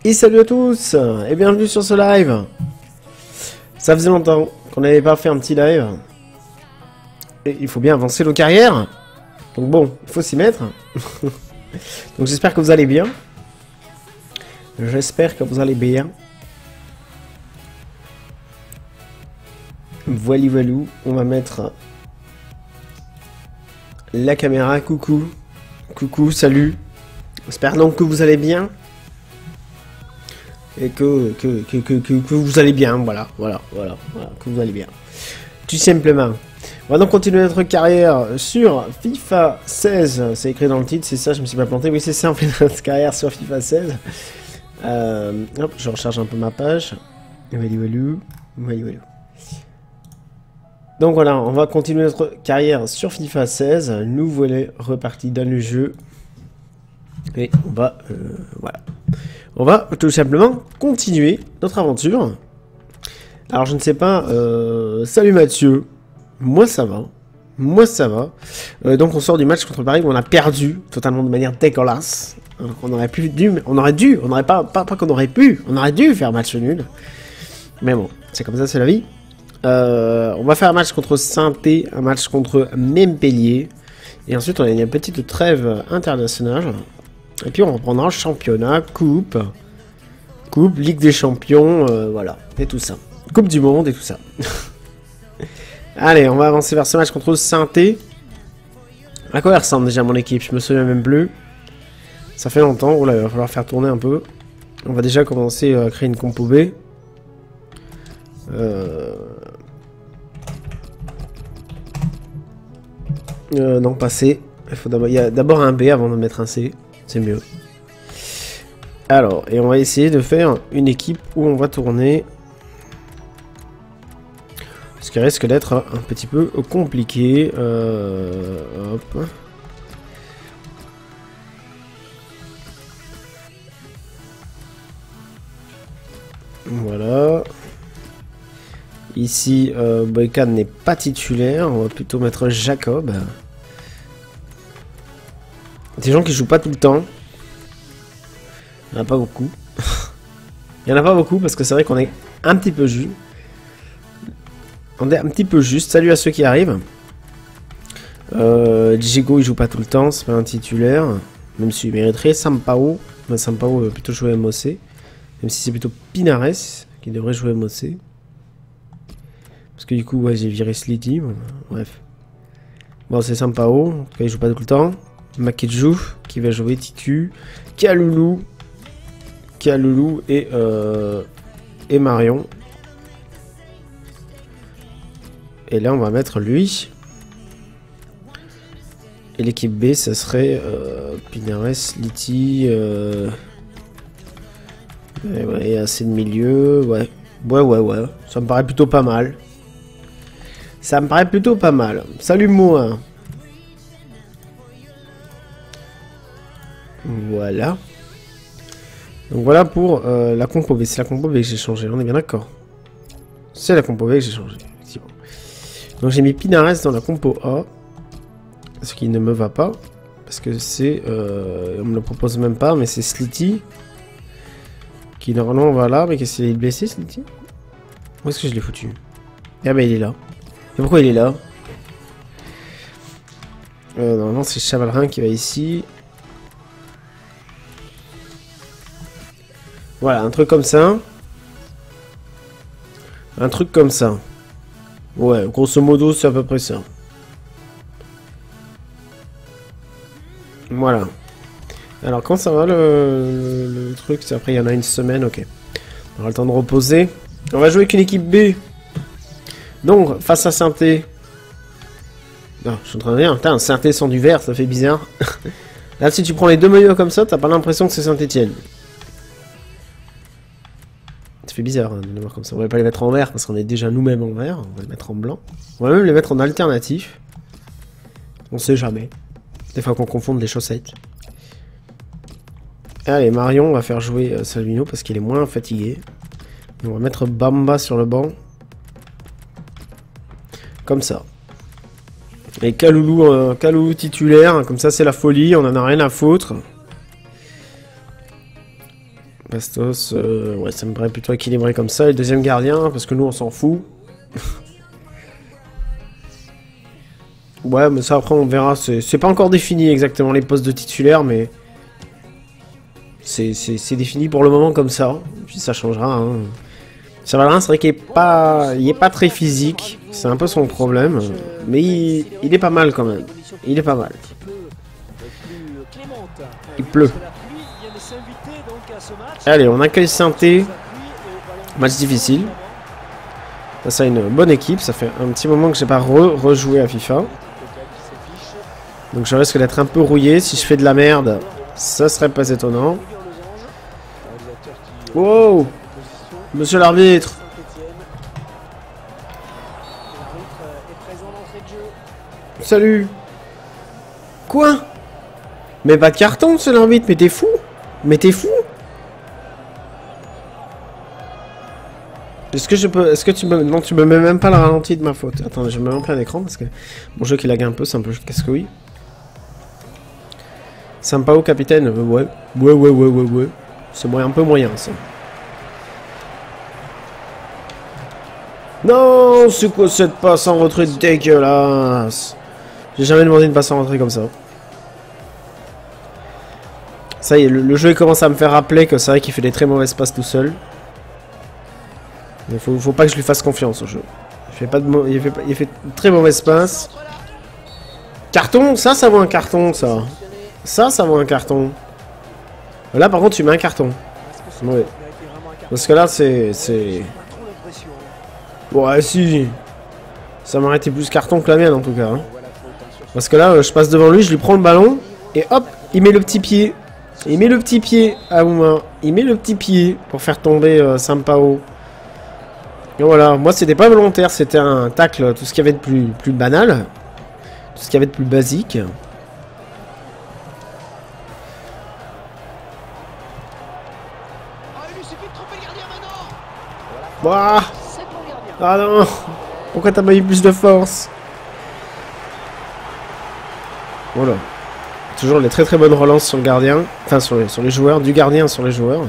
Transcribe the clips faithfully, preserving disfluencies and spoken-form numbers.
Et salut à tous et bienvenue sur ce live. Ça faisait longtemps qu'on n'avait pas fait un petit live. Et il faut bien avancer nos carrières. Donc bon, il faut s'y mettre. Donc j'espère que vous allez bien. J'espère que vous allez bien. Voilà, voilou. On va mettre la caméra. Coucou. Coucou, salut. J'espère donc que vous allez bien. Et que, que, que, que, que, que vous allez bien, voilà, voilà, voilà, voilà, que vous allez bien. Tout simplement. On va donc continuer notre carrière sur FIFA seize. C'est écrit dans le titre, c'est ça, je me suis pas planté. Oui, c'est ça, on fait notre carrière sur FIFA seize. Euh, hop, je recharge un peu ma page. Voilà, voilà, voilà, voilà. Donc voilà, on va continuer notre carrière sur FIFA seize. Nous voilà repartis dans le jeu. Et on va, euh, voilà. On va tout simplement continuer notre aventure. Alors je ne sais pas, euh, salut Mathieu, moi ça va, moi ça va. Euh, donc on sort du match contre Paris où on a perdu totalement de manière dégueulasse. Alors on aurait pu, dû, on aurait dû, on n'aurait pas, pas, pas qu'on aurait pu, on aurait dû faire match nul. Mais bon, c'est comme ça, c'est la vie. Euh, on va faire un match contre Saint-Étienne, un match contre Montpellier. Et ensuite on a une petite trêve internationale. Et puis on reprendra championnat, coupe, coupe, Ligue des Champions, euh, voilà, et tout ça. Coupe du Monde et tout ça. Allez, on va avancer vers ce match contre Saint-Étienne. À quoi elle ressemble déjà mon équipe? Je me souviens même plus. Ça fait longtemps, oh là, il va falloir faire tourner un peu. On va déjà commencer à créer une compo B. Euh... Euh, non, pas C. Il faut d'abord, il y a d'abord un B avant de mettre un C. C'est mieux. Alors, et on va essayer de faire une équipe où on va tourner. Ce qui risque d'être un petit peu compliqué. Euh, hop. Voilà. Ici, euh, Boykan n'est pas titulaire. On va plutôt mettre Jacob. Des gens qui jouent pas tout le temps. Il n'y en a pas beaucoup. Il n'y en a pas beaucoup parce que c'est vrai qu'on est un petit peu juste. On est un petit peu juste. Salut à ceux qui arrivent. Euh, Diego il joue pas tout le temps, c'est pas un titulaire. Même s'il mériterait. Sampao. Ben, Sampao va plutôt jouer M O C. Même si c'est plutôt Pinares qui devrait jouer M O C. Parce que du coup, ouais, j'ai viré Slity. Bon, bref. Bon, c'est Sampao. En tout cas, il joue pas tout le temps. Makidjou qui va jouer Titu, Kaloulou, Kaloulou et, euh, et Marion. Et là on va mettre lui. Et l'équipe B ça serait euh, Pinares, Liti, euh, et, ouais, et assez de milieu, ouais. Ouais ouais ouais, ça me paraît plutôt pas mal. Ça me paraît plutôt pas mal. Salut moi. Voilà. Donc voilà pour euh, la compo B. C'est la compo B que j'ai changé, on est bien d'accord. C'est la compo B que j'ai changé, effectivement. Donc j'ai mis Pinares dans la compo A. Ce qui ne me va pas. Parce que c'est... Euh, on me le propose même pas, mais c'est Slity. Qui normalement va là, mais qu'est-ce qu'il est blessé, Slity? Où est-ce que je l'ai foutu? Ah bah il est là. Et pourquoi il est là? euh, Normalement c'est Chavalrin qui va ici. Voilà, un truc comme ça. Un truc comme ça. Ouais, grosso modo, c'est à peu près ça. Voilà. Alors, quand ça va le, le, le truc? Après, il y en a une semaine, ok. On aura le temps de reposer. On va jouer avec une équipe B. Donc, face à Saint-Étienne. Non, je suis en train de dire, putain, Saint-Étienne sans du vert, ça fait bizarre. Là, si tu prends les deux maillots comme ça, t'as pas l'impression que c'est Saint-Étienne. Ça fait bizarre hein, de les voir comme ça. On va pas les mettre en vert parce qu'on est déjà nous-mêmes en vert. On va les mettre en blanc. On va même les mettre en alternatif. On sait jamais. Des fois qu'on confonde les chaussettes. Allez, Marion, on va faire jouer euh, Salvino parce qu'il est moins fatigué. Et on va mettre Bamba sur le banc. Comme ça. Et Kaloulou, euh, Kaloulou titulaire. Comme ça, c'est la folie. On en a rien à foutre. Bastos, euh, ouais, ça me paraît plutôt équilibré comme ça. Et le deuxième gardien, parce que nous, on s'en fout. Ouais, mais ça, après, on verra. C'est pas encore défini exactement les postes de titulaire, mais... C'est défini pour le moment comme ça. Puis ça changera, hein. Servalin, c'est vrai qu'il est pas, il est pas très physique. C'est un peu son problème. Mais il, il est pas mal quand même. Il est pas mal. Il pleut. Allez, on accueille Saint-Thé. Match difficile. Ça a une bonne équipe. Ça fait un petit moment que j'ai pas re rejoué à FIFA. Donc je risque d'être un peu rouillé. Si je fais de la merde, ça serait pas étonnant. Wow! Monsieur l'arbitre! Salut! Quoi? Mais pas de carton, monsieur l'arbitre, mais t'es fou? Mais t'es fou? Est-ce que je peux... Est-ce que tu me... Non, tu me mets même pas le ralenti de ma faute. Attends, je me mets en plein écran parce que... Mon jeu qui lag un peu, c'est un peu casse-couille. Sampaio, capitaine, euh, ouais. Ouais, ouais, ouais, ouais, ouais. C'est moyen, un peu moyen, ça. Non, c'est quoi cette passe en retrait dégueulasse? J'ai jamais demandé une passe en retrait comme ça. Ça y est, le, le jeu commence à me faire rappeler que c'est vrai qu'il fait des très mauvaises passes tout seul. Il faut, faut pas que je lui fasse confiance au jeu. Il fait pas de il fait, il fait de très mauvaises passes. Carton, ça, ça vaut un carton, ça. Ça, ça vaut un carton. Là, par contre, tu mets un carton. Ouais. Parce que là, c'est... c'est... Ouais, si. Ça m'aurait été plus carton que la mienne, en tout cas. Hein. Parce que là, je passe devant lui, je lui prends le ballon. Et hop, il met le petit pied. Il met le petit pied à Ouma. Il met le petit pied pour faire tomber euh, Sampaio. Et voilà, moi, c'était pas volontaire. C'était un tacle, tout ce qu'il y avait de plus, plus banal. Tout ce qu'il y avait de plus basique. Ouah. Ah non. Pourquoi t'as pas eu plus de force? Voilà. Toujours les très très bonnes relances sur le gardien. Enfin sur les, sur les joueurs. Du gardien sur les joueurs.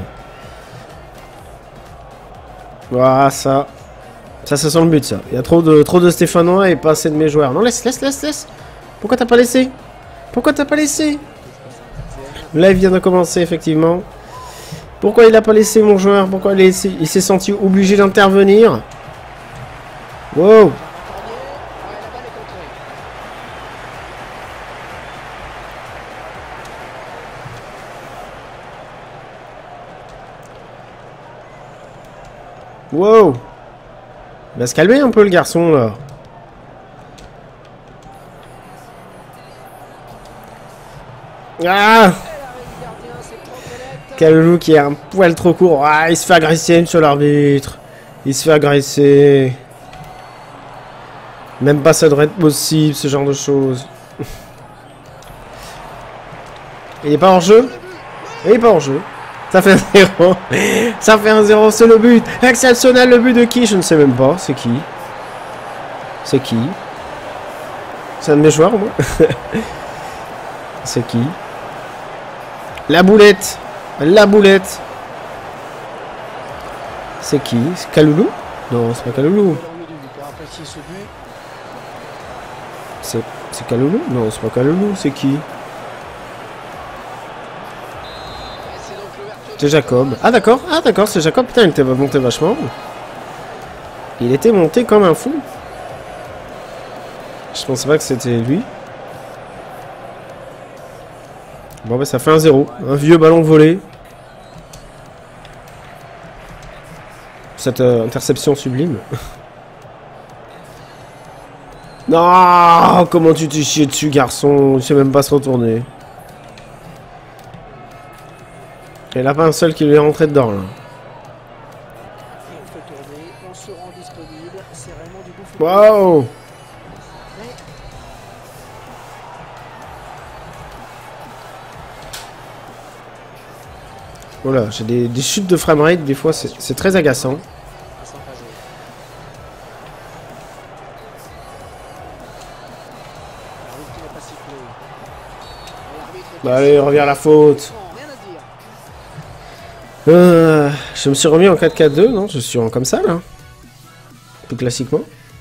Voilà, ça. Ça, ça sent le but, ça. Il y a trop de, trop de Stéphanois et pas assez de mes joueurs. Non, laisse, laisse, laisse, laisse. Pourquoi t'as pas laissé? Pourquoi t'as pas laissé? Le live vient de commencer, effectivement. Pourquoi il a pas laissé mon joueur? Pourquoi il s'est senti obligé d'intervenir? Wow! Wow! Il va se calmer un peu le garçon là. Ah! Kalulu qui est un poil trop court. Ah, il se fait agresser, monsieur l'arbitre. Il se fait agresser. Même pas ça devrait être possible, ce genre de choses. Il est pas en jeu? Il est pas en jeu. Ça fait un zéro. Ça fait un zéro, c'est le but. Exceptionnel, le but de qui? Je ne sais même pas. C'est qui? C'est qui? C'est un de mes joueurs, moi. C'est qui? La boulette. La boulette. C'est qui? C'est Kalulu? Non, c'est pas Kalulu. C'est Kalulu? Non, c'est pas Kalulu. C'est qui? C'est Jacob. Ah d'accord. Ah d'accord, c'est Jacob. Putain, il était monté vachement. Il était monté comme un fou. Je pensais pas que c'était lui. Bon bah ça fait un zéro. Un vieux ballon volé. Cette euh, interception sublime. Non, comment tu t'es chié dessus, garçon? Il sait même pas se retourner. Il n'y en a pas un seul qui lui est rentré dedans là. Waouh! Voilà, j'ai des, des chutes de framerate, des fois c'est très agaçant. Bah allez, reviens à la faute. Euh, je me suis remis en quatre quatre deux, non? Je suis en comme ça, là. Tout classiquement.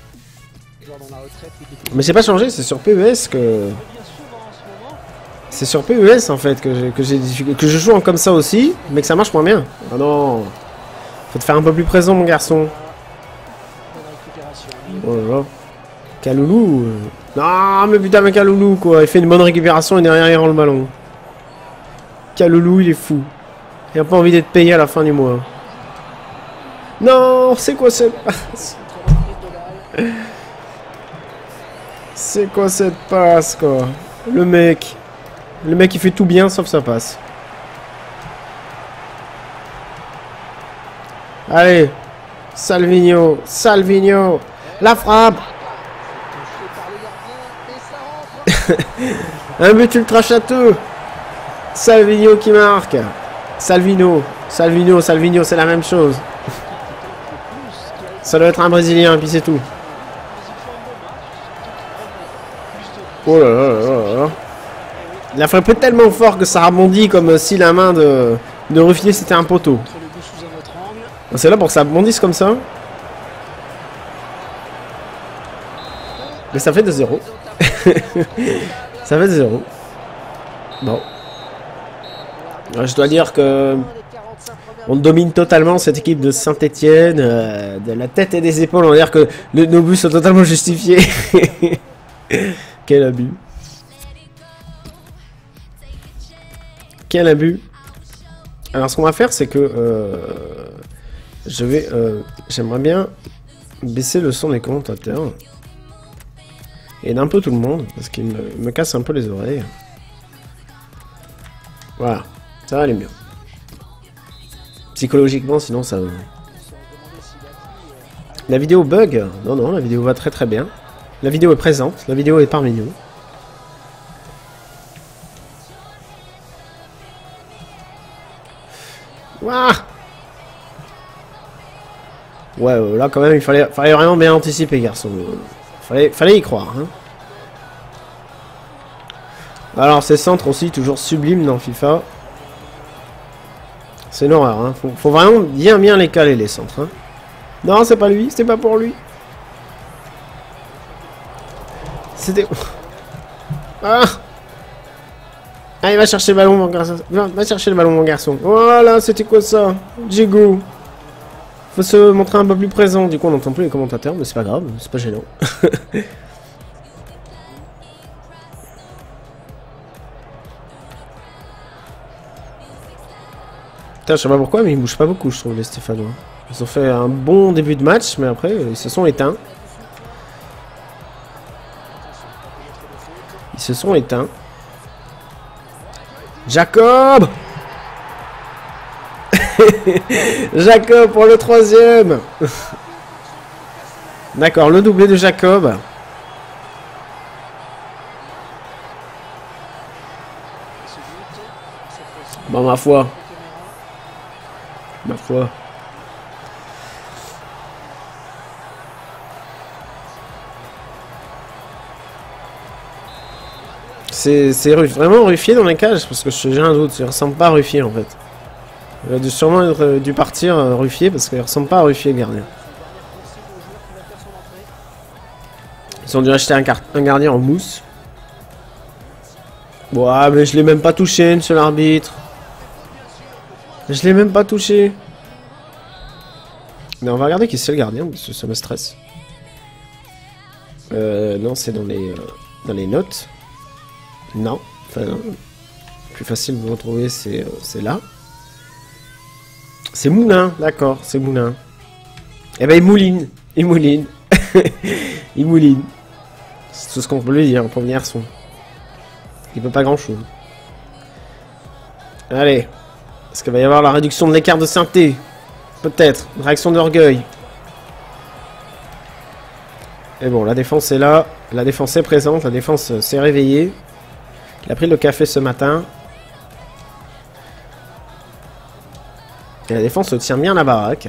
Mais c'est pas changé, c'est sur P E S que... C'est sur P E S, en fait, que, que, j'ai, que je joue en comme ça aussi, mais que ça marche moins bien. Ah non. Faut te faire un peu plus présent, mon garçon. Oh là là. Kaloulou. Euh... Non, mais putain, mais Kaloulou, quoi. Il fait une bonne récupération et derrière, il rend le ballon. Kaloulou, il est fou. Il a pas envie d'être payé à la fin du mois. Non, c'est quoi cette passe? C'est quoi cette passe, quoi? Le mec. Le mec, il fait tout bien, sauf sa passe. Allez. Salvinho. Salvinho. La frappe. Un but ultra châteux. Salvinho qui marque. Salvino. Salvino, Salvinho, c'est la même chose. Ça doit être un Brésilien, puis c'est tout. Oh là là là là. Il a frappé tellement fort que ça rebondit comme si la main de, de Ruffier c'était un poteau. C'est là pour que ça rebondisse comme ça. Mais ça fait deux zéro. Ça fait deux zéro. Bon. Je dois dire que on domine totalement cette équipe de Saint-Etienne, euh, de la tête et des épaules. On va dire que le, nos buts sont totalement justifiés. Quel abus. Quel abus. Alors ce qu'on va faire, c'est que euh, je vais, euh, j'aimerais bien baisser le son des commentateurs et d'un peu tout le monde parce qu'il me, me casse un peu les oreilles. Voilà, ça va aller mieux. Psychologiquement, sinon ça... La vidéo bug? Non, non, la vidéo va très très bien. La vidéo est présente, la vidéo est parmi nous. Ouah. Ouais, euh, là quand même, il fallait, fallait vraiment bien anticiper, garçon. Fallait, fallait y croire. Hein. Alors, ces centres aussi, toujours sublimes dans FIFA. C'est une horreur, hein. Faut, faut vraiment bien bien les caler, les centres. Hein. Non, c'est pas lui, c'était pas pour lui. C'était... Ah. Ah, il va chercher le ballon, mon garçon. Va, va chercher le ballon, mon garçon. Voilà, c'était quoi ça? Diego. Faut se montrer un peu plus présent. Du coup, on n'entend plus les commentateurs, mais c'est pas grave, c'est pas gênant. Putain, je sais pas pourquoi, mais ils bougent pas beaucoup, je trouve, les Stéphanois. Ils ont fait un bon début de match, mais après, ils se sont éteints. Ils se sont éteints. Jacob. Jacob pour le troisième. D'accord, le doublé de Jacob. Bon, ma foi. Ma foi. C'est vraiment Ruffier dans les cages, parce que j'ai un doute, il ressemble pas à Ruffier en fait. Il a dû sûrement être, dû partir euh, Ruffier, parce qu'il ressemble pas à Ruffier, le gardien. Ils ont dû acheter un, un gardien en mousse. Ouais, mais je l'ai même pas touché, monsieur l'arbitre. Je l'ai même pas touché. Mais on va regarder qui c'est le gardien, parce que ça me stresse. Euh, non, c'est dans les, euh, dans les notes. Non, enfin non. Plus facile de vous retrouver, c'est euh, là. C'est Moulin, d'accord, c'est Moulin. Eh ben il mouline, il mouline. Il mouline. C'est tout ce qu'on peut lui dire, premier garçon. Il peut pas grand chose. Allez. Est-ce qu'il va y avoir la réduction de l'écart de synthé? Peut-être. Une réaction d'orgueil. Et bon, la défense est là. La défense est présente. La défense s'est réveillée. Il a pris le café ce matin. Et la défense tient bien la baraque.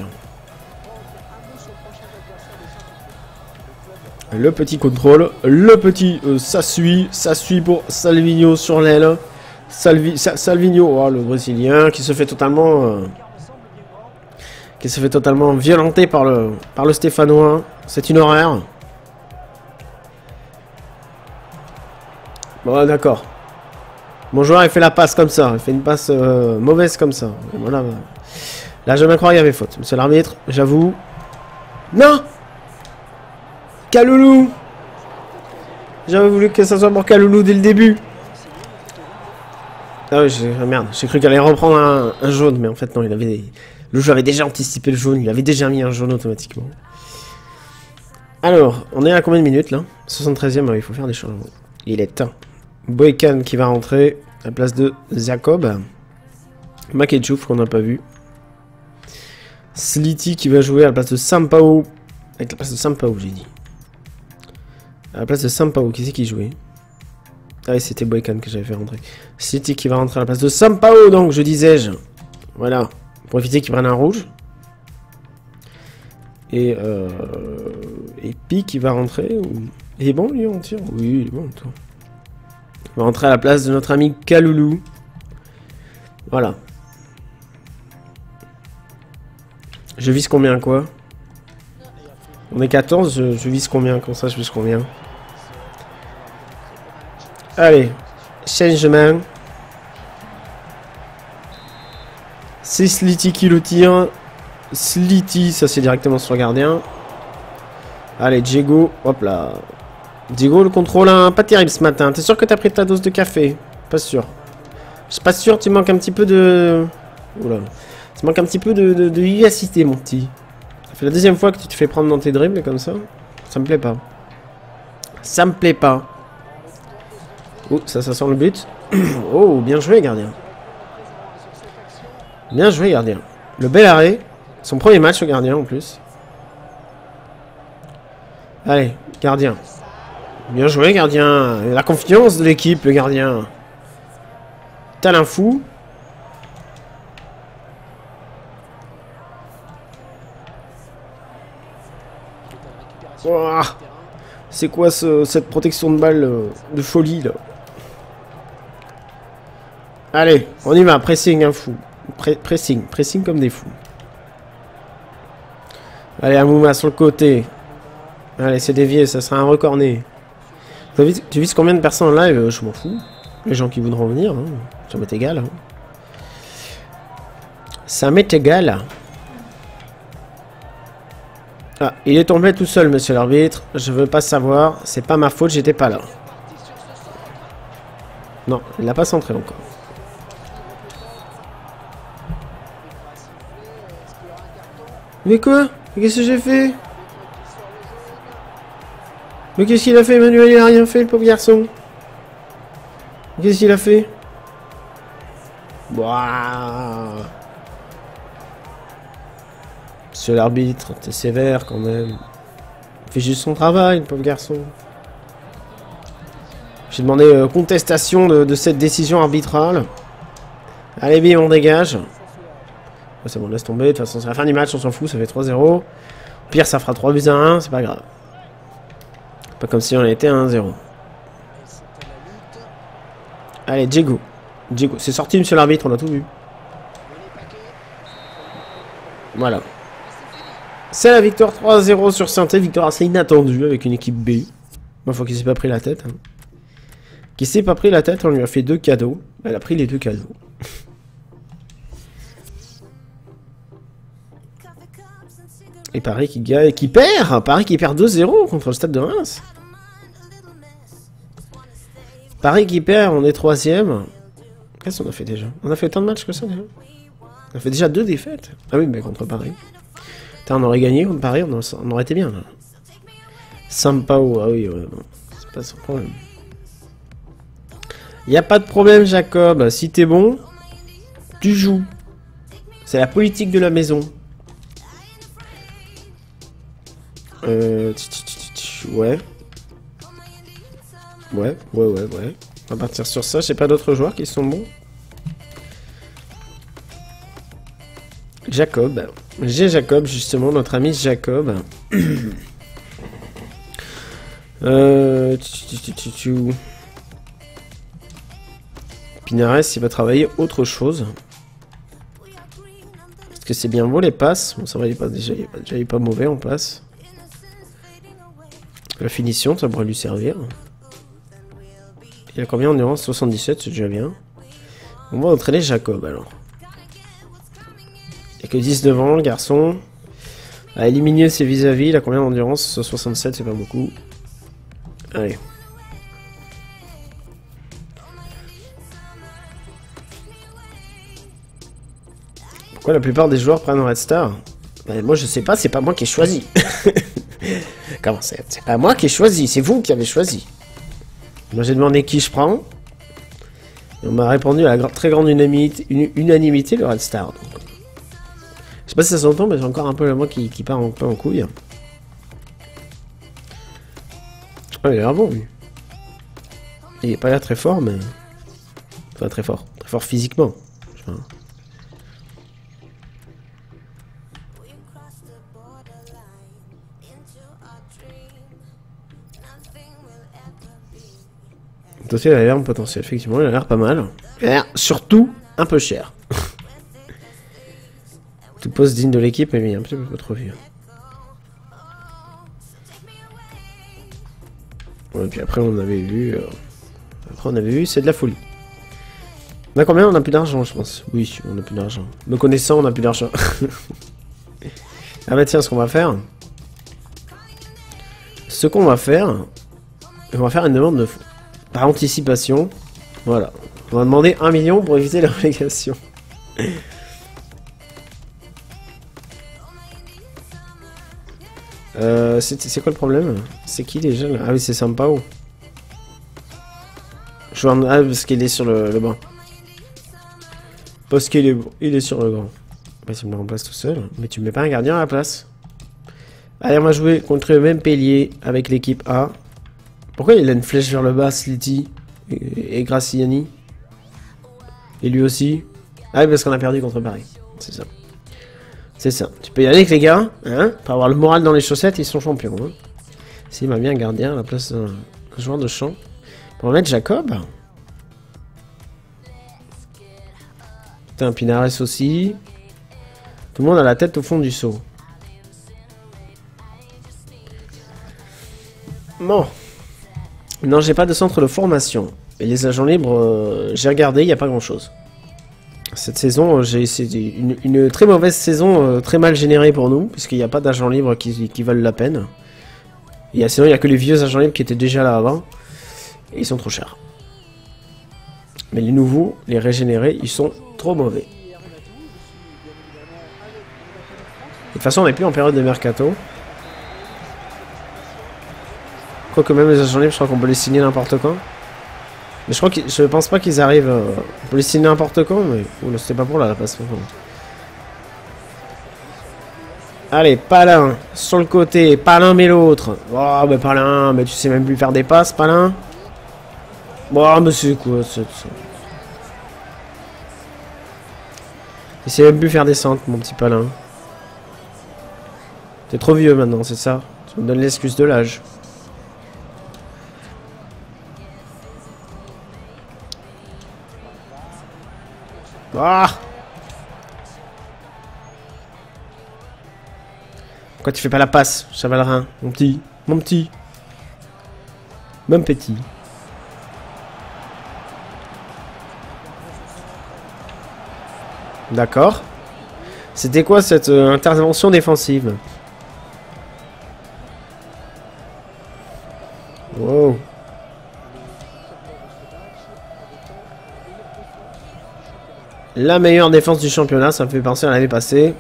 Le petit contrôle. Le petit euh, ça suit. Ça suit pour Salvinho sur l'aile. Salvi, Sa, Salvinho, oh, le Brésilien, qui se fait totalement... Euh, qui se fait totalement violenter par le, par le Stéphanois. C'est une horreur. Bon, d'accord. Mon joueur, il fait la passe comme ça. Il fait une passe euh, mauvaise comme ça. Et voilà. Là, je me crois qu'il y avait faute. Monsieur l'arbitre, j'avoue. Non! Kaloulou! J'avais voulu que ça soit pour Kaloulou dès le début. Ah oui, j'ai... ah, merde. J'ai cru qu'elle allait reprendre un, un jaune. Mais en fait, non, il avait... Des... Le jeu avait déjà anticipé le jaune. Il avait déjà mis un jaune automatiquement. Alors, on est à combien de minutes, là? soixante-treizième, il faut faire des changements. Il est temps. Boykan qui va rentrer à la place de Jacob. Maketchouf qu'on n'a pas vu. Sliti qui va jouer à la place de Sampao. Avec la place de Sampao, j'ai dit. À la place de Sampao, qui c'est qui jouait? Ah oui, c'était Boykan que j'avais fait rentrer. Sliti qui va rentrer à la place de Sampao, donc, je disais-je. Voilà. Pour éviter qu'il prenne un rouge. Et, euh... Et Pi qui va rentrer. Ou... Il est bon, lui, on tire? Oui, il est bon, toi. On va rentrer à la place de notre ami Kaloulou. Voilà. Je vise combien, quoi? On est quatorze, je, je vise combien? Comme ça, je vise combien? Allez. Changement. C'est Sliti qui le tire. Sliti, ça c'est directement sur le gardien. Allez, Diego. Hop là. Diego, le contrôle, hein, pas terrible ce matin. T'es sûr que t'as pris ta dose de café? Pas sûr. Je suis pas sûr, tu manques un petit peu de... Oula. Tu manques un petit peu de, de, de vivacité, mon petit. Ça fait la deuxième fois que tu te fais prendre dans tes dribbles comme ça. Ça me plaît pas. Ça me plaît pas. Oh, ça, ça sent le but. Oh, bien joué, gardien. Bien joué, gardien. Le bel arrêt. Son premier match au gardien, en plus. Allez, gardien. Bien joué, gardien. La confiance de l'équipe, le gardien. Talent fou. Wow. C'est quoi ce, cette protection de balle euh, de folie, là? Allez, on y va. Pressing, un fou. Pre pressing. Pressing comme des fous. Allez, Amouma sur le côté. Allez, c'est dévié. Ça sera un recorné. Tu vises combien de personnes en live? Je m'en fous. Les gens qui voudront venir, hein. Ça m'est égal. Hein. Ça m'est égal. Ah, il est tombé tout seul, monsieur l'arbitre. Je veux pas savoir. C'est pas ma faute, j'étais pas là. Non, il n'a pas centré encore. Mais quoi? Qu'est-ce que j'ai fait? Mais qu'est-ce qu'il a fait, Emmanuel? Il a rien fait, le pauvre garçon. Qu'est-ce qu'il a fait? Waouh. Monsieur l'arbitre, t'es sévère quand même. Il fait juste son travail, le pauvre garçon. J'ai demandé euh, contestation de, de cette décision arbitrale. Allez, bien, on dégage. Oh, c'est bon, laisse tomber. De toute façon, c'est la fin du match, on s'en fout, ça fait trois zéro. Au pire, ça fera trois buts à un, c'est pas grave. Pas comme si on était à un zéro. Allez, Diego. Diego. C'est sorti, monsieur l'arbitre, on a tout vu. Voilà. C'est la victoire trois zéro sur Saint-Étienne. Victoire assez inattendue avec une équipe B. Bon, faut qu'il s'est pas pris la tête. Hein. Qui s'est pas pris la tête, on lui a fait deux cadeaux. Elle a pris les deux cadeaux. Et Paris qui gagne, qui perd. Paris qui perd deux zéro contre le Stade de Reims. Paris qui perd, on est troisième. Qu'est-ce qu'on a fait déjà? On a fait tant de matchs que ça déjà? On a fait déjà deux défaites. Ah oui, mais contre Paris. Putain, on aurait gagné contre Paris, on, on aurait été bien là. Sampao, ah oui, ouais, bon. C'est pas son problème. Y a pas de problème, Jacob. Si t'es bon, tu joues. C'est la politique de la maison. Euh... Ouais. Ouais, ouais, ouais, ouais. On va partir sur ça. J'ai pas d'autres joueurs qui sont bons. Jacob. J'ai Jacob, justement, notre ami Jacob. euh... Pinares, il va travailler autre chose. Est-ce que c'est bien beau les passes? Bon, ça va, il est pas, déjà, il est pas, déjà, il est pas mauvais en passe. La finition, ça pourrait lui servir. Il a combien en endurance? soixante-dix-sept, c'est déjà bien. On va entraîner Jacob alors. Il n'y a que dix devant, le garçon. À éliminer ses vis-à-vis, il a combien d'endurance? soixante-sept, c'est pas beaucoup. Allez. Pourquoi la plupart des joueurs prennent Red Star? Ben, moi je sais pas, c'est pas moi qui ai choisi. Comment c'est? C'est pas moi qui ai choisi, c'est vous qui avez choisi. Moi j'ai demandé qui je prends. Et on m'a répondu à la très grande unanimité, une, unanimité le Red Star. Donc. Je sais pas si ça s'entend, mais j'ai encore un peu la moi qui, qui part un peu en couille. Ah, il a l'air bon lui. Il est pas là très fort, mais. Enfin très fort. Très fort physiquement. Enfin... Aussi, il a l'air potentiel, effectivement, il a l'air pas mal. Il a l'air surtout un peu cher. Tout poste digne de l'équipe, mais il est un petit peu trop vieux. Et puis après, on avait vu. Euh... Après, on avait vu, c'est de la folie. On a combien? On a plus d'argent, je pense. Oui, on a plus d'argent. Me connaissant, on a plus d'argent. Ah bah tiens, ce qu'on va faire. Ce qu'on va faire. On va faire une demande de. Par anticipation, voilà. On va demander un million pour éviter la relégation. euh, c'est quoi le problème? C'est qui déjà là? Ah oui, c'est Sampaio. Je vois, ah, parce qu'il est sur le, le banc. Parce qu'il est, il est sur le banc. Bah, tu me le remplaces tout seul. Mais tu me mets pas un gardien à la place. Allez, on va jouer contre le même Pellier avec l'équipe A. Pourquoi il a une flèche vers le bas, Slity et, et Graciani? Et lui aussi? Ah oui, parce qu'on a perdu contre Paris. C'est ça. C'est ça. Tu peux y aller avec les gars, hein? Pour avoir le moral dans les chaussettes, ils sont champions. Hein. S'il m'a mis un gardien à la place d'un joueur de champ. Pour mettre Jacob. Putain, Pinares aussi. Tout le monde a la tête au fond du seau. Bon. Non, j'ai pas de centre de formation. Et les agents libres, euh, j'ai regardé, il n'y a pas grand chose. Cette saison, j'ai c'est une, une très mauvaise saison, euh, très mal générée pour nous, puisqu'il n'y a pas d'agents libres qui, qui valent la peine. Et sinon, il n'y a que les vieux agents libres qui étaient déjà là avant. Et ils sont trop chers. Mais les nouveaux, les régénérés, ils sont trop mauvais. De toute façon, on n'est plus en période de mercato. Quoique même les agents libres, je crois qu'on peut les signer n'importe quand. Mais je crois que je pense pas qu'ils arrivent. Euh, on peut les signer n'importe quand, mais oula, c'était pas pour là la passe. Allez, Palin sur le côté, Palin mais l'autre. Oh, mais Palin, mais tu sais même plus faire des passes, Palin. Bon, mais c'est quoi ça? Il sait même plus faire des centres, mon petit Palin. T'es trop vieux maintenant, c'est ça? Tu me donnes l'excuse de l'âge. Ah! Pourquoi tu fais pas la passe, Chavalerin, mon petit, mon petit, même petit. D'accord. C'était quoi cette euh, intervention défensive? Wow. La meilleure défense du championnat, ça me fait penser à l'année passée.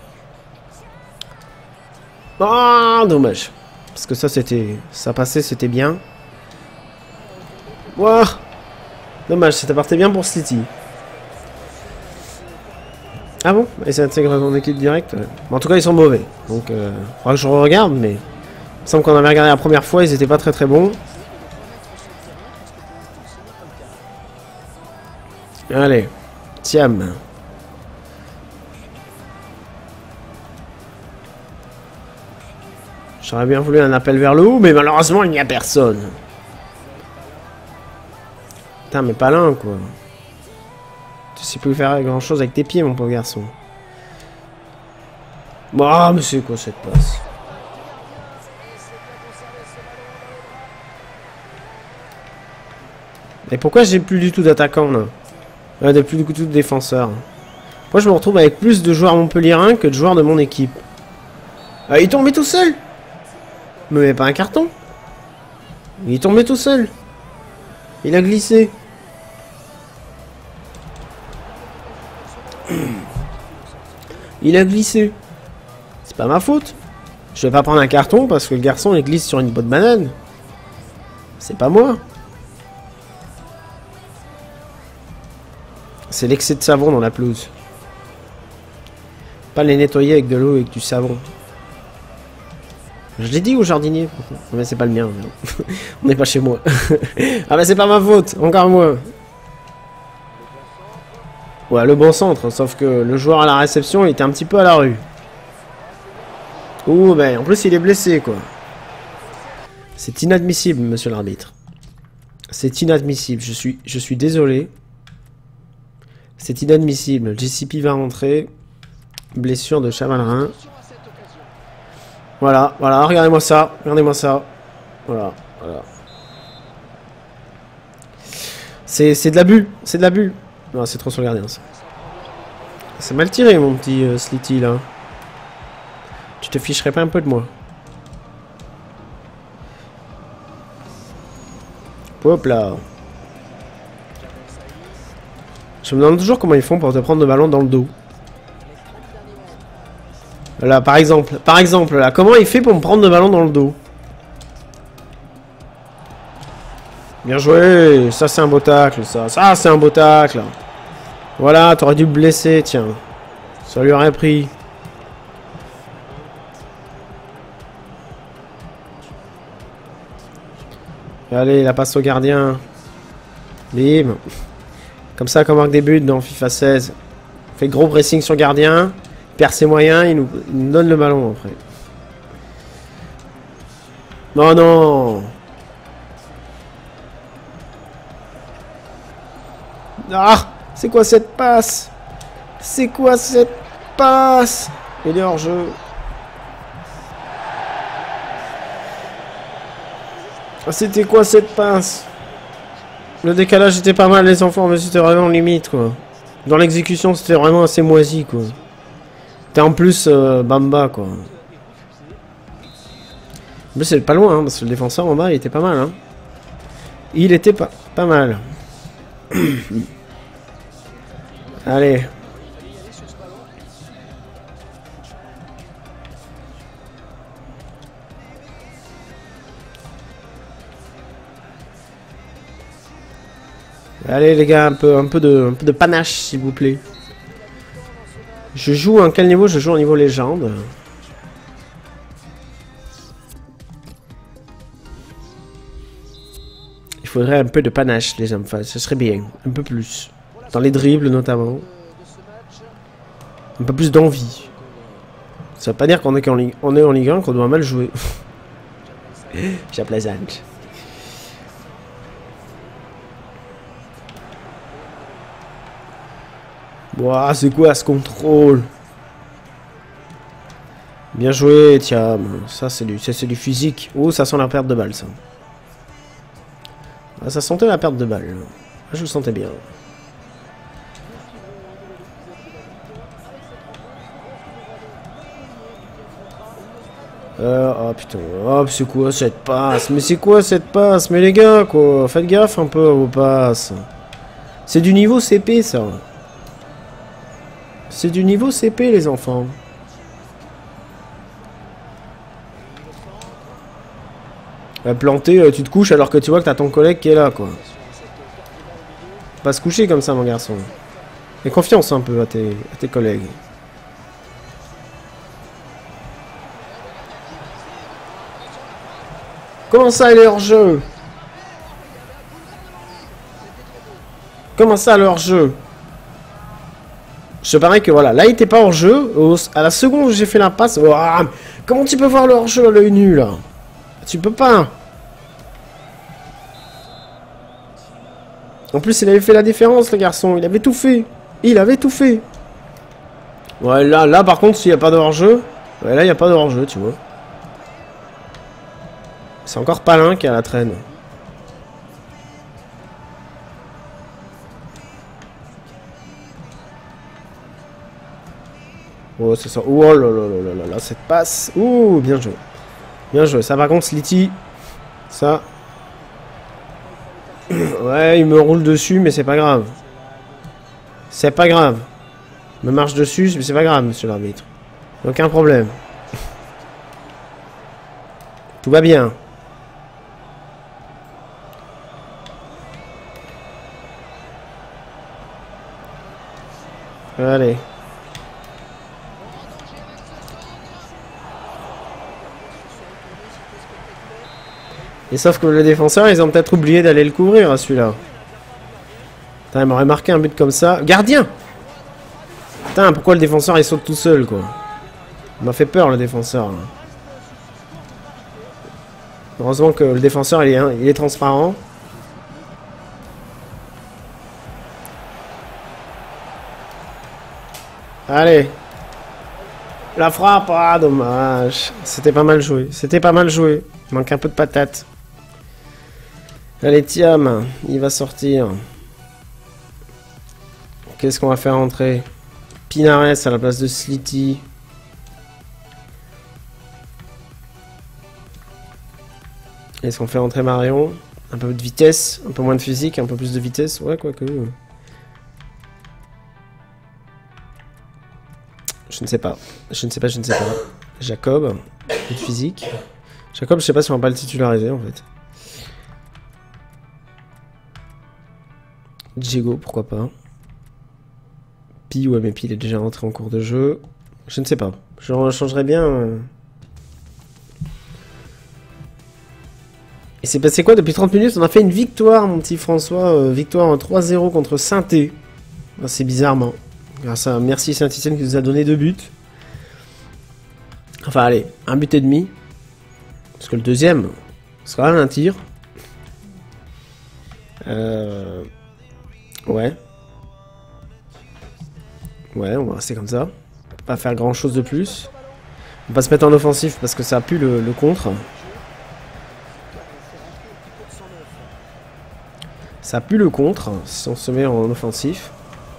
Ah, dommage. Parce que ça, c'était... Ça passait, c'était bien. Ouah. Dommage, ça partait bien pour City. Ah bon? Et ça intègre ton équipe directe? Bon, en tout cas, ils sont mauvais. Donc, euh, faudra que je regarde, mais... Il me semble qu'on avait regardé la première fois, ils étaient pas très très bons. Allez. Tiam. J'aurais bien voulu un appel vers le haut, mais malheureusement, il n'y a personne. Putain, mais pas l'un, quoi. Tu sais plus faire grand chose avec tes pieds, mon pauvre garçon. Ah, mais c'est quoi cette passe? Et pourquoi j'ai plus du tout d'attaquants là? Euh, plus du tout de défenseurs. Moi je me retrouve avec plus de joueurs montpelliérains que de joueurs de mon équipe. Ah, il est tombé tout seul. Mais il n'y a pas un carton. Il est tombé tout seul. Il a glissé. Il a glissé. C'est pas ma faute. Je vais pas prendre un carton parce que le garçon il glisse sur une botte de banane. C'est pas moi. C'est l'excès de savon dans la pelouse. Pas les nettoyer avec de l'eau et avec du savon. Je l'ai dit au jardinier. Mais c'est pas le mien. On n'est pas chez moi. Ah bah c'est pas ma faute. Encore moi. Ouais, le bon centre. Sauf que le joueur à la réception il était un petit peu à la rue. Ouh, ben en plus il est blessé quoi. C'est inadmissible, monsieur l'arbitre. C'est inadmissible. Je suis, je suis désolé. C'est inadmissible. J C P va rentrer. Blessure de Chavalrin. Voilà, voilà, regardez-moi ça. Regardez-moi ça. Voilà, voilà. C'est de l'abus. C'est de l'abus. Non, c'est trop sur le gardien ça. C'est mal tiré mon petit euh, Slity là. Tu te ficherais pas un peu de moi? Hop là. Je me demande toujours comment ils font pour te prendre le ballon dans le dos. Là, par exemple, par exemple, là, comment il fait pour me prendre le ballon dans le dos? Bien joué, ça c'est un beau tacle, ça, ça c'est un beau tacle. Voilà, t'aurais dû le blesser, tiens. Ça lui aurait pris. Allez, la passe au gardien. Bim. Comme ça, comme marque des buts dans FIFA seize. Fait gros pressing sur le gardien. Perd ses moyens, il nous, il nous donne le ballon après. Non, non. Ah, c'est quoi cette passe? C'est quoi cette passe? Il est hors jeu. C'était quoi cette passe? Le décalage était pas mal les enfants, mais c'était vraiment limite quoi. Dans l'exécution c'était vraiment assez moisi quoi. T'es en plus euh, Bamba quoi. Mais c'est pas loin hein, parce que le défenseur en bas il était pas mal hein. Il était pas, pas mal. Allez. Allez les gars, un peu, un peu de, un peu de panache s'il vous plaît. Je joue à quel niveau? Je joue au niveau légende. Il faudrait un peu de panache les hommes, enfin, ce serait bien, un peu plus. Dans les dribbles notamment. Un peu plus d'envie. Ça veut pas dire qu'on est, en Ligue, on est en Ligue un qu'on doit mal jouer. J'applaisante. Ouah, c'est quoi ce contrôle? Bien joué, tiens. Ça, c'est du, c'est du physique. Oh, ça sent la perte de balle, ça. Ah, ça sentait la perte de balle. Ah, je le sentais bien. Euh, oh putain. Oh, c'est quoi cette passe? Mais c'est quoi cette passe? Mais les gars, quoi. Faites gaffe un peu à vos passes. C'est du niveau C P, ça. C'est du niveau C P, les enfants. La planter, tu te couches alors que tu vois que t'as ton collègue qui est là, quoi. Faut pas se coucher comme ça, mon garçon. Fais confiance un peu à tes, à tes collègues. Comment ça, il est hors jeu? Comment ça, hors jeu? Je te parais que voilà, là il était pas hors jeu. À la seconde où j'ai fait la passe, oh, comment tu peux voir le hors jeu à l'œil nu là? Tu peux pas. En plus, il avait fait la différence, le garçon. Il avait tout fait. Il avait tout fait. Ouais, là, là par contre, s'il n'y a pas de hors jeu, Ouais, là, il n'y a pas de hors-jeu, tu vois. C'est encore Palin qui a la traîne. Oh, c'est ça. Oh là là là là là, cette passe. Ouh, bien joué. Bien joué. Ça, par contre, Slity. Ça. Ouais, il me roule dessus, mais c'est pas grave. C'est pas grave. Il me marche dessus, mais c'est pas grave, monsieur l'arbitre. Aucun problème. Tout va bien. Allez. Et sauf que les défenseurs, ils ont peut-être oublié d'aller le couvrir, celui-là. Putain, il m'aurait marqué un but comme ça. Gardien! Putain, pourquoi le défenseur, il saute tout seul, quoi? Il m'a fait peur, le défenseur, là. Heureusement que le défenseur, il est, il est transparent. Allez. La frappe, ah, dommage. C'était pas mal joué. C'était pas mal joué. Il manque un peu de patate. Allez, Thiam, il va sortir. Qu'est-ce qu'on va faire entrer? Pinares à la place de Slity. Est-ce qu'on fait entrer Marion? Un peu de vitesse, un peu moins de physique, un peu plus de vitesse. Ouais, quoique. Je ne sais pas. Je ne sais pas, je ne sais pas. Jacob, un peu de physique. Jacob, je sais pas si on va pas le titulariser en fait. Diego, pourquoi pas. Pi, ouais, mais Pi, il est déjà rentré en cours de jeu. Je ne sais pas. Je changerais bien. Euh... Et c'est passé quoi depuis trente minutes? On a fait une victoire, mon petit François. Euh, victoire en trois zéro contre Saint-Étienne. Ah, c'est bizarrement. Grâce à merci Saint-Étienne qui nous a donné deux buts. Enfin, allez, un but et demi. Parce que le deuxième, c'est quand même un tir. Euh... Ouais. Ouais, on va rester comme ça. On peut pas faire grand chose de plus. On va pas se mettre en offensif parce que ça a pu le, le contre. Ça pue le contre si on se met en offensif.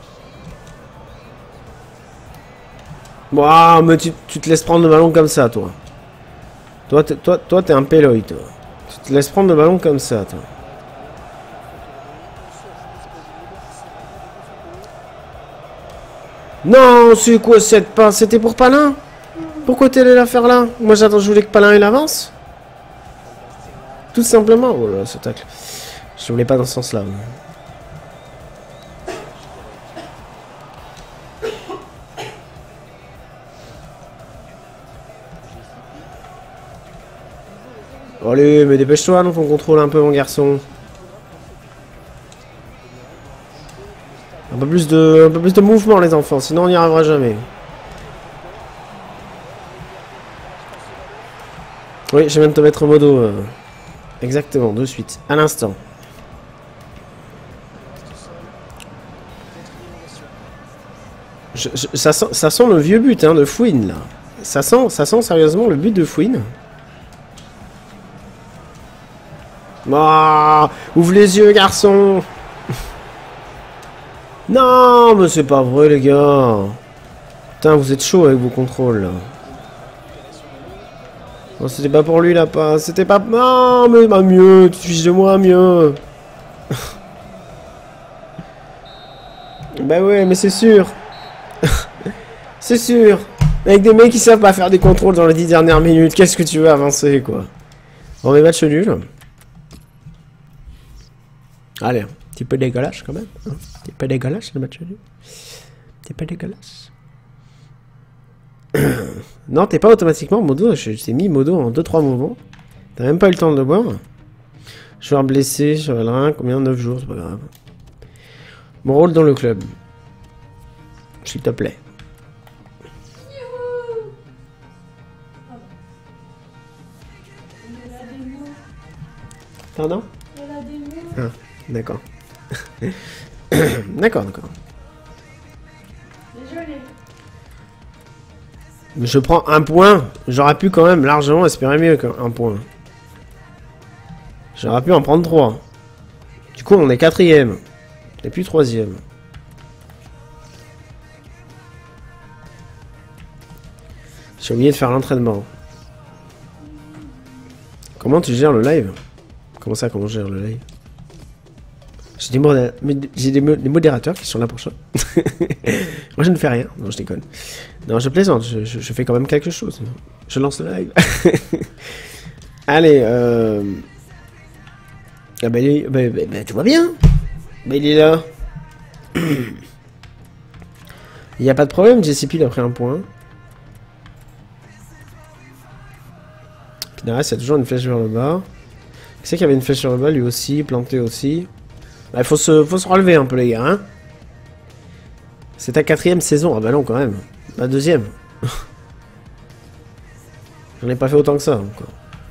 Waouh, mais tu, tu te laisses prendre le ballon comme ça, toi. Toi, t'es, toi, toi, t'es un péloï, toi. Tu te laisses prendre le ballon comme ça, toi. Non, c'est quoi cette passe? C'était pour Palin? Pourquoi t'es allé la faire là? Moi, j'attends, je voulais que Palin il avance. Tout simplement. Oh là, ce tacle. Je voulais pas dans ce sens-là. Allez, mais dépêche-toi, donc on contrôle un peu, mon garçon. Un peu plus de, un peu plus de mouvement, les enfants, sinon on n'y arrivera jamais. Oui, je viens de te mettre modo. Euh, exactement, de suite, à l'instant. Je, je, ça, sent, ça sent le vieux but hein, de Fouine, là. Ça sent, ça sent sérieusement le but de Fouine. Oh, ouvre les yeux, garçon. Non, mais c'est pas vrai, les gars. Putain, vous êtes chaud avec vos contrôles, là. Non, c'était pas pour lui, la passe. C'était pas... Non, mais bah, mieux. Tu te fiches de moi, mieux. Bah ouais, mais c'est sûr. C'est sûr. Avec des mecs qui savent pas faire des contrôles dans les dix dernières minutes, qu'est-ce que tu veux avancer, quoi? Bon, mais match nul. Allez, un petit peu dégueulasse quand même. Hein, un petit peu dégueulasse le match nul. Un petit peu dégueulasse. Non, t'es pas automatiquement modo. Je t'ai mis modo en deux trois mouvements. T'as même pas eu le temps de le voir. Joueur blessé sur le rein. Combien? neuf jours, c'est pas grave. Mon rôle dans le club. S'il te plaît. Pardon? Ah, d'accord. D'accord, d'accord. Je prends un point. J'aurais pu quand même largement espérer mieux qu'un point. J'aurais pu en prendre trois. Du coup, on est quatrième. Et puis troisième. J'ai oublié de faire l'entraînement. Comment tu gères le live? Comment ça, comment je gère le live? J'ai des, modé des, des modérateurs qui sont là pour ça. Moi, je ne fais rien. Non, je déconne. Non, je plaisante. Je, je, je fais quand même quelque chose. Je lance le live. Allez, euh... Ah bah, il est... bah, bah, bah, tout va bien. Bah, il est là. Il n'y a pas de problème. J C P, il a pris un point. Pinares, il y a toujours une flèche vers le bas. Qui c'est qu'il y avait une flèche sur le bas? Lui aussi, planté aussi. Il bah, faut, se, faut se relever un peu, les gars. Hein, c'est ta quatrième saison. Ah bah non, quand même. La deuxième. J'en ai pas fait autant que ça, encore.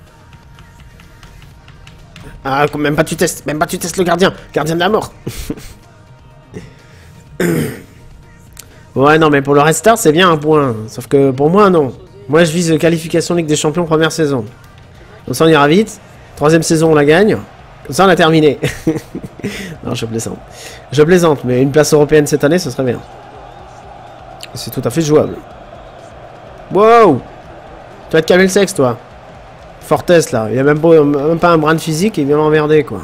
Ah, même pas tu testes. Même pas tu testes le gardien. Gardien de la mort. Ouais, non, mais pour le restart, c'est bien un point. Sauf que pour moi, non. Moi, je vise qualification Ligue des Champions première saison. Comme ça, on ira vite. Troisième saison, on la gagne. Comme ça, on a terminé. Non, je plaisante. Je plaisante, mais une place européenne cette année, ce serait bien. C'est tout à fait jouable. Wow! Tu vas être calmer le sexe, toi. Fortes, là. Il n'y a même pas, même pas un brin de physique et il vient m'emmerder, quoi.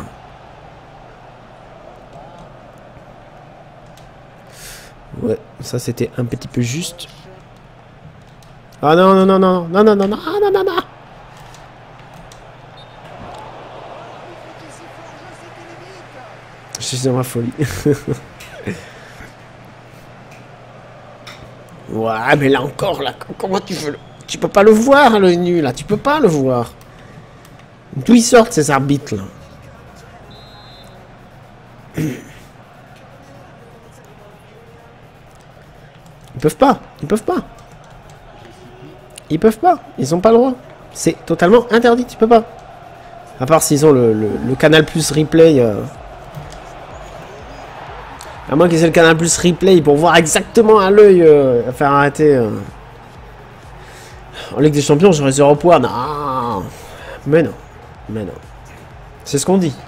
Ouais, ça, c'était un petit peu juste. Ah non, non, non, non, non, non, non, non, non, non, non. Je suis dans ma folie. Ouais, mais là encore, là, comment tu veux le... Tu peux pas le voir, le nu, là, tu peux pas le voir. D'où ils sortent, ces arbitres, là? Ils peuvent pas, ils peuvent pas. Ils peuvent pas, ils ont pas le droit. C'est totalement interdit, tu peux pas. À part s'ils ont le, le, le Canal Plus Replay... Euh... À moins qu'ils aient le Canal Plus Replay pour voir exactement à l'œil euh, à faire arrêter. Euh... En Ligue des Champions, j'aurais zéro point. Non. Mais non. Mais non. C'est ce qu'on dit.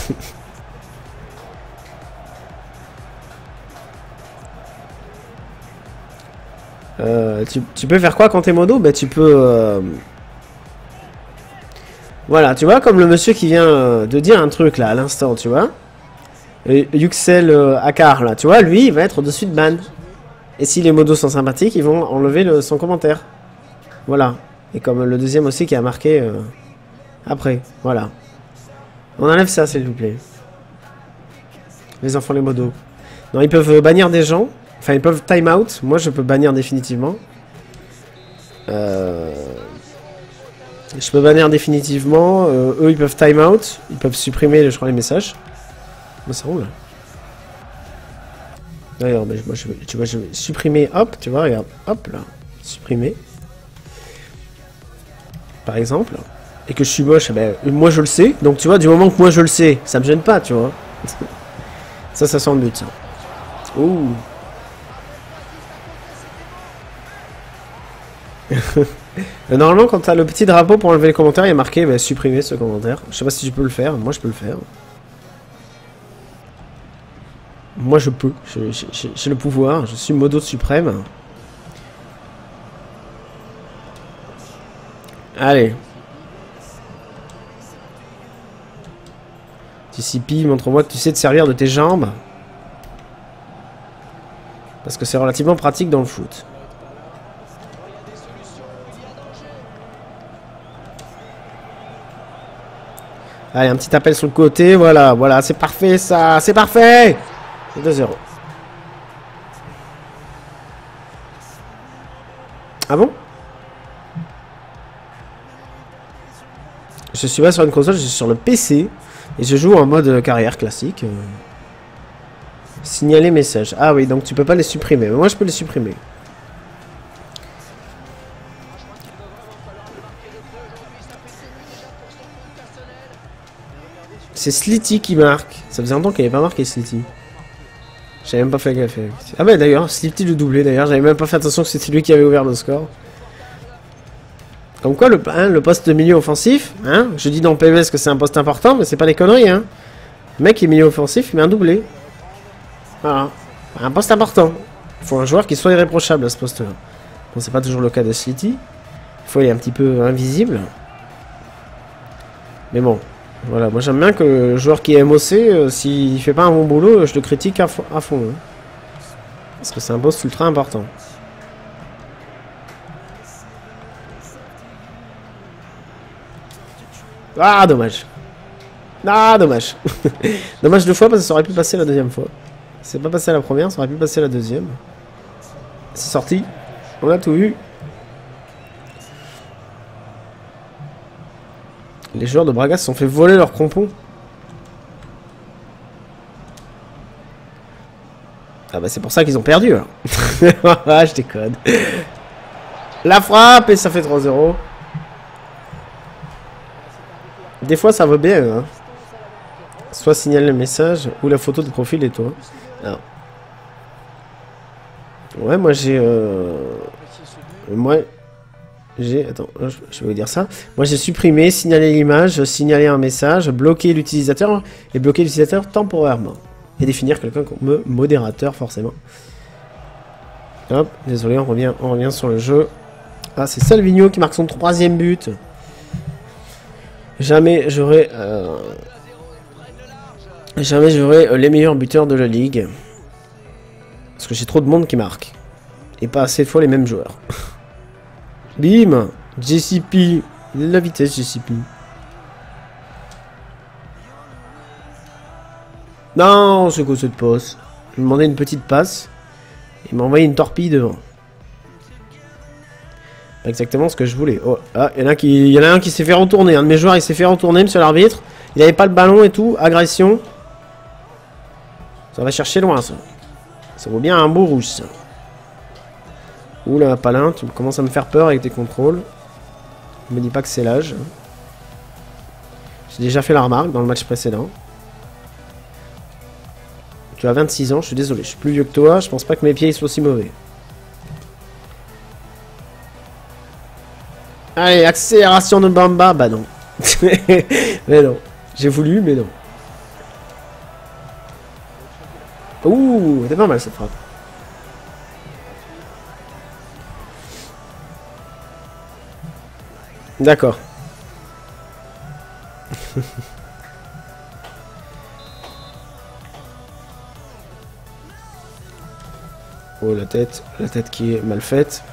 euh, tu, tu peux faire quoi quand t'es modo? Bah tu peux... Euh... Voilà, tu vois, comme le monsieur qui vient euh, de dire un truc là à l'instant, tu vois. Yuxel euh, Akar, là, tu vois, lui, il va être au-dessus de ban. Et si les modos sont sympathiques, ils vont enlever le, son commentaire. Voilà. Et comme le deuxième aussi qui a marqué euh, après. Voilà. On enlève ça, s'il vous plaît. Les enfants, les modos. Non, ils peuvent bannir des gens. Enfin, ils peuvent time out. Moi, je peux bannir définitivement. Euh... Je peux bannir définitivement. Euh, eux, ils peuvent time out. Ils peuvent supprimer, je crois, les messages. Moi, ça roule. D'ailleurs, moi, je, tu vois, je vais supprimer, hop, tu vois, regarde, hop, là, supprimer. Par exemple. Et que je suis moche, ben, moi, je le sais. Donc, tu vois, du moment que moi, je le sais, ça me gêne pas, tu vois. Ça, ça sent le but, ça. Ouh. Normalement, quand tu as le petit drapeau pour enlever les commentaires, il y a marqué, ben, supprimer ce commentaire. Je sais pas si tu peux le faire, moi, je peux le faire. Moi je peux, j'ai le pouvoir, je suis modo suprême. Allez. T C P, montre-moi que tu sais te servir de tes jambes. Parce que c'est relativement pratique dans le foot. Allez, un petit appel sur le côté, voilà, voilà, c'est parfait ça, c'est parfait. deux zéro. Ah bon? Je suis pas sur une console, je suis sur le P C. Et je joue en mode carrière classique. Signaler message. Ah oui, donc tu peux pas les supprimer. Mais moi je peux les supprimer. C'est Slitty qui marque. Ça faisait longtemps qu'il n'avait pas marqué Slitty. J'avais même pas fait gaffe. Ah bah d'ailleurs, Slitty le doublé d'ailleurs. J'avais même pas fait attention que c'était lui qui avait ouvert le score. Comme quoi, le, hein, le poste de milieu offensif, hein, je dis dans P E S que c'est un poste important, mais c'est pas des conneries, hein. Le mec qui est milieu offensif, il met un doublé. Voilà. Un poste important. Il faut un joueur qui soit irréprochable à ce poste-là. Bon, c'est pas toujours le cas de Slity. Il faut aller un petit peu invisible. Mais bon, voilà. Moi, j'aime bien que le joueur qui est M O C, euh, s'il fait pas un bon boulot, je le critique à, fo à fond. Hein. Parce que c'est un poste ultra important. Ah, dommage. Ah, dommage. Dommage deux fois parce que ça aurait pu passer la deuxième fois. C'est pas passé à la première, ça aurait pu passer à la deuxième. C'est sorti. On a tout vu. Les joueurs de Braga se sont fait voler leur crampon. Ah bah c'est pour ça qu'ils ont perdu. Hein. Ah, je déconne. La frappe et ça fait trois zéro. Des fois ça va bien. Hein. Soit signaler le message ou la photo de profil et toi. Alors. Ouais, moi j'ai... Euh... Moi j'ai... Attends, je, je vais vous dire ça. Moi j'ai supprimé, signalé l'image, signaler un message, bloquer l'utilisateur et bloquer l'utilisateur temporairement. Et définir quelqu'un comme modérateur forcément. Hop, désolé, on revient, on revient sur le jeu. Ah, c'est Salvino qui marque son troisième but. Jamais j'aurais... Euh... Jamais j'aurai les meilleurs buteurs de la ligue. Parce que j'ai trop de monde qui marque. Et pas assez de fois les mêmes joueurs. Bim, J C P. La vitesse J C P. Non, c'est quoi cette passe? Je lui demandais une petite passe. Il m'a envoyé une torpille devant. Pas exactement ce que je voulais. Oh, ah, il y en a qui, il y en a un qui s'est fait retourner. Un de mes joueurs, il s'est fait retourner, monsieur l'arbitre. Il avait pas le ballon et tout. Agression. Ça va chercher loin, ça. Ça vaut bien un beau rouge, ça. Oula, Palin, tu commences à me faire peur avec tes contrôles. Ne me dis pas que c'est l'âge. J'ai déjà fait la remarque dans le match précédent. Tu as vingt-six ans, je suis désolé. Je suis plus vieux que toi, je pense pas que mes pieds soient aussi mauvais. Allez, accélération de Bamba. Bah non. Mais non. J'ai voulu, mais non. Ouh, c'est pas mal cette frappe. D'accord. Oh, la tête. La tête qui est mal faite.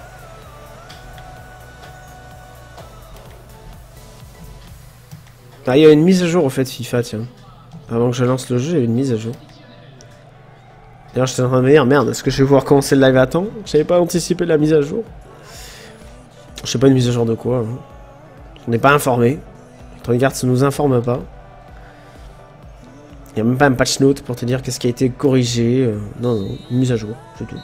Ah, il y a une mise à jour au fait FIFA, tiens. Avant que je lance le jeu, il y a une mise à jour. D'ailleurs, je suis en train de me dire, merde, est-ce que je vais pouvoir commencer le live à temps? J'avais pas anticipé la mise à jour. Je sais pas une mise à jour de quoi. Hein. On n'est pas informé. Regarde, ça nous informe pas. Il n'y a même pas un patch note pour te dire qu'est-ce qui a été corrigé. Euh, non, non, une mise à jour, c'est tout.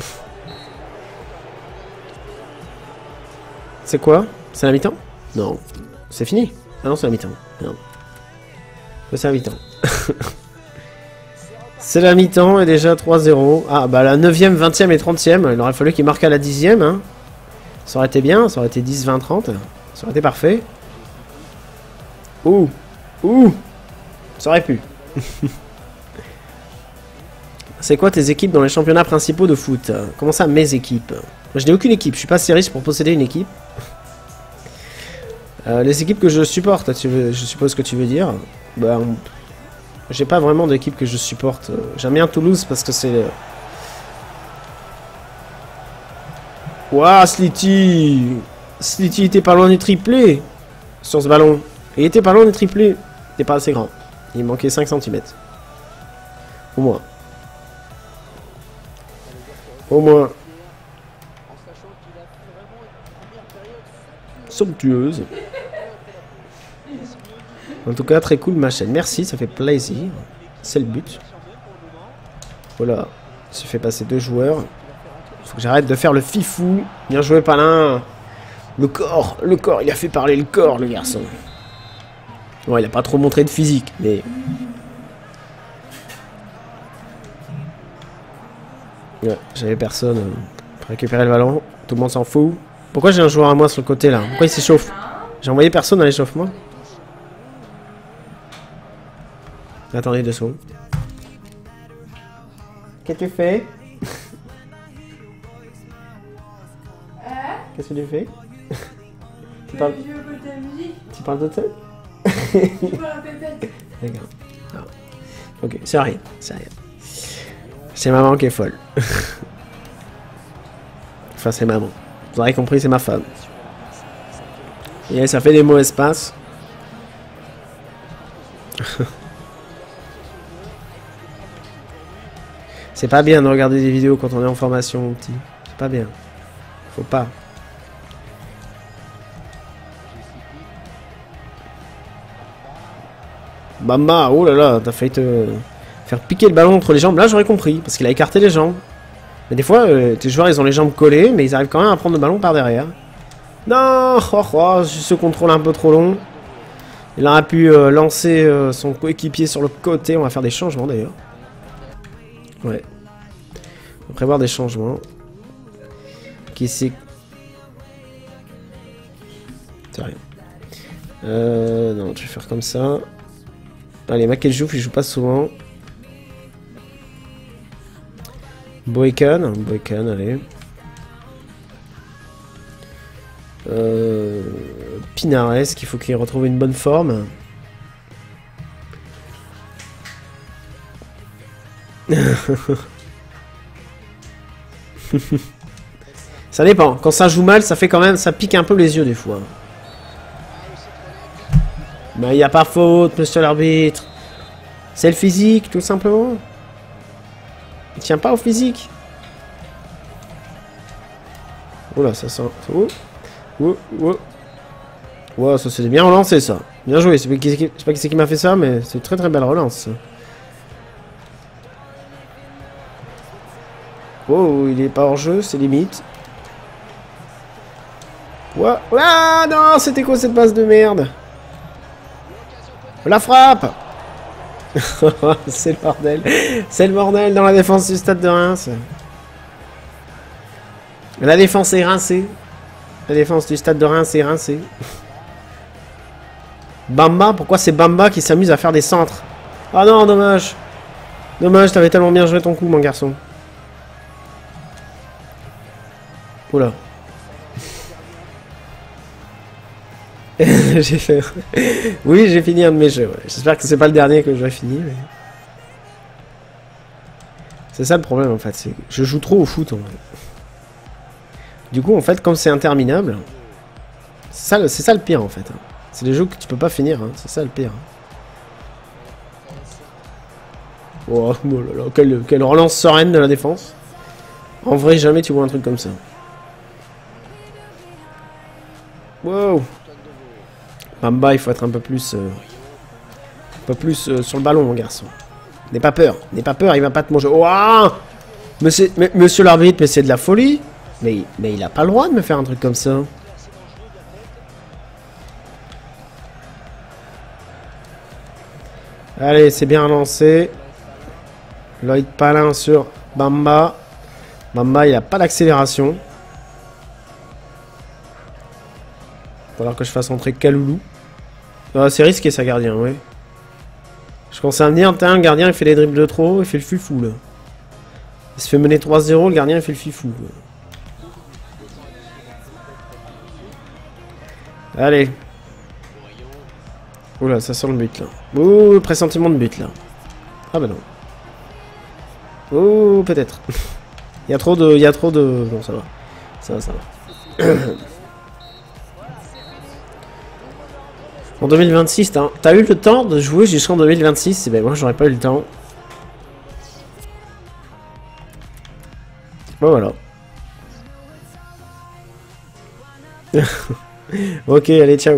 C'est quoi? C'est la mi-temps? Non. C'est fini? Ah non, c'est la mi-temps. Non. C'est la mi-temps. C'est la mi-temps et déjà trois zéro. Ah bah la neuvième, vingtième et trentième. Il aurait fallu qu'il marque à la dixième. Hein. Ça aurait été bien, ça aurait été dix, vingt, trente. Ça aurait été parfait. Ouh. Ouh. Ça aurait pu. C'est quoi tes équipes dans les championnats principaux de foot? Comment ça, mes équipes? Moi, je n'ai aucune équipe, je suis pas assez riche pour posséder une équipe. Euh, les équipes que je supporte, tu veux, je suppose que tu veux dire. Bah, on... j'ai pas vraiment d'équipe que je supporte. J'aime bien Toulouse parce que c'est... Waouh, Slity Slity était pas loin du triplé sur ce ballon. Il était pas loin du triplé. Il était pas assez grand. Il manquait cinq centimètres. Au moins. Au moins. Somptueuse. En tout cas, très cool ma chaîne. Merci, ça fait plaisir. C'est le but. Voilà. J'ai fait passer deux joueurs. Faut que j'arrête de faire le fifou. Bien joué, Palin. Le corps. Le corps. Il a fait parler le corps, le garçon. Ouais, il a pas trop montré de physique, mais... Ouais, j'avais personne pour récupérer le ballon. Tout le monde s'en fout. Pourquoi j'ai un joueur à moi sur le côté là? Pourquoi il s'échauffe? J'ai envoyé personne à l'échauffement. Attendez deux secondes. Qu'est-ce que tu fais? Qu'est-ce que tu fais? Tu parles... Tu parles de toi? Je parle à Pépette. D'accord. Ah. Ok, c'est rien, c'est rien. C'est maman qui est folle. Enfin, c'est maman. Vous aurez compris, c'est ma femme. Et ça fait des mauvaises passes. C'est pas bien de regarder des vidéos quand on est en formation, mon petit. C'est pas bien. Faut pas. Bamba, oh là là, t'as failli te faire piquer le ballon entre les jambes. Là, j'aurais compris, parce qu'il a écarté les jambes. Mais des fois, euh, tes joueurs, ils ont les jambes collées, mais ils arrivent quand même à prendre le ballon par derrière. Non, oh, oh, ce contrôle un peu trop long. Il aurait pu euh, lancer euh, son coéquipier sur le côté. On va faire des changements, d'ailleurs. Ouais. On va prévoir des changements. Qui c'est... C'est rien. Euh... Non, je vais faire comme ça. Allez, Makeljouf, il joue pas souvent. Boykan, Boykan, allez. Euh, Pinares, qu'il faut qu'il retrouve une bonne forme. Ça dépend. Quand ça joue mal, ça fait quand même, ça pique un peu les yeux des fois. Mais il n'y a pas faute, monsieur l'arbitre. C'est le physique, tout simplement. Il tient pas au physique. Oula, ça sent... Oh. Oh, oh. Wow, ça c'est bien relancé, ça. Bien joué. Je sais pas qui c'est qui, qui m'a fait ça, mais c'est une très très belle relance. Ça. Oh, il est pas hors jeu, c'est limite. Wow. Ah non, c'était quoi cette passe de merde? La frappe. C'est le bordel. C'est le bordel dans la défense du Stade de Reims. La défense est rincée. La défense du Stade de Reims est rincée. Bamba, pourquoi c'est Bamba qui s'amuse à faire des centres? Ah non, dommage. Dommage, t'avais tellement bien joué ton coup, mon garçon. Oula. J'ai fait... Oui, j'ai fini un de mes jeux. Ouais. J'espère que c'est pas le dernier que j'aurai fini. Mais... C'est ça le problème en fait. Je joue trop au foot en fait. Du coup, en fait, comme c'est interminable, c'est ça, ça le pire en fait. C'est des jeux que tu peux pas finir. Hein. C'est ça le pire. Oh, oh là là, quelle, quelle relance sereine de la défense. En vrai, jamais tu vois un truc comme ça. Wow. Bamba, il faut être un peu plus, euh, un peu plus euh, sur le ballon, mon garçon. N'aie pas peur, n'aie pas peur, il va pas te manger. Oh, monsieur, mais, monsieur l'arbitre, mais c'est de la folie. Mais, mais il a pas le droit de me faire un truc comme ça. Allez, c'est bien lancé. Lloyd Palin sur Bamba. Bamba, il a pas d'accélération. Il va falloir que je fasse entrer Kaloulou. Ah, c'est risqué ça, gardien, ouais. Je commence à me dire, le gardien il fait des dribbles de trop, il fait le fifou là. Il se fait mener trois zéro, le gardien il fait le fifou. Allez. Oula, ça sent le but là. Ouh, le pressentiment de but là. Ah bah non. Oh, peut-être. Il y a trop de... Il y a trop de... Bon, ça va. Ça va, ça va. En deux mille vingt-six, t'as as eu le temps de jouer jusqu'en deux mille vingt-six? Et ben moi j'aurais pas eu le temps. Bon voilà. Ok, allez, ciao.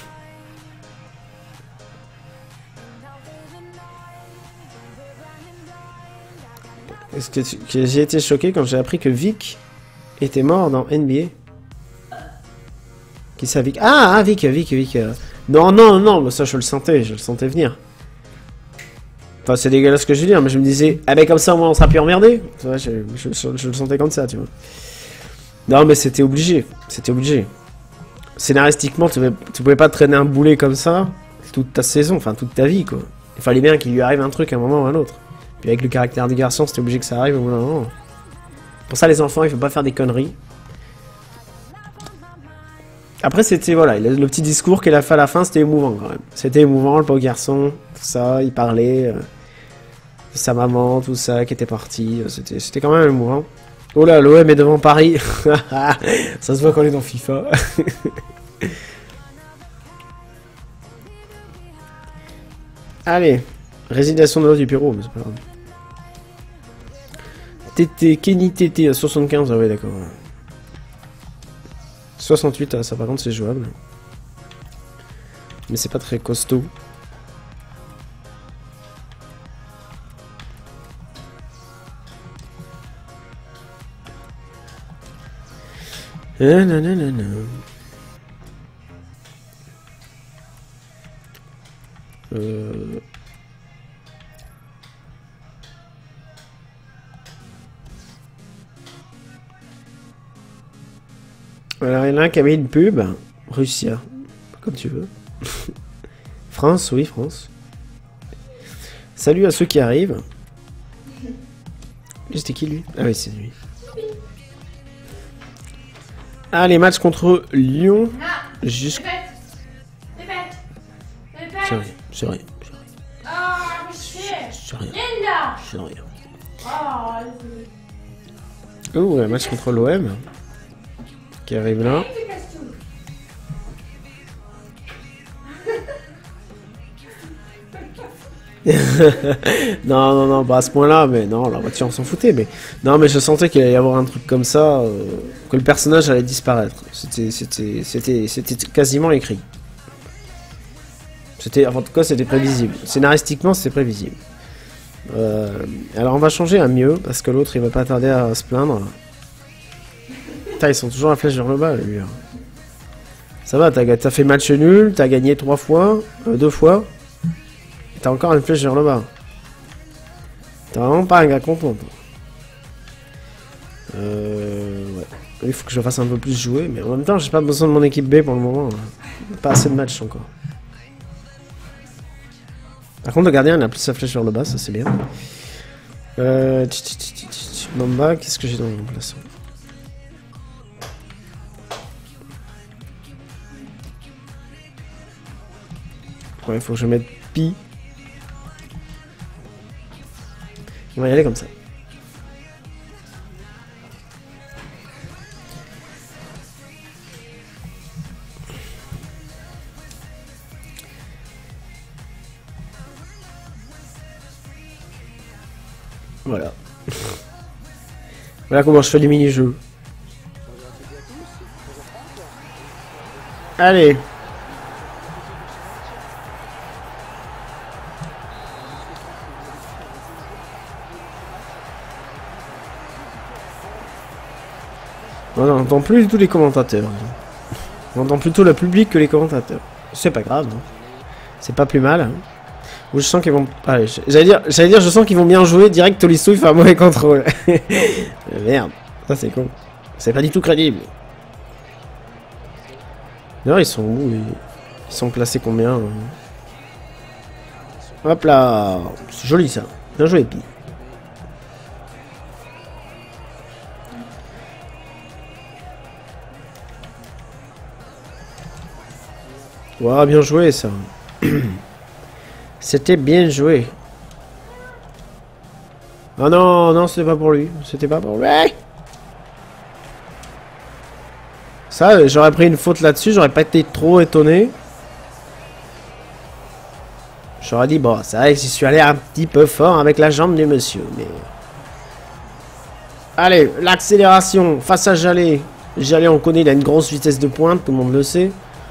Est-ce que, que j'ai été choqué quand j'ai appris que Vic était mort dans N B A? Qui ça, Vic? Ah, ah, Vic, Vic, Vic. Euh... Non, non, non, mais ça je le sentais, je le sentais venir. Enfin, c'est dégueulasse ce que je veux dire, mais je me disais, ah ben comme ça au moins on sera plus emmerdé. Tu vois, je, je, je, je le sentais comme ça, tu vois. Non, mais c'était obligé. C'était obligé. Scénaristiquement, tu pouvais, tu pouvais pas traîner un boulet comme ça toute ta saison, enfin toute ta vie, quoi. Il fallait bien qu'il lui arrive un truc à un moment ou à un autre. Puis avec le caractère du garçon, c'était obligé que ça arrive au bout d'un moment. Pour ça, les enfants, il faut pas faire des conneries. Après, c'était, voilà, le petit discours qu'elle a fait à la fin, c'était émouvant, quand même. C'était émouvant, le pauvre garçon, tout ça, il parlait... Euh, sa maman, tout ça, qui était parti. C'était, c'était quand même émouvant. Oh là, l'O M est devant Paris. Ça se voit qu'on est dans FIFA. Allez, résignation de l'eau du bureau, mais c'est pas grave. T T, Kenny T T à soixante-quinze, ah ouais d'accord. soixante-huit, ah, ça par contre c'est jouable. Mais c'est pas très costaud. Euh, nanana. Euh... Alors, il y en a un qui a mis une pub. Russia. Comme tu veux. France, oui, France. Salut à ceux qui arrivent. C'était qui, lui? Ah oui, c'est lui. Ah, les matchs contre Lyon. Juste... C'est rien, c'est rien. C'est rien. C'est rien. Oh, un match contre l'O M. Qui arrive là. non, non, non, pas à ce point-là, mais non, la voiture on s'en foutait, mais non, mais je sentais qu'il allait y avoir un truc comme ça, euh, que le personnage allait disparaître. C'était, c'était, c'était, c'était quasiment écrit. C'était, en tout cas, c'était prévisible. Scénaristiquement, c'était prévisible. Euh, alors, on va changer à mieux parce que l'autre, il va pas tarder à se plaindre. Putain, ils sont toujours à flèche vers le bas, lui. Ça va, t'as, t'as fait match nul, t'as gagné trois fois, euh, deux fois. T'as encore une flèche vers le bas. T'as vraiment pas un gars content. Euh, ouais. Il faut que je fasse un peu plus jouer, mais en même temps, j'ai pas besoin de mon équipe B pour le moment. Pas assez de matchs encore. Par contre, le gardien, il a plus sa flèche vers le bas, ça c'est bien. Euh, Mamba, qu'est-ce que j'ai dans mon place? Ouais, il faut que je mette Pi. On va y aller comme ça. Voilà. Voilà comment je fais les mini-jeux. Allez. On n'entend plus du tout les commentateurs. On entend plutôt le public que les commentateurs. C'est pas grave. Hein. C'est pas plus mal. Hein. Ou je sens qu'ils vont... Allez, j'allais dire, j'allais dire, je sens qu'ils vont bien jouer. Direct, Tolisso, il fait un mauvais contrôle. Merde. Ça, c'est con. C'est pas du tout crédible. D'ailleurs, ils sont où? Ils sont classés combien? hein Hop là. C'est joli, ça. Bien joué, Pi. Ouah, bien joué, ça. C'était bien joué. Ah non, non, c'était pas pour lui. C'était pas pour lui. Ça, j'aurais pris une faute là-dessus, j'aurais pas été trop étonné. J'aurais dit, bon, c'est vrai que j'y suis allé un petit peu fort avec la jambe du monsieur, mais... Allez, l'accélération face à Jallet. Jallet, on connaît, il a une grosse vitesse de pointe, tout le monde le sait.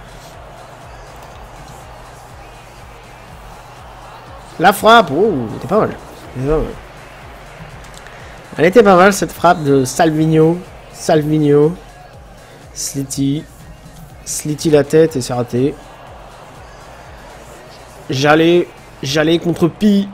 La frappe, oh, elle était pas mal. Elle était pas mal. Elle était pas mal cette frappe de Salvino. Salvino. Slity. Slity la tête et c'est raté. Jallet. Jallet contre Pi.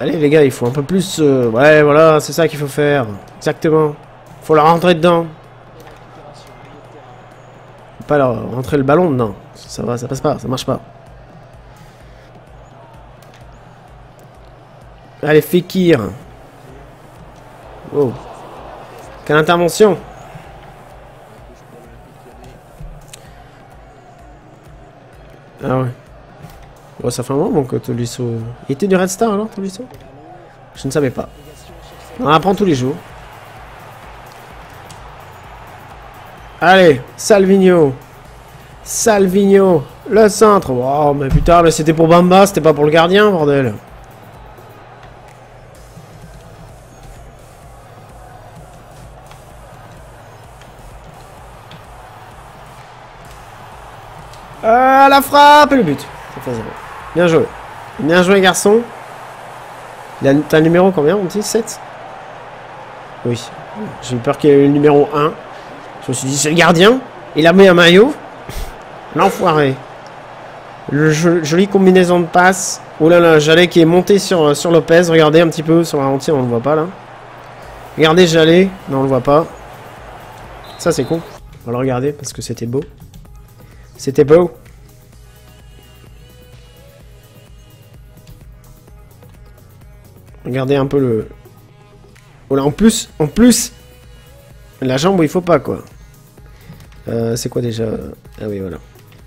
Allez les gars, il faut un peu plus... Euh... Ouais, voilà, c'est ça qu'il faut faire. Exactement. Faut leur rentrer dedans. Faut pas leur rentrer le ballon dedans. Ça va, ça passe pas, ça marche pas. Allez, Fekir. Wow. Quelle intervention. Ah ouais. Oh, ça fait un moment que Tolisso... Il était du Red Star alors, Tolisso? Je ne savais pas. On apprend tous les jours. Allez, Salvinho. Salvinho. Le centre. Wow, mais putain, mais c'était pour Bamba, c'était pas pour le gardien, bordel. Euh, la frappe et le but. Ça fait zéro. Bien joué. Bien joué, garçon. T'as le numéro combien, on dit sept? Oui. J'ai eu peur qu'il y ait le numéro un. Je me suis dit, c'est le gardien. Il a mis un maillot. L'enfoiré. Le joli combinaison de passes. Oh là là, Jallet qui est monté sur, sur Lopez. Regardez un petit peu sur la ralenti, on ne le voit pas là. Regardez Jallet. Non, on le voit pas. Ça, c'est con. On va le regarder parce que c'était beau. C'était beau. Regardez un peu le... Oh là, en plus, en plus, la jambe où il faut pas, quoi. Euh, c'est quoi déjà? Ah oui, voilà.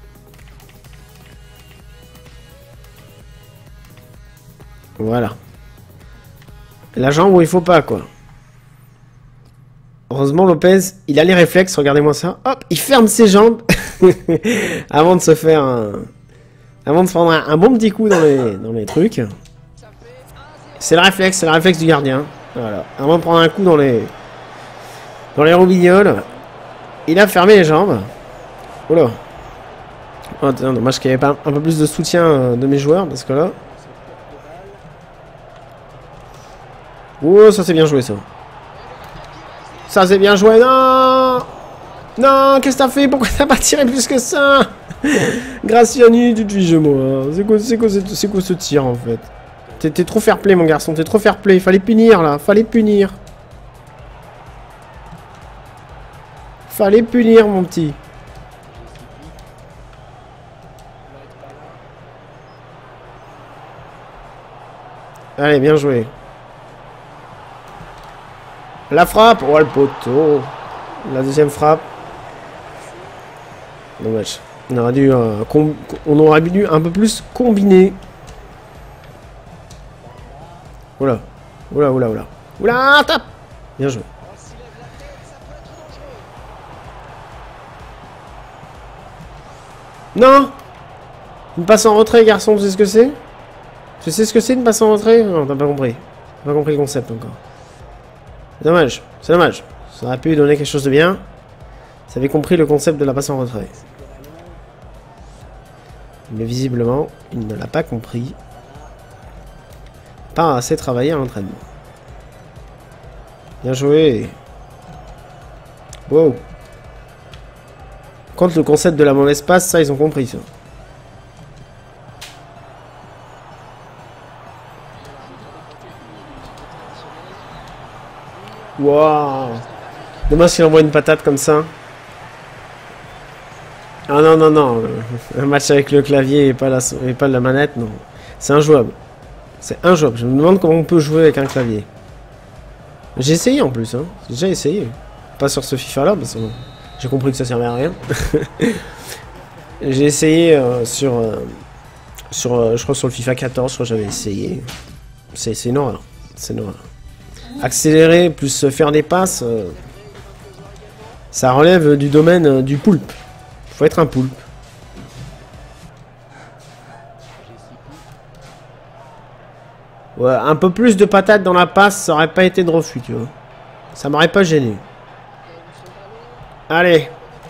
Voilà. La jambe où il faut pas, quoi. Heureusement, Lopez, il a les réflexes, regardez-moi ça. Hop, il ferme ses jambes avant de se faire un... Avant de se prendre un, un bon petit coup dans les, dans les trucs. C'est le réflexe, c'est le réflexe du gardien. Voilà. Avant de prendre un coup dans les... Dans les roubignoles. Il a fermé les jambes. Oula. Oh, dommage qu'il n'y avait pas un peu plus de soutien de mes joueurs, parce que là... Oh, ça c'est bien joué, ça. Ça c'est bien joué, non. Non, qu'est-ce que t'as fait? Pourquoi t'as pas tiré plus que ça? Graciani, tu te fiches de moi. C'est quoi, c'est quoi, c'est quoi ce tir, en fait? T'es trop fair play, mon garçon, t'es trop fair play. Fallait punir, là, fallait punir. Fallait punir, mon petit. Allez, bien joué. La frappe. Oh, le poteau. La deuxième frappe. Dommage. On aurait dû, euh, on aurait dû un peu plus combiner. Oula. Oula, oula, oula. Oula, tape. Bien joué. Non. Une passe en retrait, garçon, tu sais ce que c'est? Tu sais ce que c'est une passe en retrait? Non, t'as pas compris. T'as pas compris le concept encore. C'est dommage, c'est dommage. Ça aurait pu donner quelque chose de bien. Ça avait compris le concept de la passe en retrait. Mais visiblement, il ne l'a pas compris. Pas assez travaillé à l'entraînement. Bien joué. Wow. Contre le concept de la mauvaise passe, ça, ils ont compris, ça. Waouh. Dommage s'il envoie une patate comme ça. Ah non, non, non. Un match avec le clavier et pas la, et pas la manette, non. C'est injouable. C'est injouable. Je me demande comment on peut jouer avec un clavier. J'ai essayé en plus, hein. J'ai déjà essayé. Pas sur ce FIFA là, parce que j'ai compris que ça servait à rien. J'ai essayé euh, sur, euh, sur euh, je crois sur le FIFA quatorze, je crois que j'avais essayé. C'est une horreur. C'est une horreur. Accélérer plus faire des passes, euh, ça relève du domaine euh, du poulpe. Faut être un poulpe. Ouais, un peu plus de patates dans la passe, ça aurait pas été de refus, tu vois. Ça m'aurait pas gêné. Allez.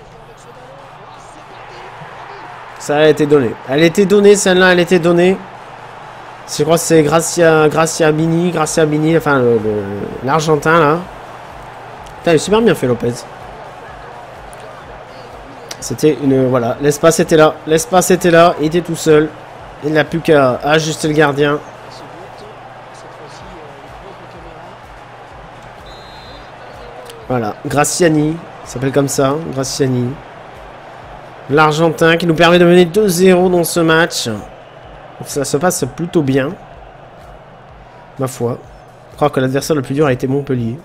Ça a été donné. Elle était donnée, celle-là, elle était donnée. Je crois que c'est Gracia, Gracia Bini, Gracia Bini, enfin l'Argentin là. Putain, il a super bien fait Lopez. C'était une... Voilà, l'espace était là. L'espace était là, il était tout seul. Il n'a plus qu'à ajuster le gardien. Voilà, Graciani, il s'appelle comme ça, Graciani. L'Argentin qui nous permet de mener deux zéro dans ce match. Ça se passe plutôt bien. Ma foi. Je crois que l'adversaire le plus dur a été Montpellier.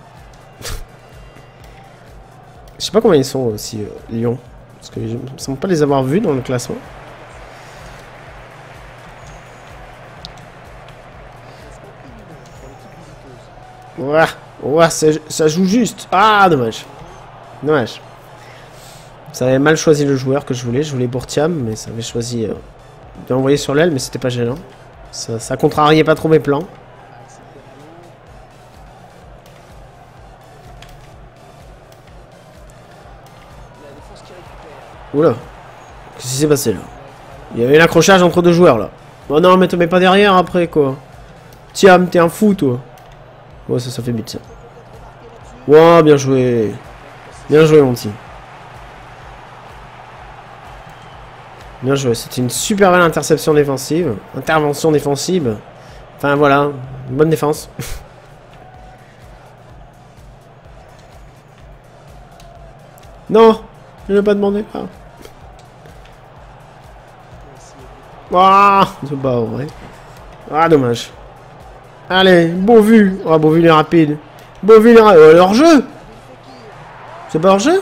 Je sais pas combien ils sont aussi, euh, Lyon. Parce que je ne semble pas les avoir vus dans le classement. Ouah, ouah, ça, ça joue juste. Ah, dommage. Dommage. Ça avait mal choisi le joueur que je voulais. Je voulais Bourtiam, mais ça avait choisi euh, de l'envoyer sur l'aile, mais c'était pas gênant. Ça, ça contrariait pas trop mes plans. Oula. Qu'est-ce qui s'est passé là? Il y avait un accrochage entre deux joueurs là. Oh non, mais te mets pas derrière après quoi. Tiens, t'es un fou toi. Ouais, ça, ça fait but ça. Wow, bien joué. Bien joué, mon petit. Bien joué. C'était une super belle interception défensive. Intervention défensive. Enfin, voilà. Une bonne défense. Non, je n'ai pas demandé. Ah. Ah, c'est pas vrai. Ah, dommage. Allez, beau vu. Ah, beau vu, il est rapide. Beau vu, il est rapide. Euh, hors jeu. C'est pas hors jeu?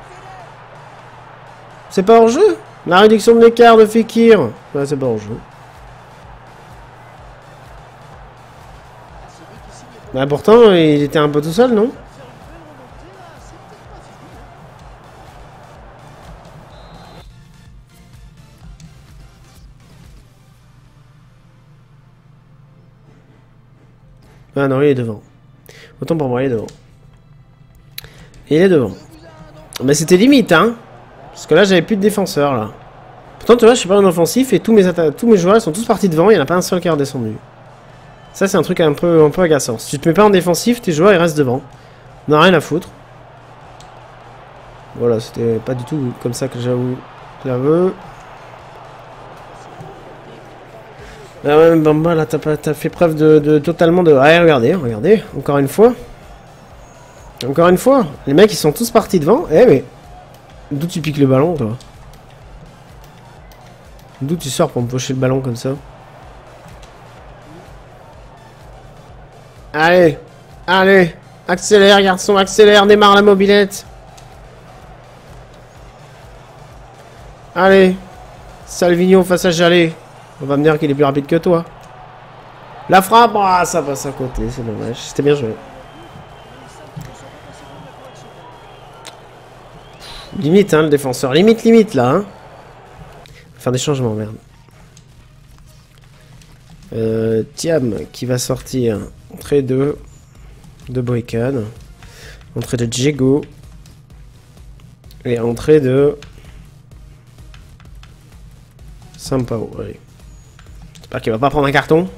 C'est pas hors jeu? La réduction de l'écart de Fekir. Ouais, c'est pas hors jeu. Bah, pourtant, il était un peu tout seul, non? Ah non, il est devant. Autant pour moi, il est devant. Il est devant. Mais c'était limite, hein. Parce que là, j'avais plus de défenseurs, là. Pourtant, tu vois, je suis pas en offensif et tous mes, tous mes joueurs sont tous partis devant. Il n'y en a pas un seul qui est redescendu. Ça, c'est un truc un peu, un peu agaçant. Si tu te mets pas en défensif, tes joueurs, ils restent devant. On n'a rien à foutre. Voilà, c'était pas du tout comme ça que j'avoue. J'avoue. Ah ouais, Bamba, là, t'as fait preuve de, de totalement de... Ah, regardez, regardez, encore une fois. Encore une fois. Les mecs, ils sont tous partis devant. Eh, mais... D'où tu piques le ballon, toi? D'où tu sors pour me pocher le ballon comme ça? Allez. Allez. Accélère, garçon, accélère. Démarre la mobilette. Allez. Salvigno face à Jallet. On va me dire qu'il est plus rapide que toi. La frappe, ah, ça passe à côté, c'est dommage. C'était bien joué. Limite, hein, le défenseur. Limite, limite, là. Hein. Faire des changements, merde. Euh, Thiam qui va sortir. Entrée de... De Boykan. Entrée de Diego. Et entrée de... Sampao, allez. J'espère qu'il va pas prendre un carton.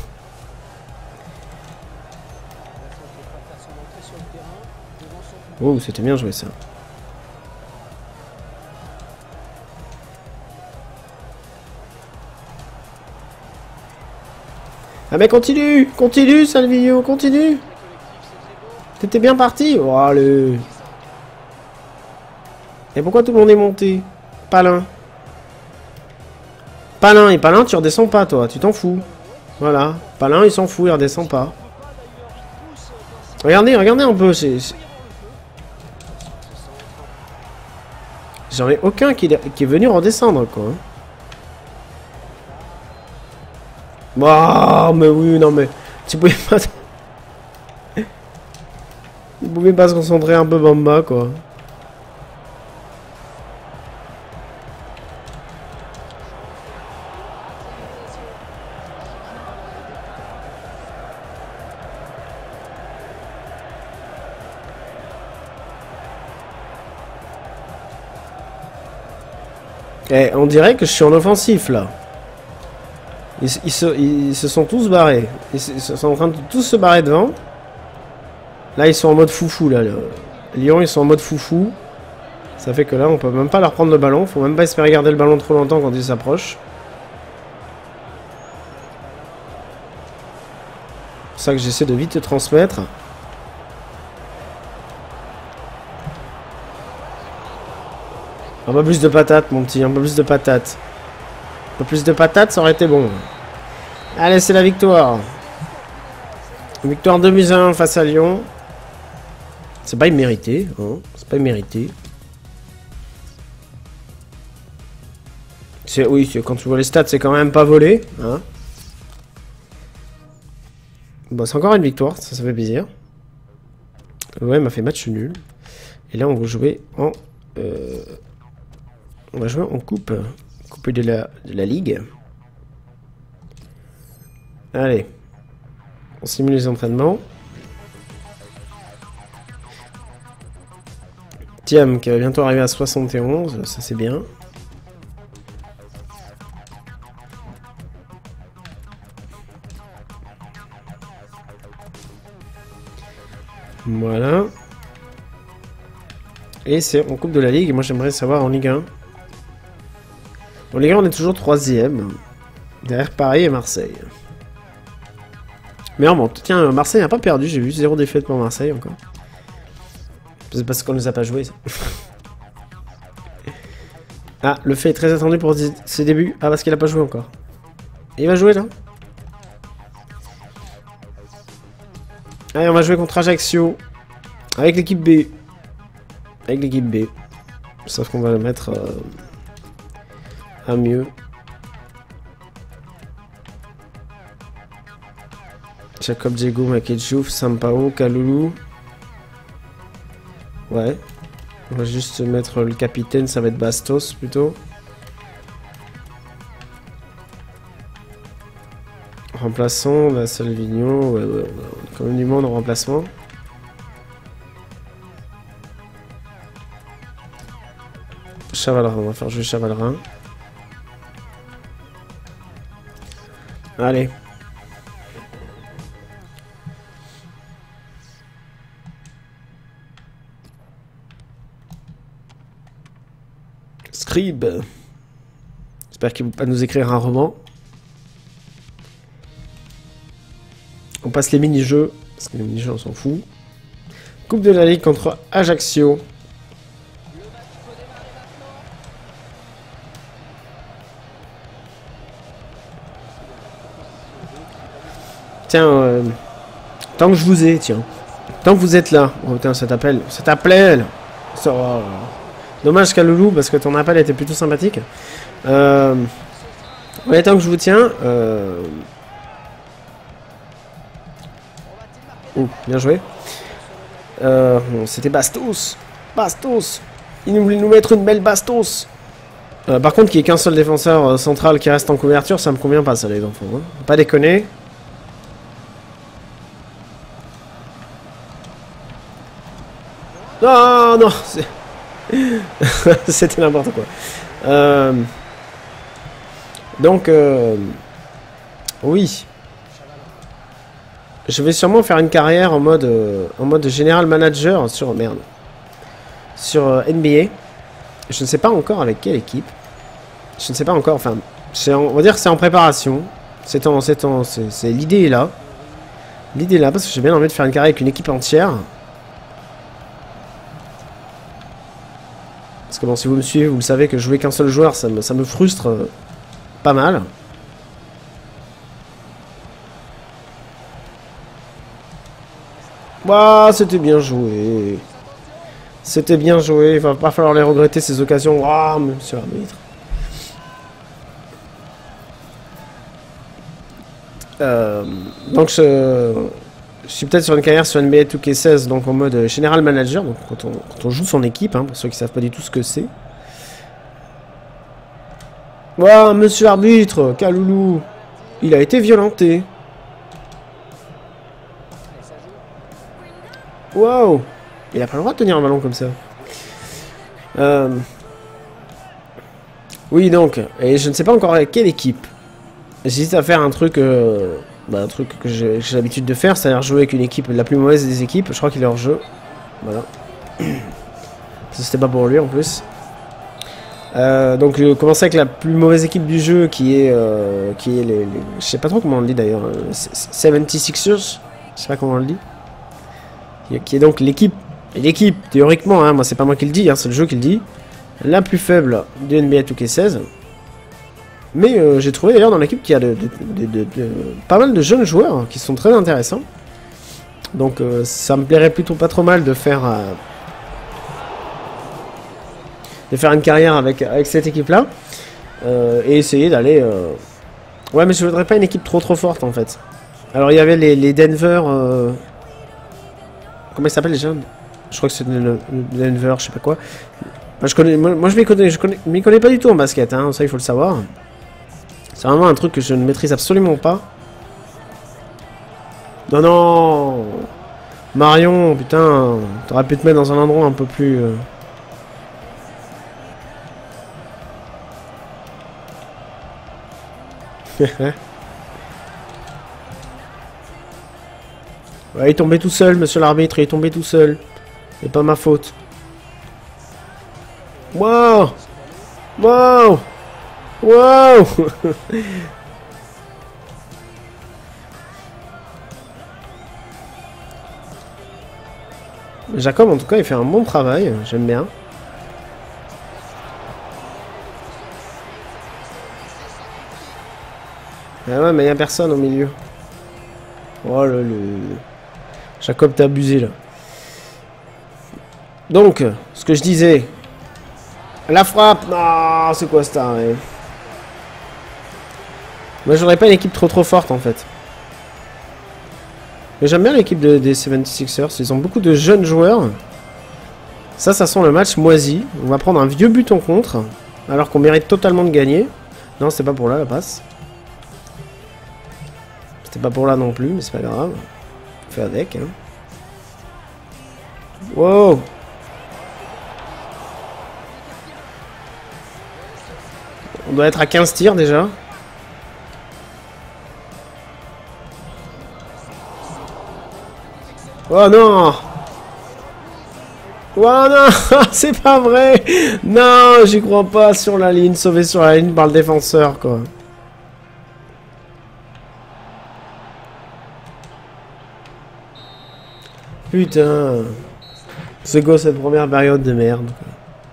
Oh, c'était bien joué ça. Ah mais continue, continue Salvio, continue. T'étais bien parti. Oh, allez. Et pourquoi tout le monde est monté? Palin. Palin, et Palin, tu redescends pas, toi. Tu t'en fous. Voilà. Palin, il s'en fout, il redescend pas. Regardez, regardez un peu. J'en ai aucun qui est, qui est venu redescendre, quoi. Oh, mais oui, non, mais... Tu pouvais pas... Tu pouvais pas se concentrer un peu Bamba, quoi. Eh, on dirait que je suis en offensif, là. Ils, ils, se, ils se sont tous barrés. Ils, se, ils sont en train de tous se barrer devant. Là, ils sont en mode foufou, là. Le... Lyon, ils sont en mode foufou. Ça fait que là, on peut même pas leur prendre le ballon. Faut même pas espérer garder le ballon trop longtemps quand ils s'approchent. C'est ça que j'essaie de vite te transmettre. Un peu plus de patates, mon petit, un peu plus de patates. Un peu plus de patates, ça aurait été bon. Allez, c'est la victoire. Victoire deux buts à un face à Lyon. C'est pas immérité, hein. C'est pas immérité. C'est, oui, quand tu vois les stats, c'est quand même pas volé, hein. Bon, c'est encore une victoire, ça, ça fait plaisir. Ouais, m'a fait match nul. Et là, on va jouer en... Euh, on va jouer en coupe. Coupe de la, de la Ligue. Allez. On simule les entraînements. Thiam qui va bientôt arriver à soixante et onze, ça c'est bien. Voilà. Et c'est en Coupe de la Ligue. Moi j'aimerais savoir en Ligue un. En Ligue un on est toujours troisième. Derrière Paris et Marseille. Mais bon, tiens, Marseille n'a pas perdu. J'ai vu zéro défaite pour Marseille encore. C'est parce qu'on ne les a pas joués. Ah, le fait est très attendu pour ses débuts. Ah, parce qu'il a pas joué encore. Il va jouer là. Allez, on va jouer contre Ajaccio. Avec l'équipe B. Avec l'équipe B. Sauf qu'on va le mettre euh, à mieux. Jacob Diego, Makedjouf, Sampao, Kaloulou. Ouais. On va juste mettre le capitaine, ça va être Bastos plutôt. Remplaçant, la Salvigno, ouais, ouais, ouais. Quand même du monde en remplacement. Chavalerin, on va faire jouer Chavalerin. Allez. Scribe. J'espère qu'il ne va pas nous écrire un roman. On passe les mini-jeux, parce que les mini-jeux on s'en fout. Coupe de la Ligue contre Ajaccio. Tiens, euh, tant que je vous ai, tiens. Tant que vous êtes là. Oh putain, ça t'appelle. Ça t'appelle. Ça va. Dommage Kaloulou, parce que ton appel était plutôt sympathique. Euh... Ouais, tant que je vous tiens... Euh... Oh, bien joué. Euh, C'était Bastos. Bastos. Il voulait nous mettre une belle Bastos. Euh, par contre, qu'il n'y ait qu'un seul défenseur euh, central qui reste en couverture, ça me convient pas, ça, les enfants. Hein. Pas déconner. Non, non. C'était n'importe quoi. Euh... Donc, euh... oui. Je vais sûrement faire une carrière en mode, euh, en mode général manager sur merde, sur euh, N B A. Je ne sais pas encore avec quelle équipe. Je ne sais pas encore. Enfin, on va dire que c'est en préparation. C'est en, c'est en, c'est l'idée est là. L'idée est là parce que j'ai bien envie de faire une carrière avec une équipe entière. Parce que bon, si vous me suivez, vous le savez que jouer qu'un seul joueur, ça me, ça me frustre euh, pas mal. Waouh, c'était bien joué. C'était bien joué. Il va pas falloir les regretter ces occasions. Waouh, monsieur l'arbitre. Euh, donc je, je suis peut-être sur une carrière sur N B A deux K seize, donc en mode général manager, donc quand on, quand on joue son équipe, hein, pour ceux qui savent pas du tout ce que c'est. Waouh, monsieur arbitre, Kaloulou, il a été violenté. Waouh, il a pas le droit de tenir un ballon comme ça. Euh, oui donc, et je ne sais pas encore avec quelle équipe. J'hésite à faire un truc, euh, bah, un truc que j'ai l'habitude de faire, c'est-à-dire jouer avec une équipe la plus mauvaise des équipes. Je crois qu'il est hors jeu. Voilà. Ça c'était pas pour lui en plus. Euh, donc je commence avec la plus mauvaise équipe du jeu qui est, euh, qui est les, les, je sais pas trop comment on le dit d'ailleurs, soixante-sixers, je sais pas comment on le dit. Qui est donc l'équipe, l'équipe théoriquement, hein, moi c'est pas moi qui le dis, hein, c'est le jeu qui le dit. la plus faible du N B A deux K seize. Mais euh, j'ai trouvé d'ailleurs dans l'équipe qu'il y a de, de, de, de, de, pas mal de jeunes joueurs qui sont très intéressants. Donc euh, ça me plairait plutôt pas trop mal de faire euh, de faire une carrière avec, avec cette équipe-là. Euh, et essayer d'aller... Euh... Ouais, mais je voudrais pas une équipe trop trop forte en fait. Alors il y avait les, les Denver... Euh... Comment ils s'appellent déjà? Je crois que c'est le Denver, je sais pas quoi. Moi je, connais, moi, moi, je m'y connais, je connais, m'y connais pas du tout en basket, hein, ça il faut le savoir. C'est vraiment un truc que je ne maîtrise absolument pas. Non, non Marion, putain, t'aurais pu te mettre dans un endroit un peu plus... Euh... Ouais, il est tombé tout seul, monsieur l'arbitre, il est tombé tout seul. C'est pas ma faute. Wow Wow Wow Jacob, en tout cas, il fait un bon travail, j'aime bien. Ah ouais, mais il n'y a personne au milieu. Oh là là. Jacob, t'as abusé là. Donc, ce que je disais. La frappe. Non, c'est quoi ça ouais. Moi, j'aurais pas une équipe trop trop forte en fait. Mais j'aime bien l'équipe de, des soixante-sixers. Ils ont beaucoup de jeunes joueurs. Ça, ça sent le match moisi. On va prendre un vieux but en contre. Alors qu'on mérite totalement de gagner. Non, c'était pas pour là la passe. C'était pas pour là non plus, mais c'est pas grave. On fait avec. Hein. Wow! On doit être à quinze tirs déjà. Oh non! Oh non! C'est pas vrai! Non, j'y crois pas sur la ligne, sauvé sur la ligne par le défenseur quoi. Putain. C'est quoi cette première période de merde quoi.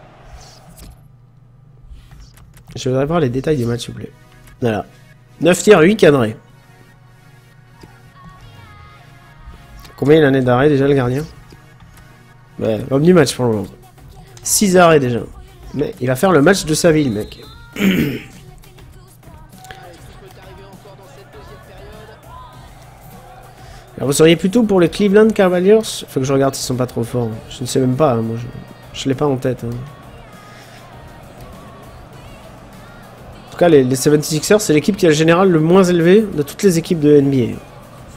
Je voudrais voir les détails du match s'il vous plaît. Voilà. neuf tirs, huit cadrés. Combien il en est d'arrêt déjà le gardien? Ouais, l'homme du match pour le moment. six arrêts déjà. Mais il va faire le match de sa vie le mec. Alors vous seriez plutôt pour les Cleveland Cavaliers? Faut que je regarde s'ils sont pas trop forts. Je ne sais même pas, hein, moi je, je l'ai pas en tête. Hein. En tout cas les, les soixante-sixers c'est l'équipe qui a le général le moins élevé de toutes les équipes de N B A.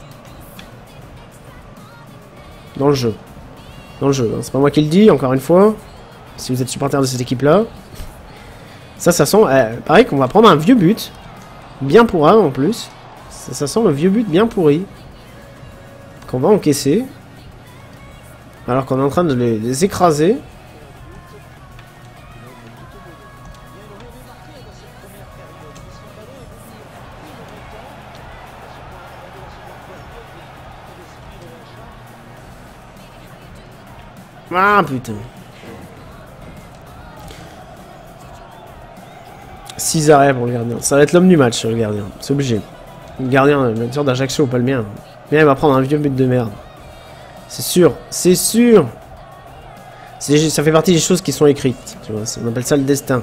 Dans le jeu. Dans le jeu, hein. C'est pas moi qui le dis, encore une fois. Si vous êtes supporter de cette équipe-là. Ça, ça sent... Euh, pareil qu'on va prendre un vieux but. Bien pourri en plus. Ça, ça sent le vieux but bien pourri. Qu'on va encaisser. Alors qu'on est en train de les, les écraser. Ah putain. six arrêts pour le gardien. Ça va être l'homme du match le gardien. C'est obligé. Le gardien, bien sûr d'Ajaccio, pas le mien. Mais il va prendre un vieux but de merde. C'est sûr. C'est sûr. Ça fait partie des choses qui sont écrites. Tu vois, on appelle ça le destin.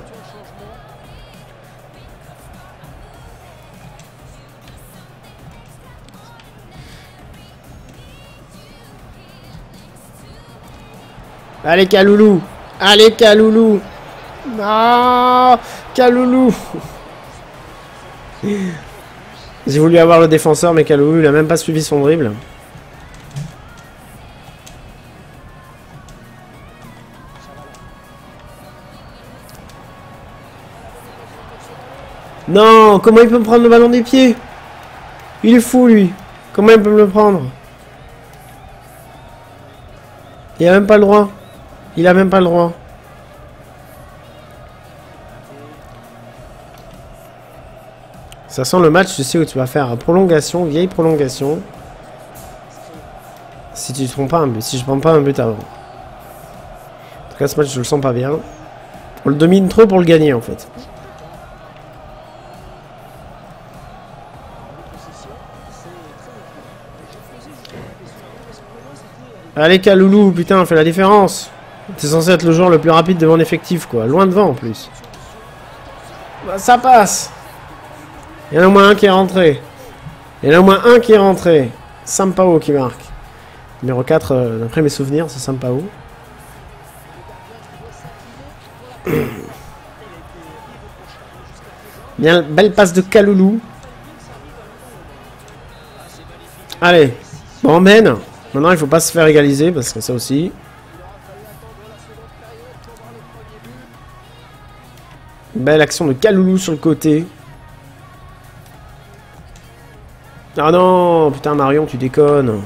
Allez, Kaloulou! Allez, Kaloulou! Non! Kaloulou! J'ai voulu avoir le défenseur, mais Kaloulou, il a même pas suivi son dribble. Non! Comment il peut me prendre le ballon des pieds? Il est fou, lui! Comment il peut me le prendre? Il a même pas le droit. Il a même pas le droit. Ça sent le match, je sais où tu vas faire. Prolongation, vieille prolongation. Si tu ne prends pas un but. Si je prends pas un but avant. En tout cas, ce match, je le sens pas bien. On le domine trop pour le gagner en fait. Allez Kaloulou, putain, fais la différence. T'es censé être le joueur le plus rapide devant l'effectif quoi. Loin devant en plus. Bah, ça passe. Il y en a au moins un qui est rentré. Il y en a au moins un qui est rentré. Sampao qui marque. Numéro quatre, euh, d'après mes souvenirs, c'est Sampao. Bien, belle passe de Kaloulou. Allez, bon, on mène. Maintenant, il faut pas se faire égaliser parce que ça aussi. Belle action de Kaloulou sur le côté. Ah non, putain, Marion, tu déconnes.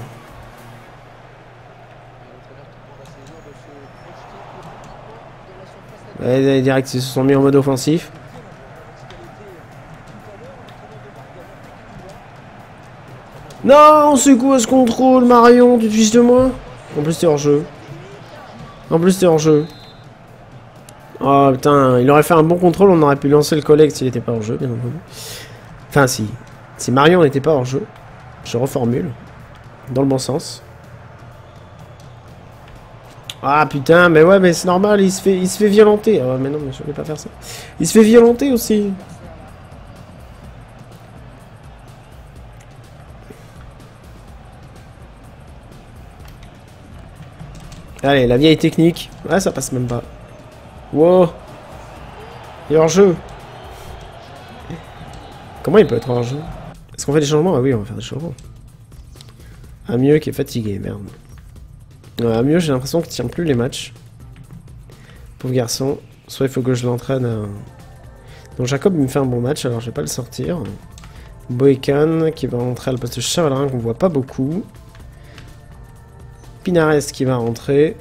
Ouais, direct, ils se sont mis en mode offensif. Non, c'est quoi ce contrôle, Marion? Tu te fiches de moi? En plus, t'es hors jeu. En plus, t'es hors jeu. Oh putain, il aurait fait un bon contrôle, on aurait pu lancer le collègue s'il n'était pas hors jeu, bien entendu. Enfin, si. Si Marion n'était pas hors jeu, je reformule. Dans le bon sens. Ah putain, mais ouais, mais c'est normal, il se fait, il se fait violenter. Ah ouais, mais non, mais je vais pas faire ça. Il se fait violenter aussi. Allez, la vieille technique. Ouais, ça passe même pas. Wow. Il est hors jeu. Comment il peut être hors jeu? Est-ce qu'on fait des changements? Ah oui, on va faire des changements. Amieux qui est fatigué, merde. Ouais, Amieux, j'ai l'impression qu'il tient plus les matchs. Pauvre garçon. Soit il faut que je l'entraîne à... Donc Jacob il me fait un bon match, alors je vais pas le sortir. Boekan qui va rentrer à le poste de Chavalerin qu'on voit pas beaucoup. Pinares qui va rentrer.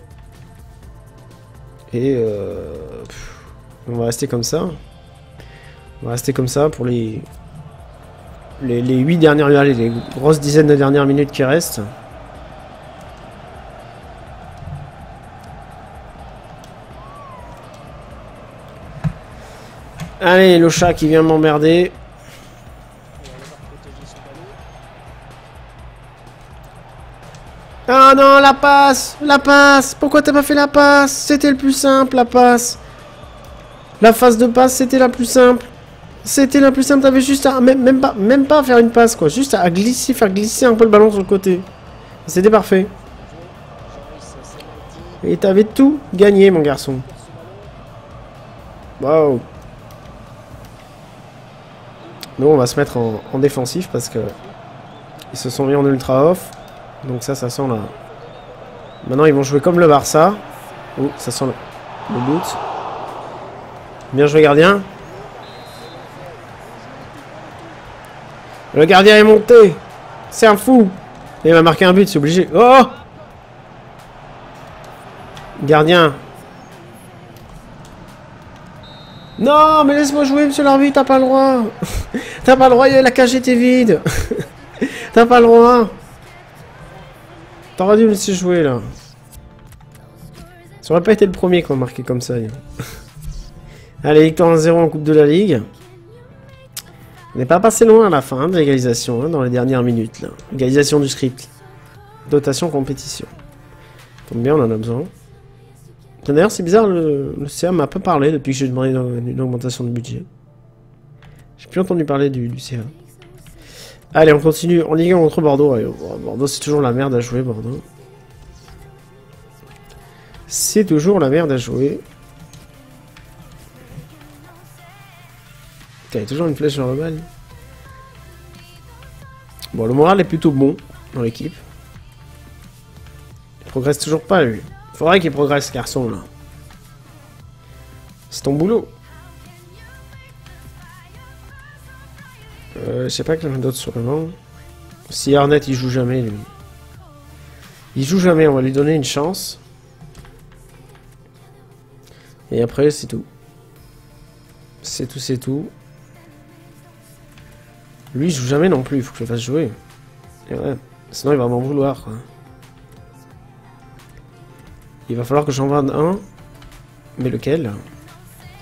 Et euh, pff, on va rester comme ça. On va rester comme ça pour les les, les huit dernières minutes, les grosses dizaines de dernières minutes qui restent. Allez, le chat qui vient m'emmerder. Ah non, la passe! La passe! Pourquoi t'as pas fait la passe? C'était le plus simple, la passe. La phase de passe, c'était la plus simple. C'était la plus simple, t'avais juste à... Même, même, pas, même pas à faire une passe, quoi. Juste à glisser, faire glisser un peu le ballon sur le côté. C'était parfait. Et t'avais tout gagné, mon garçon. Waouh. Nous, on va se mettre en, en défensif parce que... Ils se sont mis en ultra off. Donc ça, ça sent là. Maintenant, ils vont jouer comme le Barça. Oh, ça sent le, le but. Bien joué, gardien. Le gardien est monté. C'est un fou. Il va marquer un but, c'est obligé. Oh! Gardien. Non, mais laisse-moi jouer, monsieur l'arbitre, t'as pas le droit. T'as pas le droit, la cage était vide. T'as pas le droit. T'aurais dû me laisser jouer là. Ça aurait pas été le premier qu'on marquait comme ça. Allez, victoire un zéro en Coupe de la Ligue. On n'est pas passé loin à la fin de l'égalisation, hein, dans les dernières minutes. Égalisation du script. Dotation compétition. Tombe bien, on en a besoin. D'ailleurs, c'est bizarre, le, le C A m'a pas parlé depuis que j'ai demandé une, une augmentation de budget. J'ai plus entendu parler du, du C A. Allez, on continue en Ligue un contre Bordeaux. Allez, Bordeaux, c'est toujours la merde à jouer, Bordeaux. C'est toujours la merde à jouer. Il y a toujours une flèche dans le balle. Bon, le moral est plutôt bon dans l'équipe. Il progresse toujours pas, lui. Faudrait qu'il progresse, ce garçon, là. C'est ton boulot. Euh, je sais pas qu'il y en a d'autres sur le banc. Si Arnett, il joue jamais, lui. Il joue jamais, on va lui donner une chance. Et après, c'est tout. C'est tout, c'est tout. Lui, il joue jamais non plus, il faut que je le fasse jouer. Et ouais, sinon il va m'en vouloir, quoi. Il va falloir que j'en vende un. Mais lequel?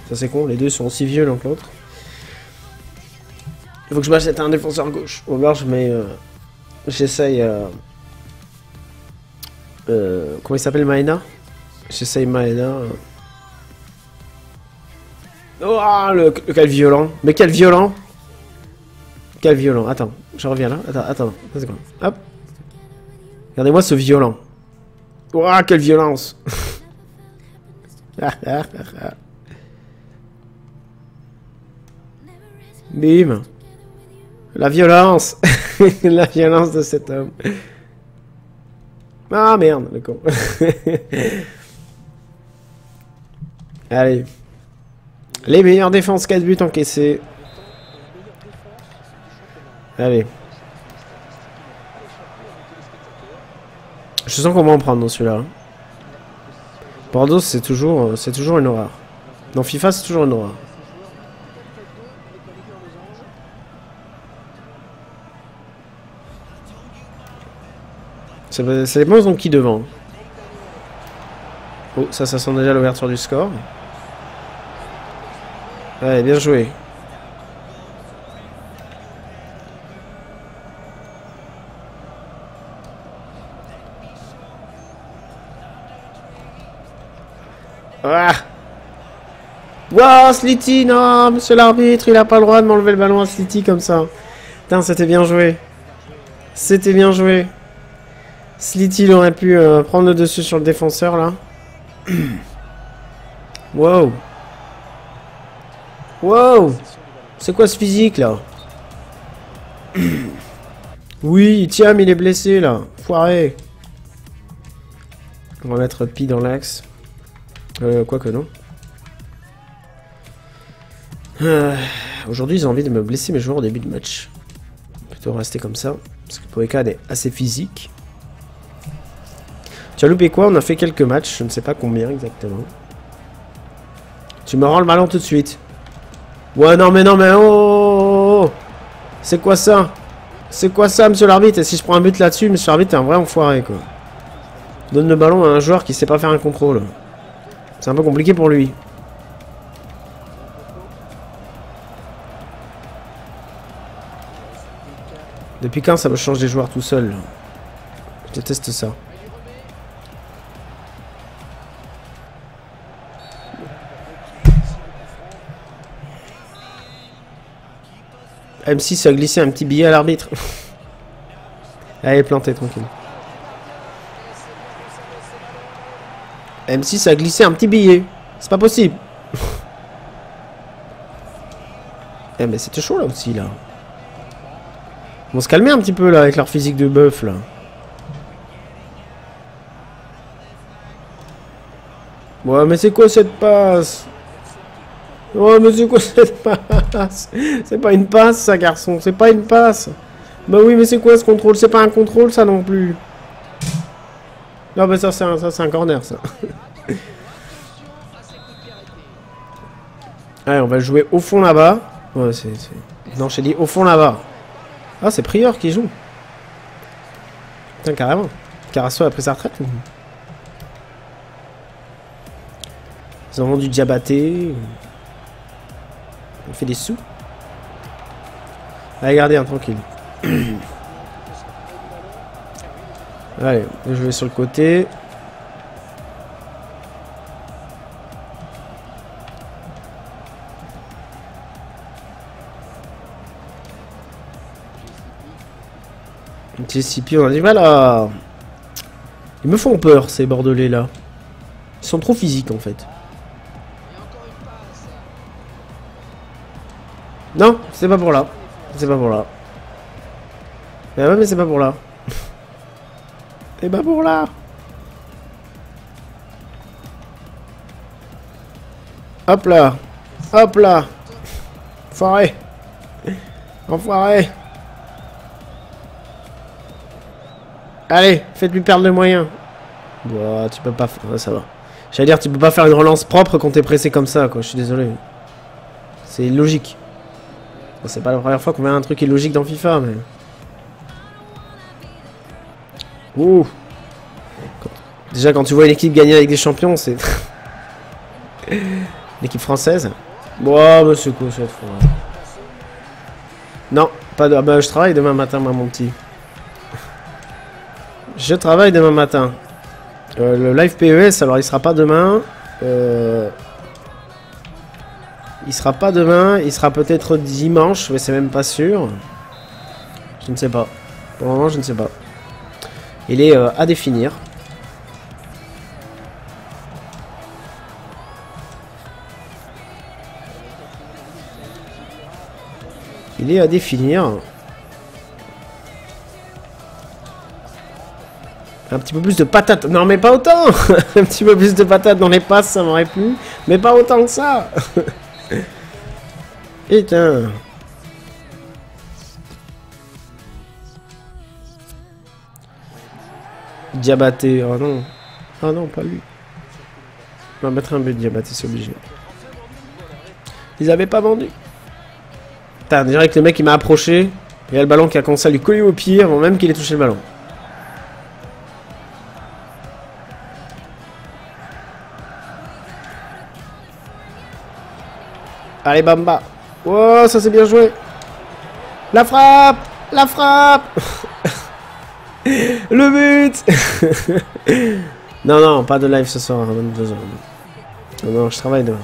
Ça c'est con, les deux sont aussi vieux l'un que l'autre. Il faut que je m'achète un défenseur gauche. Ou alors je mets... Euh, J'essaye... Euh, euh, comment il s'appelle, Maena? J'essaye Maena. Euh. Oh, le, le, quel violent. Mais quel violent. Quel violent. Attends, je reviens là. Attends, attends. Hop. Regardez-moi ce violent. Oh, quelle violence. Bim. La violence. La violence de cet homme. Ah merde, le con. Allez. Les meilleures défenses, quatre buts encaissés. Allez. Je sens qu'on va en prendre dans celui-là. Bordeaux, c'est toujours, c'est toujours une horreur. Dans FIFA, c'est toujours une horreur. Ça dépend ils ont qui devant. Oh, ça, ça sent déjà l'ouverture du score. Allez, bien joué. Ah! Wow, Slity, non, monsieur l'arbitre, il a pas le droit de m'enlever le ballon à Slity comme ça. Putain, c'était bien joué. C'était bien joué. Slity, il aurait pu euh, prendre le dessus sur le défenseur, là. Wow. Wow. C'est quoi ce physique, là? Oui, tiens, mais il est blessé, là. Foiré. On va mettre Pi dans l'axe. Euh, quoi que non. Euh, Aujourd'hui, ils ont envie de me blesser mes joueurs au début de match. Plutôt rester comme ça. Parce que Poekad est assez physique. Tu as loupé quoi? On a fait quelques matchs. Je ne sais pas combien exactement. Tu me rends le ballon tout de suite. Ouais, non, mais non, mais oh, oh, oh. C'est quoi ça? C'est quoi ça, monsieur l'arbitre? Et si je prends un but là-dessus, monsieur l'arbitre, t'es un vrai enfoiré, quoi. Donne le ballon à un joueur qui sait pas faire un contrôle. C'est un peu compliqué pour lui. Depuis quand ça me change des joueurs tout seul? Je déteste ça. M six a glissé un petit billet à l'arbitre. Allez, planté, tranquille. M six a glissé un petit billet. C'est pas possible. Eh mais c'était chaud là aussi là. Ils vont se calmer un petit peu là avec leur physique de bœuf là. Ouais mais c'est quoi cette passe? Ouais mais c'est quoi cette passe? C'est pas une passe ça garçon, c'est pas une passe. Bah oui mais c'est quoi ce contrôle? C'est pas un contrôle ça non plus. Non mais ça c'est un, ça, c'est un corner ça. Allez on va jouer au fond là-bas. Ouais c'est... Non j'ai dit au fond là-bas. Ah c'est Prieur qui joue. Putain carrément. Carasso a pris sa retraite ou... Ils ont vendu Diabaté. On fait des sous. Allez gardez un tranquille. Allez, je vais sur le côté. J C P, on a dit voilà. Ils me font peur ces Bordelais là. Ils sont trop physiques en fait. Non, c'est pas pour là. C'est pas pour là. Mais ouais, mais c'est pas pour là. C'est pas pour là. Hop là. Hop là. Enfoiré. Enfoiré. Allez, faites-lui perdre le moyen. Bon, tu peux pas faire... Ça va. J'allais dire, tu peux pas faire une relance propre quand t'es pressé comme ça, quoi. Je suis désolé. C'est illogique. Bon, c'est pas la première fois qu'on met un truc illogique dans FIFA, mais... Ouh. Déjà, quand tu vois une équipe gagner avec des champions, c'est... L'équipe française. Bon, bah, c'est quoi cette fois? Non, pas de... Ah bah, je travaille demain matin, moi, mon petit. Je travaille demain matin. Euh, le live P E S, alors il sera pas demain. Euh... Il sera pas demain, il sera peut-être dimanche, mais c'est même pas sûr. Je ne sais pas. Pour le moment, je ne sais pas. Il est euh, à définir. Il est à définir. Un petit peu plus de patates. Non, mais pas autant. Un petit peu plus de patates dans les passes, ça m'aurait plu. Mais pas autant que ça. Putain. Diabaté. Oh non. Oh non, pas lui. On va mettre un but Diabaté, c'est obligé. Ils avaient pas vendu. Putain, déjà que le mec il m'a approché. Il y a le ballon qui a commencé à lui coller au pied avant même qu'il ait touché le ballon. Allez, Bamba. Oh, ça c'est bien joué. La frappe. La frappe. Le but. Non, non, pas de live ce soir à vingt-deux heures. Non, non, je travaille demain.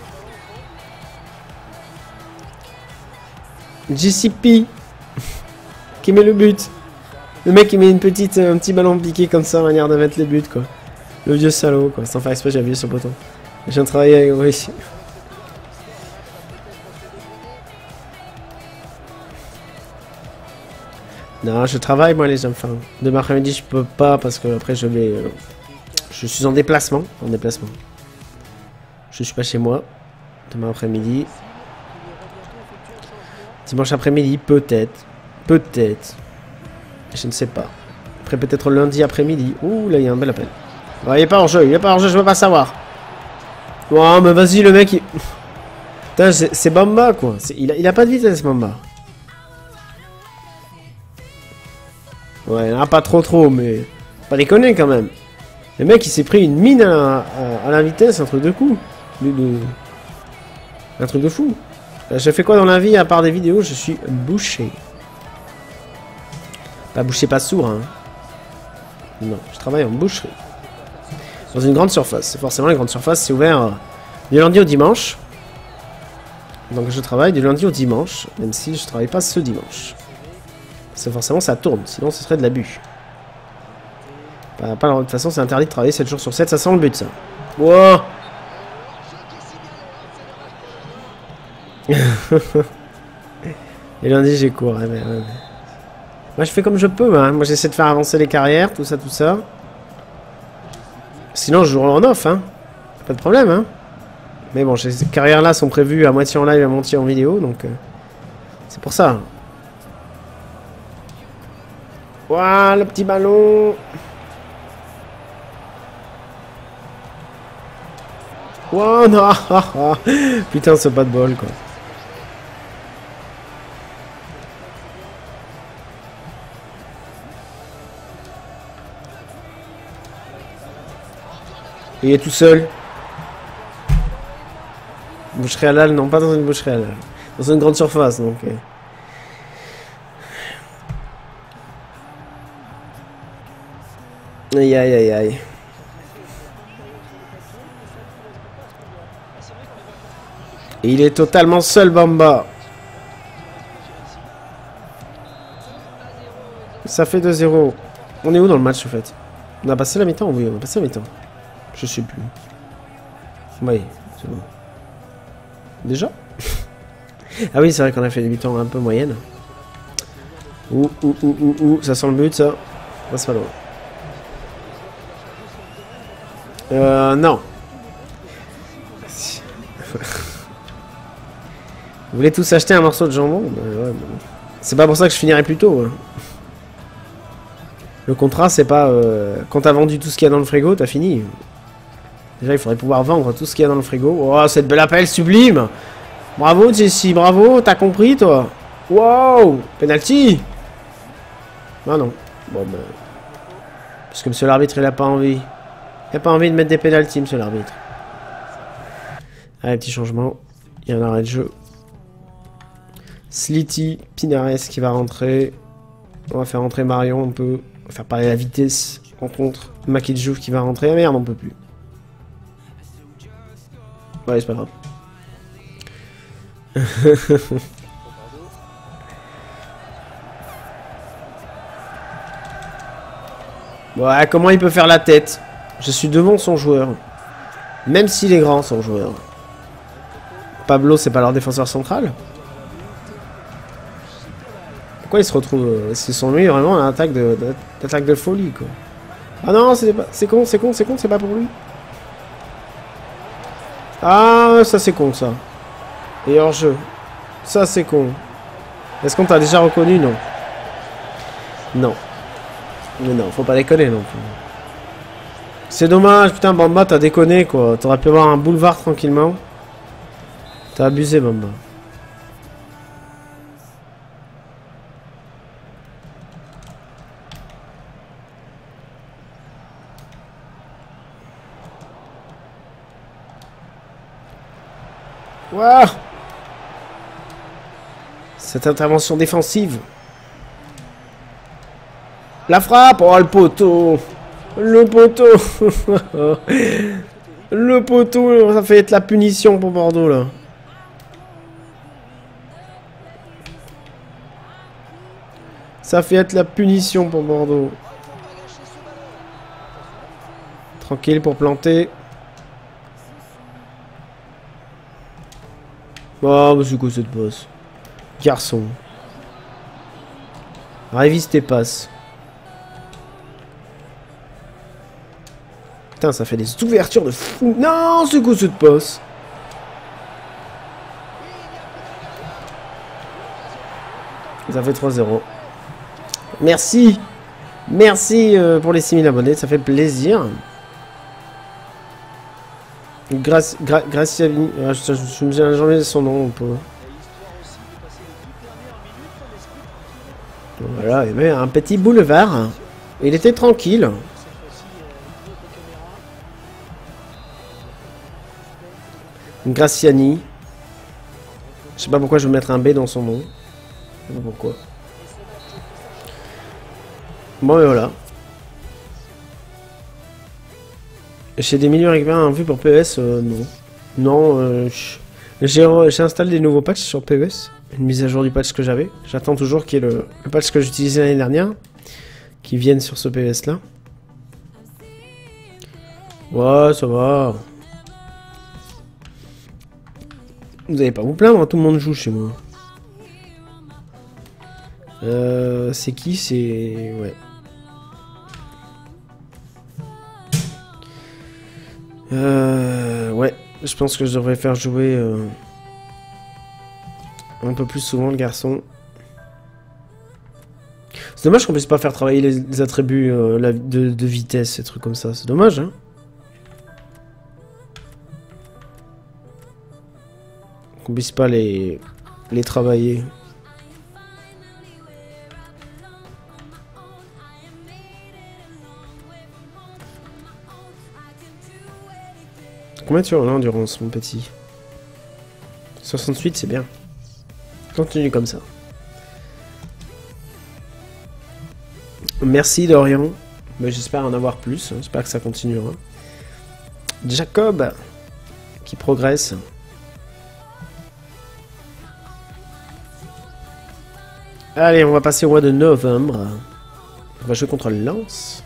J C P qui met le but. Le mec il met une petite, un petit ballon piqué comme ça, manière de mettre les buts quoi. Le vieux salaud quoi. Sans faire exprès, j'ai appuyé sur le bouton. Je viens de travailler avec oui. Non, je travaille moi les enfants. Demain après-midi je peux pas parce que après je vais... Euh, je suis en déplacement. En déplacement. Je suis pas chez moi. Demain après-midi. Dimanche après-midi, peut-être. Peut-être. Je ne sais pas. Après peut-être lundi après-midi. Ouh là il y a un bel appel. Oh, il est pas en jeu, il est pas en jeu, je veux pas savoir. Oh mais vas-y le mec il... Putain c'est Bamba quoi. Il a, il a pas de vitesse Bamba. Ouais, ah, pas trop trop, mais... Pas déconner quand même. Le mec, il s'est pris une mine à la, à, à la vitesse, un truc de coup. De, de... Un truc de fou. J'ai fait quoi dans la vie, à part des vidéos? Je suis boucher. Pas boucher, pas sourd, hein. Non, je travaille en boucherie. Dans une grande surface. Forcément, les grandes surfaces, c'est ouvert euh, du lundi au dimanche. Donc je travaille du lundi au dimanche, même si je travaille pas ce dimanche. Parce que forcément ça tourne, sinon ce serait de l'abus. Bah, pas, de toute façon c'est interdit de travailler sept jours sur sept, ça sent le but ça. Wow. Et lundi j'ai cours. Ouais, ouais, ouais. Moi je fais comme je peux, hein. Moi j'essaie de faire avancer les carrières, tout ça, tout ça. Sinon je joue en off, hein. Pas de problème, hein. Mais bon, ces carrières là sont prévues à moitié en live et à moitié en vidéo, donc euh, c'est pour ça. Ouah, le petit ballon. Ouah, non. Putain, c'est pas de bol, quoi. Il est tout seul. Boucherie halal, non, pas dans une boucherie halal. Dans une grande surface, donc... Euh... Aïe aïe aïe aïe. Et il est totalement seul Bamba. Ça fait deux zéro. On est où dans le match en fait? On a passé la mi-temps? Oui, on a passé la mi-temps. Je sais plus. Oui, c'est bon. Déjà? Ah oui, c'est vrai qu'on a fait des mi-temps un peu moyennes. Ouh, ouh, ouh, ouh, ouh, ça sent le but ça. Ça se pas loin. Euh, non. Vous voulez tous acheter un morceau de jambon? Bah, ouais, bon. C'est pas pour ça que je finirai plus tôt. Hein. Le contrat, c'est pas... Euh, quand t'as vendu tout ce qu'il y a dans le frigo, t'as fini. Déjà, il faudrait pouvoir vendre tout ce qu'il y a dans le frigo. Oh, cette belle appel sublime! Bravo, Jessie, bravo, t'as compris, toi? Wow! Penalty! Ah non. Bon, ben... Parce que monsieur l'arbitre, il a pas envie. Il a pas envie de mettre des pénaltys, monsieur l'arbitre. Allez, petit changement. Il y a un arrêt de jeu. Slity, Pinares qui va rentrer. On va faire rentrer Marion un peu. On va faire parler la vitesse. En contre, Makidjouf qui va rentrer. Ah merde, on peut plus. Ouais, c'est pas grave. Ouais, comment il peut faire la tête? Je suis devant son joueur. Même s'il est grand, son joueur. Pablo, c'est pas leur défenseur central? Pourquoi il se retrouve... C'est son lui vraiment une attaque de, de, d'attaque de folie, quoi. Ah non, c'est pas... C'est con, c'est con, c'est con, c'est pas pour lui. Ah, ça c'est con, ça. Et hors-jeu. Ça c'est con. Est-ce qu'on t'a déjà reconnu? Non. Non. Mais non, faut pas déconner non plus. C'est dommage, putain, Bamba, t'as déconné, quoi. T'aurais pu avoir un boulevard tranquillement. T'as abusé, Bamba. Waouh! Cette intervention défensive. La frappe! Oh, le poteau! Le poteau! Le poteau, ça fait être la punition pour Bordeaux, là. Ça fait être la punition pour Bordeaux. Tranquille pour planter. Oh, mais c'est quoi cette passe? Garçon. Révise tes passes. Putain, ça fait des ouvertures de fou. Non, c'est quoi cette passe? Ça fait trois zéro. Merci. Merci euh, pour les six mille abonnés, ça fait plaisir. Grace, gra, Graciani, ah, je, je, je me souviens jamais de son nom. Peu. Voilà, il y avait un petit boulevard. Il était tranquille. Graciani. Je sais pas pourquoi je vais mettre un B dans son nom. Je sais pas pourquoi. Bon, et voilà. J'ai des millions récupérés en vue pour P E S, euh, non. Non, euh, j'ai installé des nouveaux patchs sur P E S. Une mise à jour du patch que j'avais. J'attends toujours qu'il y ait le, le patch que j'utilisais l'année dernière. Qui vienne sur ce P E S là. Ouais, ça va. Vous n'allez pas vous plaindre, hein, tout le monde joue chez moi. Euh, c'est qui? C'est... Ouais. Euh, ouais, je pense que je devrais faire jouer euh, un peu plus souvent le garçon. C'est dommage qu'on puisse pas faire travailler les, les attributs euh, la, de, de vitesse, ces trucs comme ça. C'est dommage, hein. Qu'on puisse pas les, les travailler. Combien tu as en endurance, mon petit? soixante-huit, c'est bien. Continue comme ça. Merci, Dorian. Mais j'espère en avoir plus. J'espère que ça continuera. Jacob, qui progresse. Allez, on va passer au mois de novembre. On va jouer contre Lens.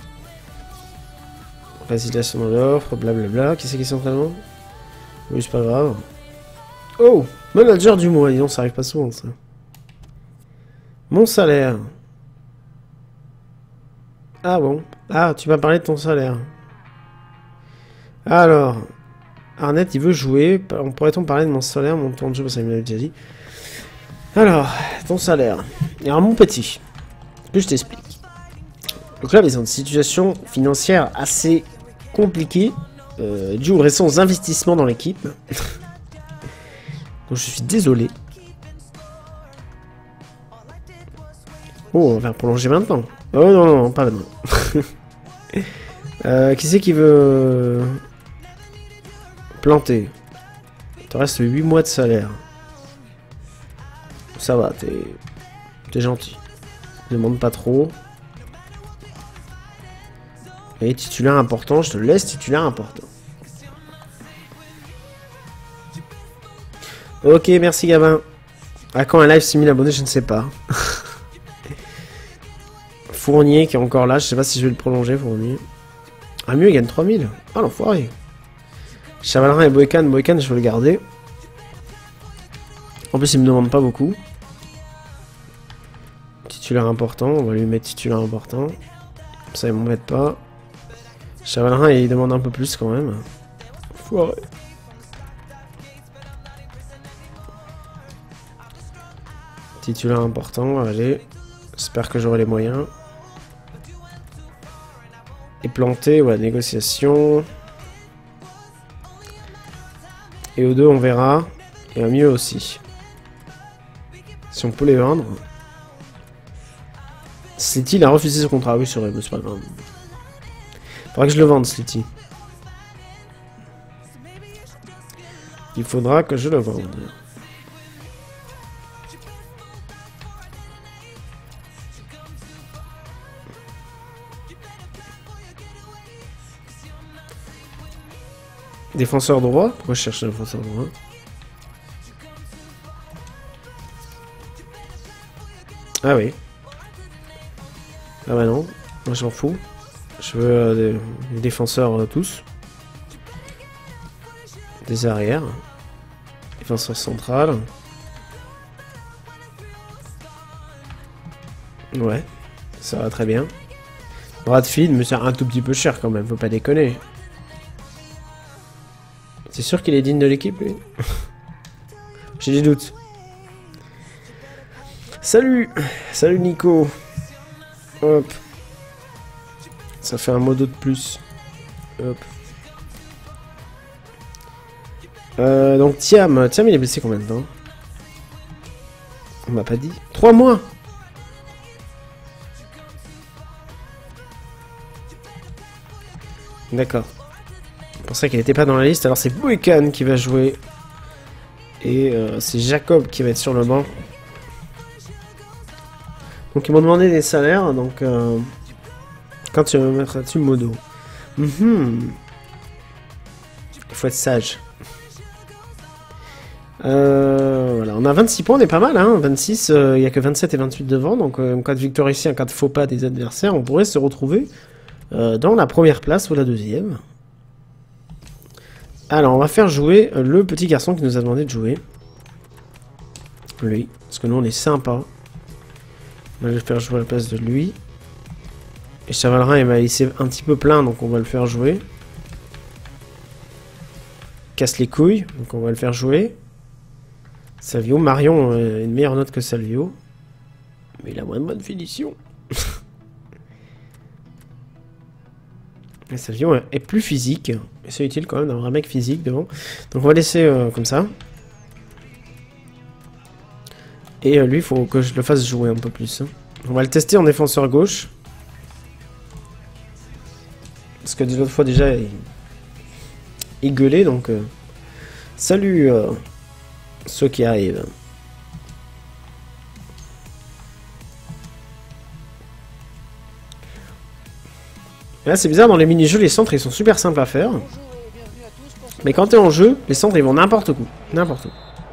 Résiliation dans l'offre, blablabla. Qui c'est qui s'entraîne? Oui, c'est pas grave. Oh, manager du mois. Disons, ça arrive pas souvent, ça. Mon salaire. Ah bon. Ah, tu vas parler de ton salaire. Alors, Arnett, il veut jouer. On pourrait-on parler de mon salaire, mon temps de jeu, parce qu'il me l'avait déjà dit. Alors, ton salaire. Alors, mon petit, que je t'explique. Le club est dans une situation financière assez compliquée, euh, dû aux récents investissements dans l'équipe. Donc, je suis désolé. Oh, on va prolonger maintenant. Oh non, non, non, pas maintenant. euh, qui c'est qui veut planter? te reste huit mois de salaire. Ça va, t'es... T'es gentil. Demande pas trop. Et titulaire important, je te laisse titulaire important. Ok, merci Gabin. À quand un live six mille abonnés, je ne sais pas. Fournier qui est encore là, je sais pas si je vais le prolonger, Fournier. Ah mieux, il gagne trois mille. Ah l'enfoiré. Chavalerin et Boykan, Boykan je vais le garder. En plus il me demande pas beaucoup. Titulaire important, on va lui mettre titulaire important. Ça il m'embête pas. Chavalerin il demande un peu plus quand même. Foiré. Titulaire important, allez. J'espère que j'aurai les moyens. Et planter, ouais, négociation. Et aux deux, on verra. Et à mieux aussi. Si on peut les vendre. Slitty, il a refusé ce contrat. Oui, c'est vrai, mais c'est pas grave. Faudra que je le vende, Slitty. Il faudra que je le vende. Défenseur droit? Pourquoi je cherche un défenseur droit? Ah oui. Ah bah non, moi j'en fous. Je veux euh, des, des défenseurs euh, tous. Des arrières. Défenseur central. Ouais, ça va très bien. Bradfield me sert un tout petit peu cher quand même, faut pas déconner. C'est sûr qu'il est digne de l'équipe, lui. J'ai des doutes. Salut. Salut Nico. Hop. Ça fait un modo de plus. Hop. Euh, donc Thiam. Thiam, il est blessé combien de temps? On m'a pas dit. Trois mois. D'accord. C'est pour ça qu'il n'était pas dans la liste. Alors c'est Boykan qui va jouer. Et euh, c'est Jacob qui va être sur le banc. Donc ils m'ont demandé des salaires. Donc euh, quand tu vas me mettre là-dessus, modo. Mm-hmm. Il faut être sage. Euh, voilà, on a vingt-six points, on est pas mal, hein. vingt-six, il euh, n'y a que vingt-sept et vingt-huit devant. Donc euh, en cas de victoire ici, en cas de faux pas des adversaires, on pourrait se retrouver euh, dans la première place ou la deuxième. Alors, on va faire jouer le petit garçon qui nous a demandé de jouer. Lui. Parce que nous, on est sympa. On va le faire jouer à la place de lui. Et Chavalerin, il m'a laissé un petit peu plein, donc on va le faire jouer. Casse les couilles, donc on va le faire jouer. Salvio. Marion a une meilleure note que Salvio. Mais il a moins de bonne finition. Et Salvio est plus physique. Et c'est utile quand même d'avoir un mec physique devant. Donc on va laisser euh, comme ça. Et euh, lui, il faut que je le fasse jouer un peu plus. Hein. On va le tester en défenseur gauche. Parce que l'autre fois déjà, il, il gueulait. Donc, euh... salut euh, ceux qui arrivent. Et là, c'est bizarre, dans les mini-jeux, les centres, ils sont super simples à faire. Mais quand t'es en jeu, les centres, ils vont n'importe où. N'importe où.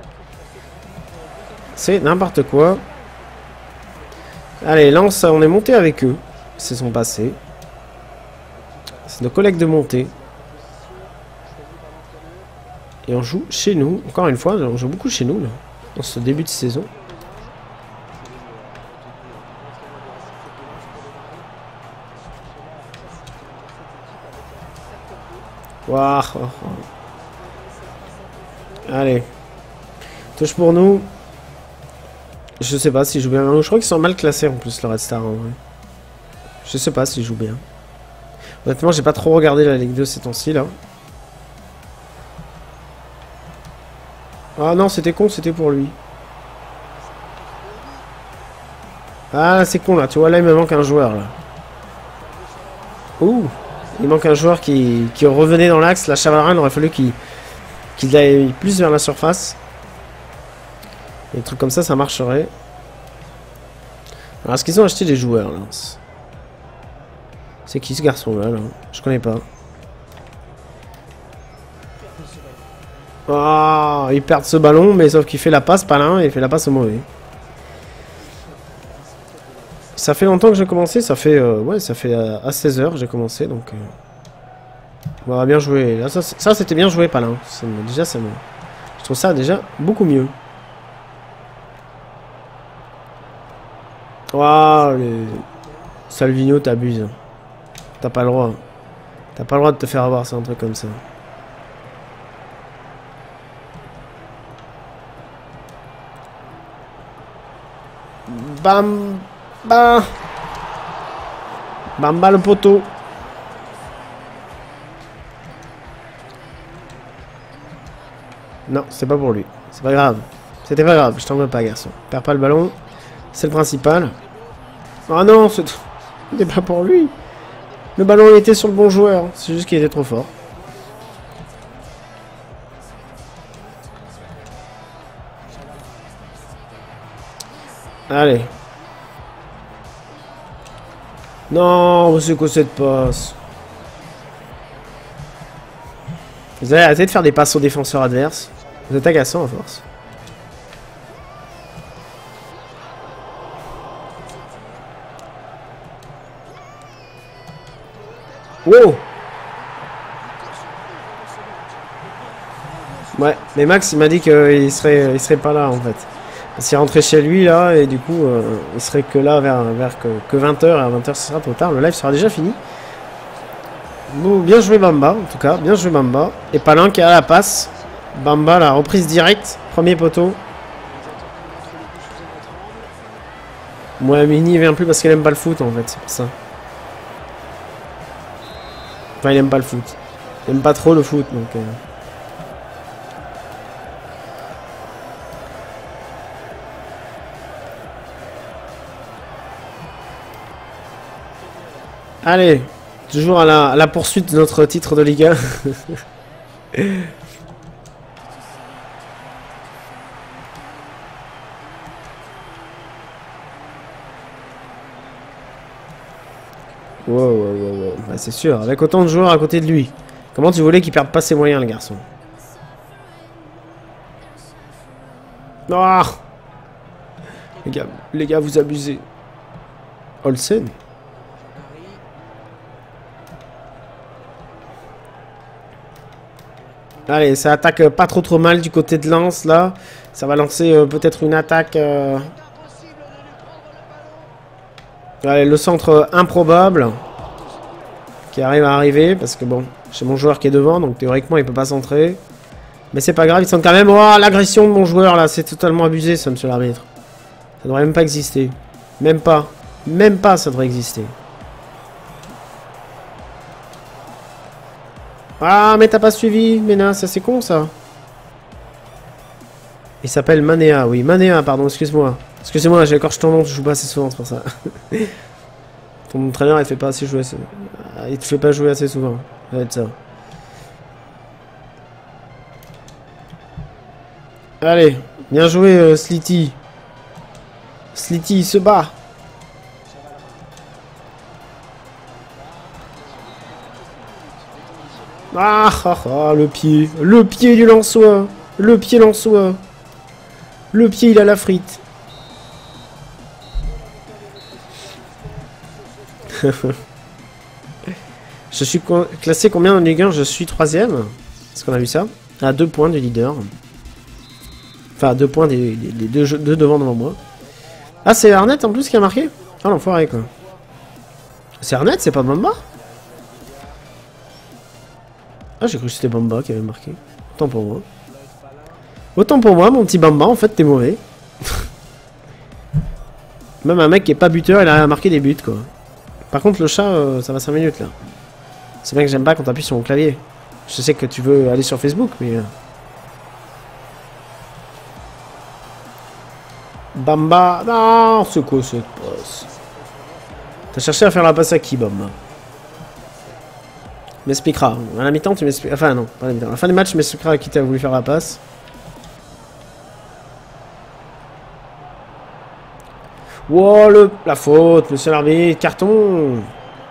C'est n'importe quoi. Allez, lance, on est monté avec eux. C'est son passé. C'est nos collègues de montée. Et on joue chez nous. Encore une fois, on joue beaucoup chez nous, là. Dans ce début de saison. Waouh. Allez. Touche pour nous. Je sais pas s'ils jouent bien. Je crois qu'ils sont mal classés en plus, le Red Star. En vrai. Je sais pas s'ils jouent bien. Honnêtement, j'ai pas trop regardé la Ligue deux ces temps-ci là. Ah non, c'était con, c'était pour lui. Ah, c'est con là. Tu vois, là, il me manque un joueur là. Ouh. Il manque un joueur qui, qui revenait dans l'axe. La Chavalerin, il aurait fallu qu'il Qu'il aille plus vers la surface. Des trucs comme ça, ça marcherait. Alors, est-ce qu'ils ont acheté des joueurs, là? C'est qui ce garçon-là, là? Je connais pas. Ah, oh, ils perdent ce ballon, mais sauf qu'il fait la passe, pas l'un, et il fait la passe au mauvais. Ça fait longtemps que j'ai commencé, ça fait... Euh, ouais, ça fait euh, à seize heures j'ai commencé, donc... Euh, on va bien jouer. Là, ça, ça c'était bien joué, pas l'un. Déjà, c'est bon. Je trouve ça déjà beaucoup mieux. Waouh, les... Salvino, t'abuses. T'as pas le droit. T'as pas le droit de te faire avoir, c'est un truc comme ça. Bam, bam, Bamba le poteau. Non, c'est pas pour lui. C'est pas grave. C'était pas grave, je t'en veux pas, garçon. Perds pas le ballon. C'est le principal. Oh non, c'était pas pour lui. Le ballon était sur le bon joueur. C'est juste qu'il était trop fort. Allez. Non, c'est quoi cette passe? Vous allez arrêter de faire des passes aux défenseurs adverses. Vous êtes agaçant à force. Wow. Ouais, mais Max il m'a dit qu'il serait, il serait pas là en fait. Parce qu'il rentrait chez lui là et du coup euh, il serait que là vers, vers que, que vingt heures et à vingt heures ce sera trop tard. Le live sera déjà fini. Bon, bien joué Bamba en tout cas, bien joué Bamba. Et Palin qui a la passe. Bamba la reprise directe, premier poteau. Moi Mini il vient plus parce qu'il aime pas le foot en fait, c'est pour ça. Enfin, il aime pas le foot. Il aime pas trop le foot, donc... Euh... Allez, toujours à la, à la poursuite de notre titre de Liga. Wow, wow, wow, wow. Bah, c'est sûr, avec autant de joueurs à côté de lui. Comment tu voulais qu'il perde pas ses moyens, le garçon? Ah, les gars, les gars, vous abusez. Olsen. Allez, ça attaque pas trop trop mal du côté de Lens, là. Ça va lancer euh, peut-être une attaque... Euh... Allez, le centre improbable qui arrive à arriver parce que bon, j'ai mon joueur qui est devant donc théoriquement il peut pas centrer. Mais c'est pas grave, il centre quand même. Oh, l'agression de mon joueur là, c'est totalement abusé ça, monsieur l'arbitre. Ça devrait même pas exister. Même pas. Même pas ça devrait exister. Ah, mais t'as pas suivi, Mena, ça c'est con ça. Il s'appelle Manéa, oui, Manéa, pardon, excuse-moi. Excusez-moi, j'ai écorché ton nom, je joue pas assez souvent, c'est pour ça. Ton entraîneur, il te fait pas assez jouer. Assez... Il te fait pas jouer assez souvent. Ça va être ça. Allez, bien joué, euh, Slity. Slity, il se bat. Ah, ah, ah, le pied. Le pied du Lensois. Le pied Lensois. Le pied, il a la frite. Je suis classé combien en Ligue un? Je suis troisième. Est-ce qu'on a vu ça? À deux points du leader. Enfin, à deux points des, des, des deux, deux devant devant moi. Ah, c'est Arnett en plus qui a marqué? Ah, l'enfoiré quoi. C'est Arnett, c'est pas Bamba? Ah, j'ai cru que c'était Bamba qui avait marqué. Autant pour moi. Autant pour moi, mon petit Bamba, en fait, t'es mauvais. Même un mec qui est pas buteur, il a marqué des buts quoi. Par contre, le chat, euh, ça va cinq minutes là. C'est bien que j'aime pas quand t'appuies sur mon clavier. Je sais que tu veux aller sur Facebook, mais... Euh... Bamba... Non, c'est quoi cette passe? T'as cherché à faire la passe à qui, Bamba? m'expliqueras. À la mi-temps, tu m'expliqueras. Enfin, non, pas à la mi-temps. À la fin du match, tu m'expliqueras à qui t'as voulu faire la passe. Wow, le... la faute, monsieur l'arbitre, carton.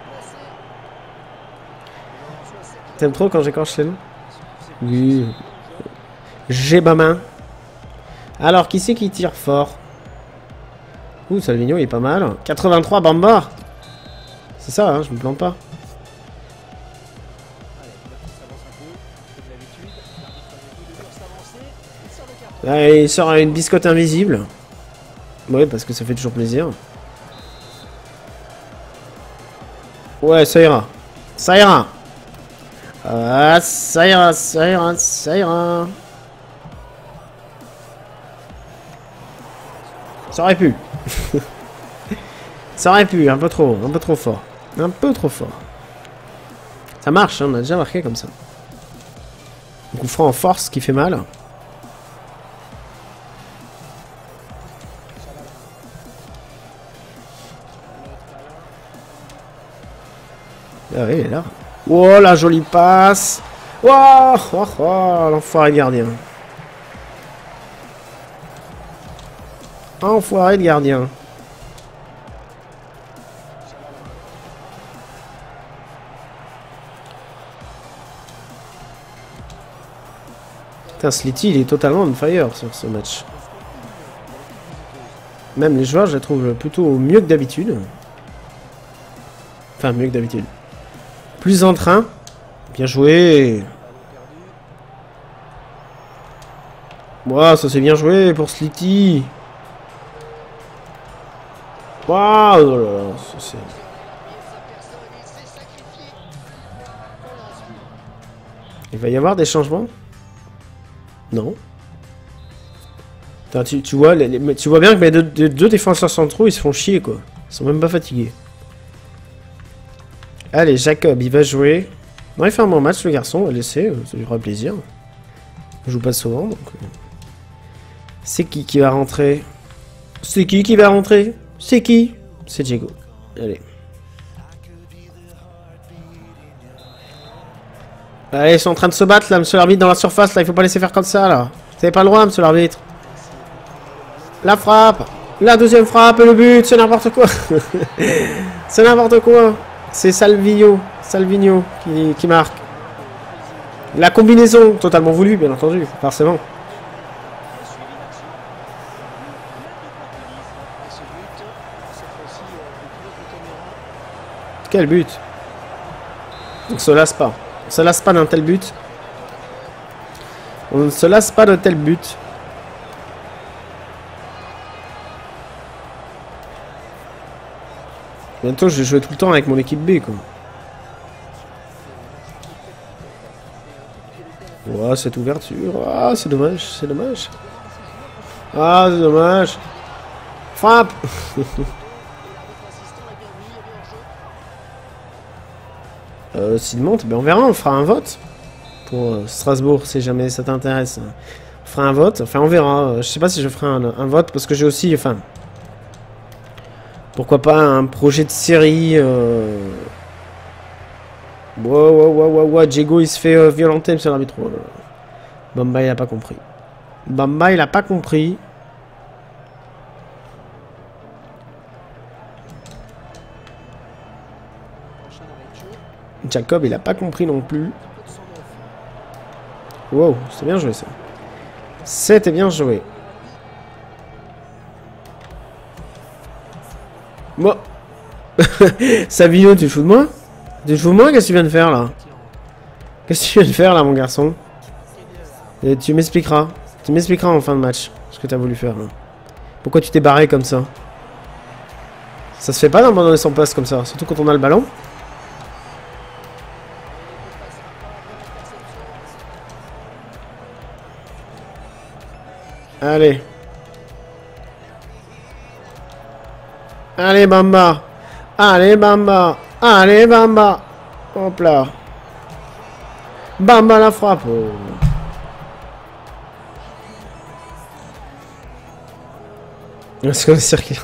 T'aimes trop quand j'écorche chez nous? Oui. J'ai ma main. Alors, qui c'est qui tire fort? Ouh, Salvino, il est pas mal. quatre-vingt-trois, Bamba. C'est ça, hein, je me plante pas. Ah, il sort une biscotte invisible. Oui, parce que ça fait toujours plaisir. Ouais, ça ira. Ça ira. Ah, ça ira, ça ira, ça ira. Ça aurait pu. Ça aurait pu, un peu trop, un peu trop fort. Un peu trop fort. Ça marche, hein, on a déjà marqué comme ça. Un coup franc en force qui fait mal. Ah oui, il est là. Oh, la jolie passe. Oh, oh, oh l'enfoiré de gardien. Enfoiré de gardien. Putain, Slity, il est totalement on fire sur ce match. Même les joueurs, je les trouve plutôt mieux que d'habitude. Enfin, mieux que d'habitude. Plus en train. Bien joué. Wow, ça c'est bien joué pour Slity. Waouh, oh là là, ça c'est... Il va y avoir des changements? Non. Attends, tu, tu, vois, les, les, tu vois bien que mes deux, deux, deux défenseurs centraux, ils se font chier, quoi. Ils sont même pas fatigués. Allez, Jacob, il va jouer. Non, il fait un bon match, le garçon, on va le laisser, ça lui fera plaisir. Il joue pas souvent, donc... C'est qui qui va rentrer? C'est qui qui va rentrer? C'est qui? C'est Diego. Allez. Allez, ils sont en train de se battre, là, monsieur l'arbitre, dans la surface, là, il faut pas laisser faire comme ça, là. Vous avez pas le droit, monsieur l'arbitre. La frappe. La deuxième frappe et le but, c'est n'importe quoi. C'est n'importe quoi. C'est Salvino, Salvino qui, qui marque. La combinaison, totalement voulue, bien entendu, forcément. Quel but. On ne se lasse pas. On ne se lasse pas d'un tel but. On ne se lasse pas de tel but. Bientôt, je vais jouer tout le temps avec mon équipe B, quoi. Oh, cette ouverture. Ah, c'est dommage, c'est dommage. Ah, c'est dommage. Frappe. euh, S'il monte, ben on verra, on fera un vote. Pour euh, Strasbourg, si jamais ça t'intéresse. On fera un vote, enfin on verra. Je sais pas si je ferai un, un vote, parce que j'ai aussi, enfin... Pourquoi pas un projet de série euh... Wow, wow, wow, wow, wow, Diego il se fait euh, violenter, monsieur l'arbitre. Oh, Bamba il a pas compris. Bamba il a pas compris. Jacob il a pas compris non plus. Wow, c'était bien joué ça. C'était bien joué. Moi. Savino, tu te fous de moi? Tu te fous de moi? Qu'est-ce que tu viens de faire là? Qu'est-ce que tu viens de faire là, mon garçon? Et tu m'expliqueras. Tu m'expliqueras en fin de match ce que tu as voulu faire là. Pourquoi tu t'es barré comme ça? Ça se fait pas d'abandonner son poste comme ça, surtout quand on a le ballon. Allez. Allez Bamba. Allez Bamba. Allez Bamba. Hop là. Bamba la frappe. Oh. Est-ce qu'on est sûr qu'ils...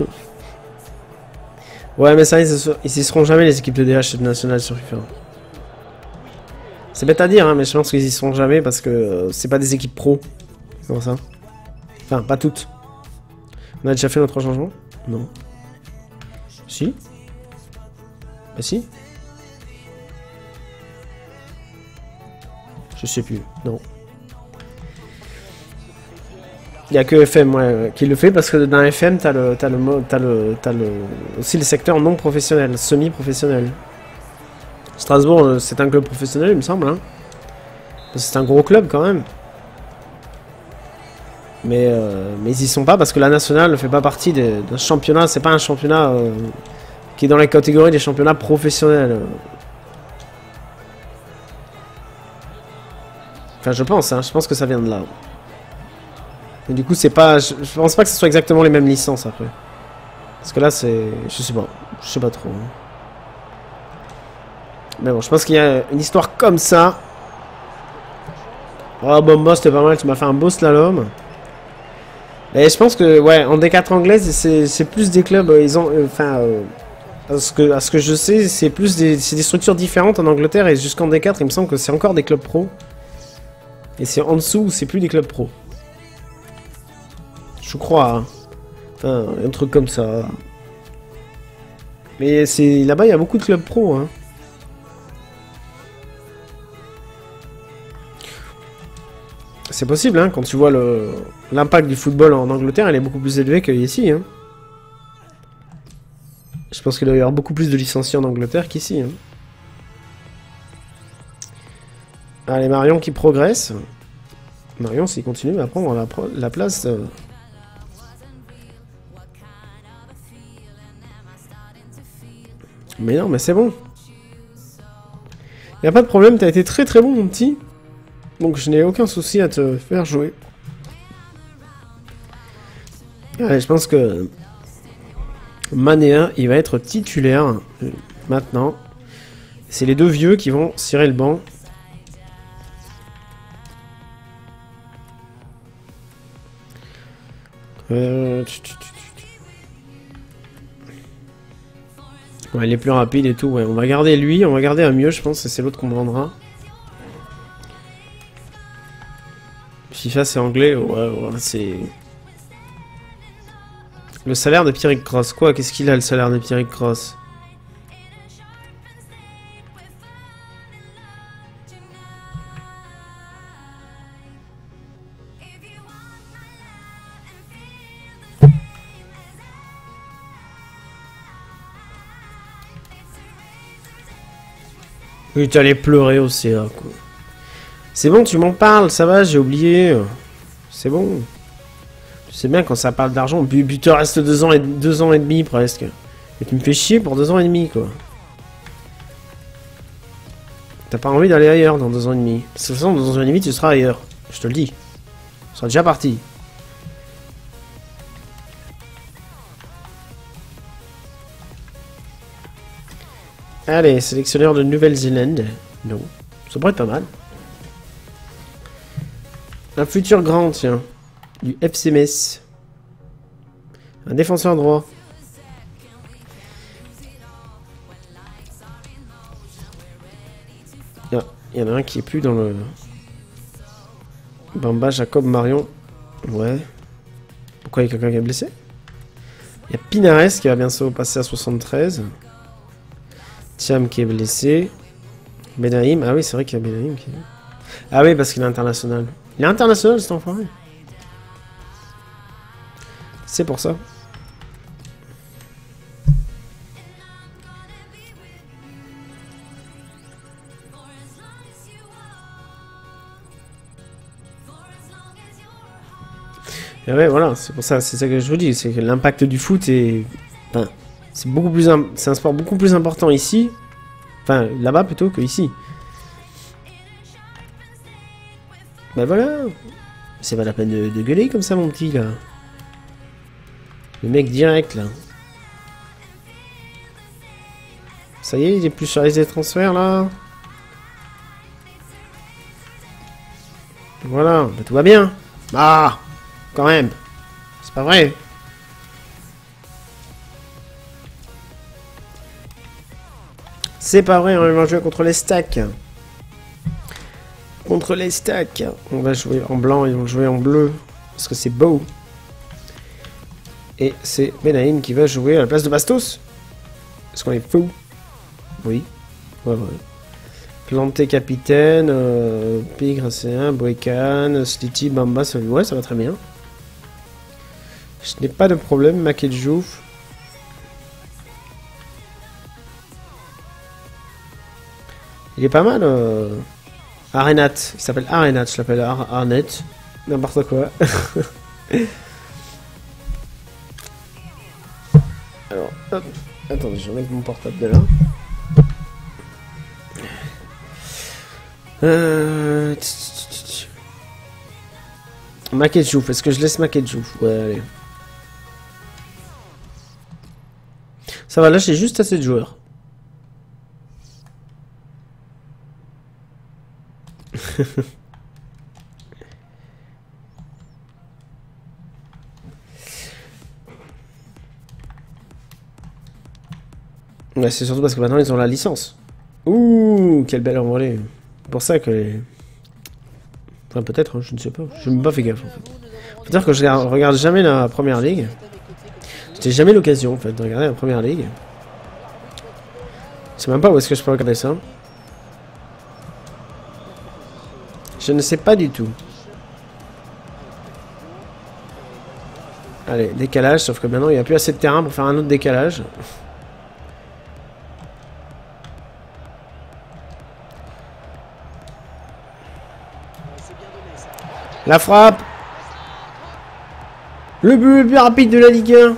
Ouais mais ça ils s'y seront jamais les équipes de D H nationales sur FIFA. C'est bête à dire, hein, mais je pense qu'ils y seront jamais parce que euh, c'est pas des équipes pro. Comment ça? Enfin, pas toutes. On a déjà fait notre changement? Non. Si? Bah si. Je sais plus. Non. Il y a que F M ouais, qui le fait parce que dans F M, t'as le, t'as le, t'as le, t'as le, aussi le secteur non professionnel, semi-professionnel. Strasbourg, c'est un club professionnel, il me semble. Hein. C'est un gros club quand même. Mais, euh, mais ils y sont pas parce que la nationale ne fait pas partie d'un championnat. C'est pas un championnat euh, qui est dans la catégorie des championnats professionnels. Enfin, je pense, hein, je pense que ça vient de là. Et du coup, c'est pas. Je, je pense pas que ce soit exactement les mêmes licences après. Parce que là, c'est. Je sais pas. Je sais pas trop. Hein. Mais bon, je pense qu'il y a une histoire comme ça. Oh, Bomba, c'était pas mal. Tu m'as fait un beau slalom. Et je pense que, ouais, en D quatre anglaise, c'est plus des clubs. Euh, ils ont. Enfin. Euh, euh, à, ce que, à ce que je sais, c'est plus des, des structures différentes en Angleterre. Et jusqu'en D quatre, il me semble que c'est encore des clubs pro. Et c'est en dessous, c'est plus des clubs pro. Je crois. Hein. Enfin, un truc comme ça. Mais c'est là-bas, il y a beaucoup de clubs pro. Hein. C'est possible, hein, quand tu vois l'impact du football en Angleterre, elle est beaucoup plus élevée qu'ici. Hein. Je pense qu'il doit y avoir beaucoup plus de licenciés en Angleterre qu'ici. Hein. Allez, Marion qui progresse. Marion, s'il continue à prendre la, la place... Euh... Mais non, mais c'est bon. Y a pas de problème, t'as été très très bon, mon petit. Donc je n'ai aucun souci à te faire jouer. Allez, je pense que... Manéa, il va être titulaire euh, maintenant. C'est les deux vieux qui vont cirer le banc. Euh... Ouais, il est plus rapide et tout. Ouais, on va garder lui, on va garder un mieux, je pense, et c'est l'autre qu'on vendra. FIFA, c'est anglais, ouais, ouais, c'est... Le salaire de Pierrick Cross, quoi? Qu'est-ce qu'il a, le salaire de Pierrick Cross? Oui, tu allais pleurer au C A, quoi. C'est bon, tu m'en parles, ça va, j'ai oublié. C'est bon. Tu sais bien, quand ça parle d'argent, buteur reste deux ans, et, deux ans et demi, presque. Et tu me fais chier pour deux ans et demi, quoi. T'as pas envie d'aller ailleurs dans deux ans et demi. De toute façon, dans deux ans et demi, tu seras ailleurs. Je te le dis. Tu seras déjà parti. Allez, sélectionneur de Nouvelle-Zélande. Non. Ça pourrait être pas mal. Un futur grand, tiens. Du F C Metz. Un défenseur droit. Il y, y en a un qui est plus dans le... Bamba, Jacob, Marion. Ouais. Pourquoi il y a quelqu'un qui est blessé? Il y a Pinares qui va bientôt passer à soixante-treize. Thiam qui est blessé. Benaïm. Ah oui, c'est vrai qu'il y a Benaïm qui est... Ah oui, parce qu'il est international. Il est international, cet enfoiré. C'est pour ça. Et ouais, voilà, c'est pour ça, c'est ça que je vous dis, c'est que l'impact du foot est... Enfin, c'est beaucoup plus... C'est un sport beaucoup plus important ici, enfin, là-bas plutôt que ici. Ben voilà. C'est pas la peine de, de gueuler comme ça, mon petit, là. Le mec direct, là. Ça y est, il est plus sur les transferts, là. Voilà, ben, tout va bien. Ah, quand même. C'est pas vrai. C'est pas vrai, on va jouer contre les stacks. contre les stacks. On va jouer en blanc, ils vont jouer en bleu. Parce que c'est beau. Et c'est Benaïm qui va jouer à la place de Bastos. Est-ce qu'on est fou? Oui. Ouais, ouais. Planté capitaine, euh, Pigre, C un, Boekan, Slitty, Bamba, celui. Ouais, ça va très bien. Je n'ai pas de problème, Makedjouf. Il est pas mal. Euh... Arenat, il s'appelle Arenat, je l'appelle Ar Arnet. N'importe quoi. Alors, hop. Attendez, je vais mettre mon portable de là. Euh... Makedjouf, est-ce que je laisse Makedjouf? Ouais, allez. Ça va, là j'ai juste assez de joueurs. Ouais, c'est surtout parce que maintenant ils ont la licence. Ouh, quelle belle envolée. C'est pour ça que les... Enfin peut-être, hein, je ne sais pas. Je ne me pas fait gaffe en fait. Faut dire que je regarde jamais la première ligue. J'ai jamais l'occasion en fait de regarder la première ligue. Je sais même pas où est-ce que je peux regarder ça. Je ne sais pas du tout. Allez, décalage, sauf que maintenant il n'y a plus assez de terrain pour faire un autre décalage. La frappe. Le but le plus rapide de la Ligue un.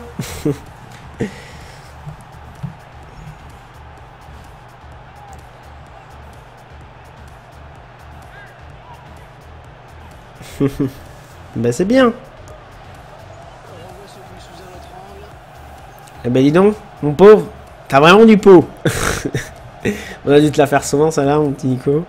Ben c'est bien. Eh ben dis donc, mon pauvre, t'as vraiment du pot. On a dû te la faire souvent ça là, mon petit Nico.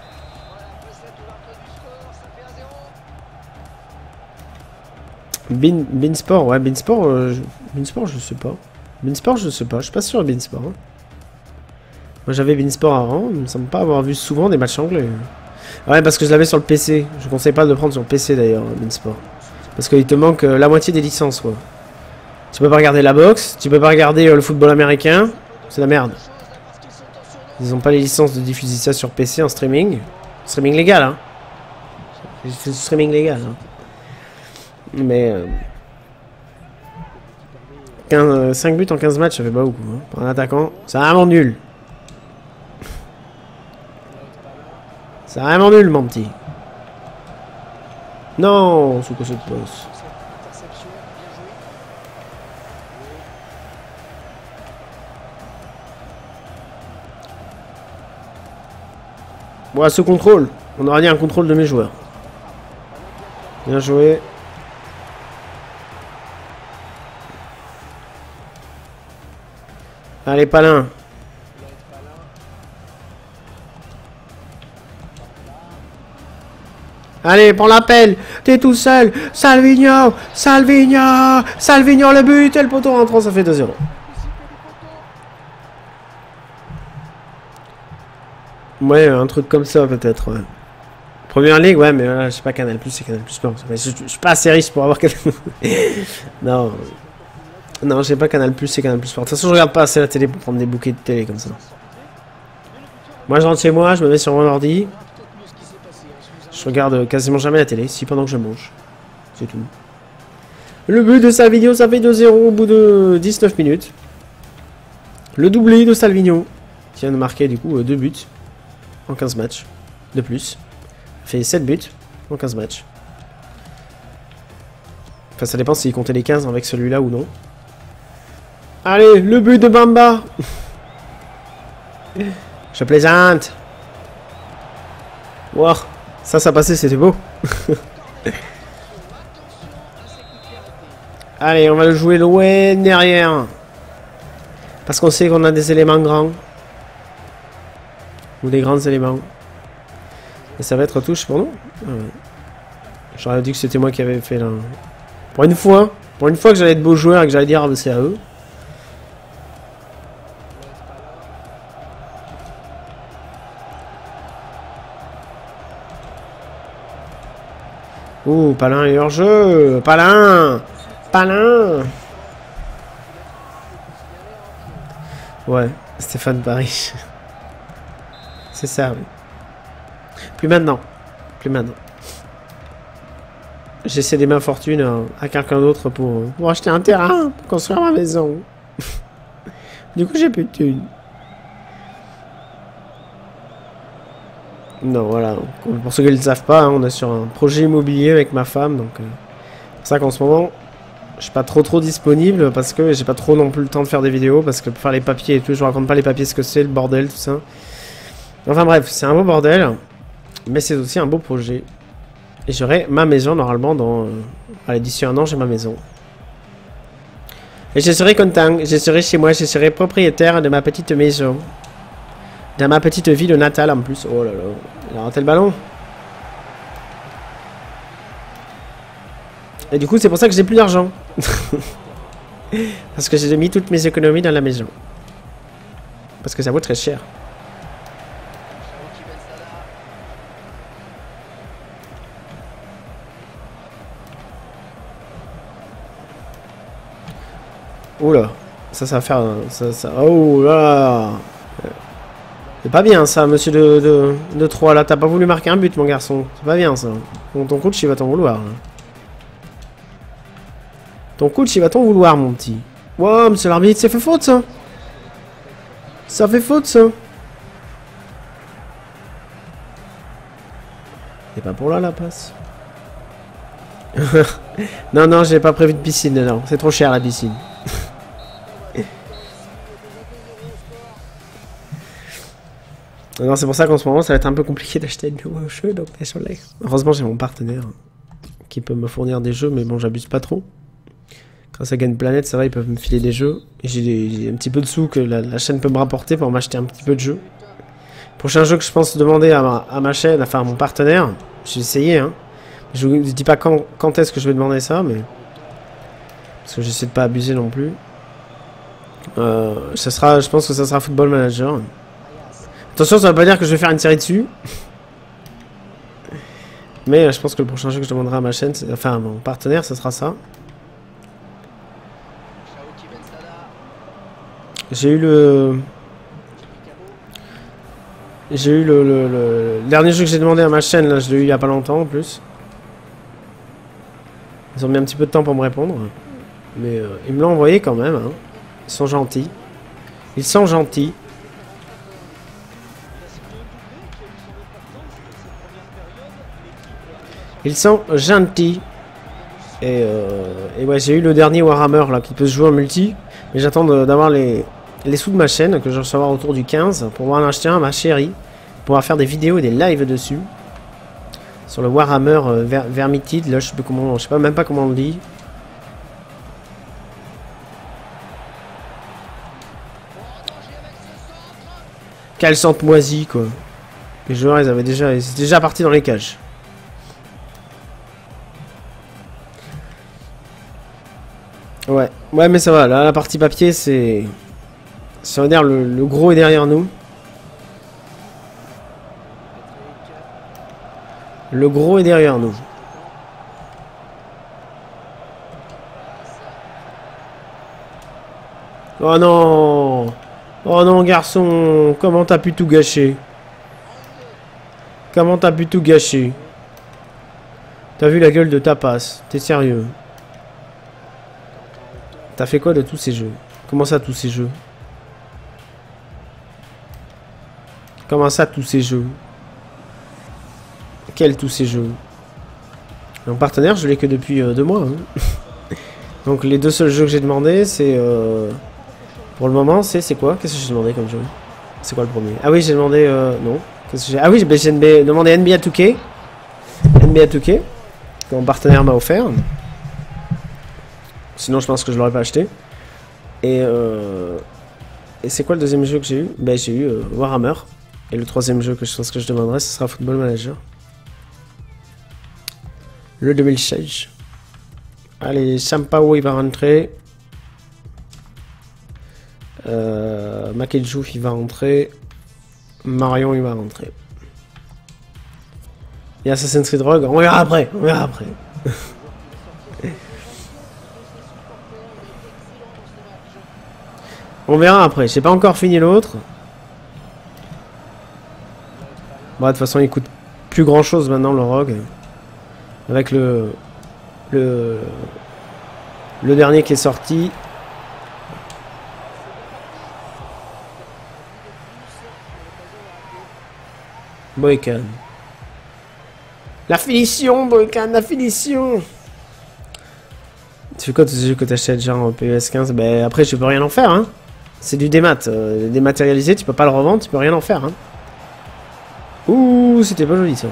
Bin, Beansport, ouais, Beansport, euh, je, Beansport, je sais pas. Beansport, je sais pas, je suis pas sûr de Beansport. Hein. Moi j'avais Beansport avant, il me semble pas avoir vu souvent des matchs anglais. Ouais, parce que je l'avais sur le P C. Je conseille pas de le prendre sur le P C d'ailleurs, Beansport. Parce qu'il te manque euh, la moitié des licences, quoi. Tu peux pas regarder la boxe, tu peux pas regarder euh, le football américain. C'est la merde. Ils ont pas les licences de diffuser ça sur P C en streaming. Streaming légal, hein. C'est du streaming légal, hein. Mais... Euh, quinze, euh, cinq buts en quinze matchs, ça fait pas beaucoup. Hein. Pour un attaquant, c'est vraiment nul. C'est vraiment nul, mon petit. Non, sous que cette passe. Bon, à ce contrôle, on aura dit un contrôle de mes joueurs. Bien joué. Allez, Palin. Allez, prends l'appel. T'es tout seul. Salvigno. Salvigno. Salvigno, le but. Et le poteau rentrant, ça fait deux zéro. Ouais, un truc comme ça, peut-être. Ouais. Première ligue, ouais, mais là, je sais pas, Canal Plus, c'est Canal Plus Sport. Je, je, je suis pas assez riche pour avoir Canal Non. Non, j'ai pas Canal Plus, c'est Canal Plus Sport. De toute façon, je regarde pas assez la télé pour prendre des bouquets de télé comme ça. Moi, je rentre chez moi, je me mets sur mon ordi. Je regarde quasiment jamais la télé, si pendant que je mange. C'est tout. Le but de Salvigno, ça fait deux zéro au bout de dix-neuf minutes. Le doublé de Salvigno, qui vient de marquer du coup deux buts en quinze matchs de plus. Il fait sept buts en quinze matchs. Enfin, ça dépend s'il comptait les quinze avec celui-là ou non. Allez, le but de Bamba. Je plaisante. Wow. Ça, ça passait, c'était beau. Allez, on va le jouer loin derrière. Parce qu'on sait qu'on a des éléments grands. Ou des grands éléments. Et ça va être touche pour nous. Ah ouais. J'aurais dit que c'était moi qui avais fait là. Pour une fois. Pour une fois que j'allais être beau joueur et que j'allais dire ah, c'est à eux. Oh, Palin est hors jeu. Palin. Palin. Ouais, Stéphane Paris. C'est ça, oui. Plus maintenant. Plus maintenant. J'ai cédé ma fortune à, à quelqu'un d'autre pour, pour acheter un terrain, pour construire ma maison. Du coup, j'ai plus de thunes. Non, voilà. Pour ceux qui ne le savent pas, hein, on est sur un projet immobilier avec ma femme. Donc, euh, c'est pour ça qu'en ce moment, je suis pas trop trop disponible parce que j'ai pas trop non plus le temps de faire des vidéos. Parce que pour faire les papiers et tout, je vous raconte pas les papiers, ce que c'est, le bordel, tout ça. Enfin bref, c'est un beau bordel. Mais c'est aussi un beau projet. Et j'aurai ma maison normalement dans... Euh, allez, d'ici un an, j'ai ma maison. Et je serai content. Je serai chez moi. Je serai propriétaire de ma petite maison. Dans ma petite ville natale en plus. Oh là là. Il a raté le ballon. Et du coup, c'est pour ça que j'ai plus d'argent. Parce que j'ai mis toutes mes économies dans la maison. Parce que ça vaut très cher. Oula, ça, ça va faire... Ça, ça... Oh là. C'est pas bien ça, monsieur de, de, de trois, là. T'as pas voulu marquer un but, mon garçon. C'est pas bien ça. Ton, ton coach, il va t'en vouloir. Là. Ton coach, il va t'en vouloir, mon petit. Wow, monsieur l'arbitre, ça fait faute, ça. Ça fait faute, ça. C'est pas pour là, la passe. Non, non, j'ai pas prévu de piscine, non. C'est trop cher, la piscine. Non, c'est pour ça qu'en ce moment, ça va être un peu compliqué d'acheter de nouveaux jeux, donc désolé. Heureusement, j'ai mon partenaire qui peut me fournir des jeux, mais bon, j'abuse pas trop. Grâce à Game Planet, ça va, ils peuvent me filer des jeux. Et j'ai un petit peu de sous que la, la chaîne peut me rapporter pour m'acheter un petit peu de jeux. Prochain jeu que je pense demander à ma, à ma chaîne, enfin à mon partenaire, j'ai essayé, hein. Je vous dis pas quand, quand est-ce que je vais demander ça, mais... Parce que j'essaie de pas abuser non plus. Euh, ça sera, je pense que ça sera Football Manager. Attention, ça veut pas dire que je vais faire une série dessus. Mais je pense que le prochain jeu que je demanderai à ma chaîne, enfin à mon partenaire, ce sera ça. J'ai eu le... J'ai eu le, le, le... le dernier jeu que j'ai demandé à ma chaîne, là, je l'ai eu il y a pas longtemps en plus. Ils ont mis un petit peu de temps pour me répondre. Mais euh, ils me l'ont envoyé quand même. Hein. Ils sont gentils. Ils sont gentils. Ils sont gentils. Et, euh, et ouais, j'ai eu le dernier Warhammer là qui peut se jouer en multi. Mais j'attends d'avoir les, les sous de ma chaîne que je vais recevoir autour du quinze pour pouvoir en acheter un à ma chérie. Pour pouvoir faire des vidéos et des lives dessus. Sur le Warhammer euh, Ver Vermintide. Là, je sais, pas comment, je sais pas même pas comment on le dit. Quelle sente moisie quoi. Les joueurs ils avaient déjà, ils étaient déjà partis dans les cages. Ouais, ouais mais ça va, là la partie papier c'est... Ça veut dire le, le gros est derrière nous. Le gros est derrière nous. Oh non! Oh non garçon, comment t'as pu tout gâcher? Comment t'as pu tout gâcher? T'as vu la gueule de ta passe? T'es sérieux? T'as fait quoi de tous ces jeux? Comment ça tous ces jeux? Comment ça tous ces jeux? Quels tous ces jeux? Mon partenaire je l'ai que depuis euh, deux mois. Hein. Donc les deux seuls jeux que j'ai demandé c'est... Euh... Pour le moment c'est c'est quoi? Qu'est-ce que j'ai demandé comme jeu? C'est quoi le premier? Ah oui j'ai demandé... Euh... Non. Qu'est-ce que j'ai... Ah oui j'ai demandé N B A deux K. N B A deux K. Que mon partenaire m'a offert. Sinon je pense que je l'aurais pas acheté. Et euh... Et c'est quoi le deuxième jeu que j'ai eu? Ben j'ai eu euh, Warhammer. Et le troisième jeu que je pense que je demanderai ce sera Football Manager. Le deux mille seize. Allez, Sampao il va rentrer. Euh, Makejouf il va rentrer. Marion il va rentrer. Et Assassin's Creed Rogue, on verra après, on verra après. On verra après, j'ai pas encore fini l'autre. Bon, de toute façon, il coûte plus grand chose maintenant le Rogue. Avec le... Le... Le dernier qui est sorti. Boykan. La finition, Boykan, la finition. Tu fais quoi tous ces jeux que t'achètes genre en P S quinze? Ben après je peux rien en faire hein. C'est du démat. Euh, dématérialisé, tu peux pas le revendre, tu peux rien en faire hein. Ouh, c'était pas joli ça.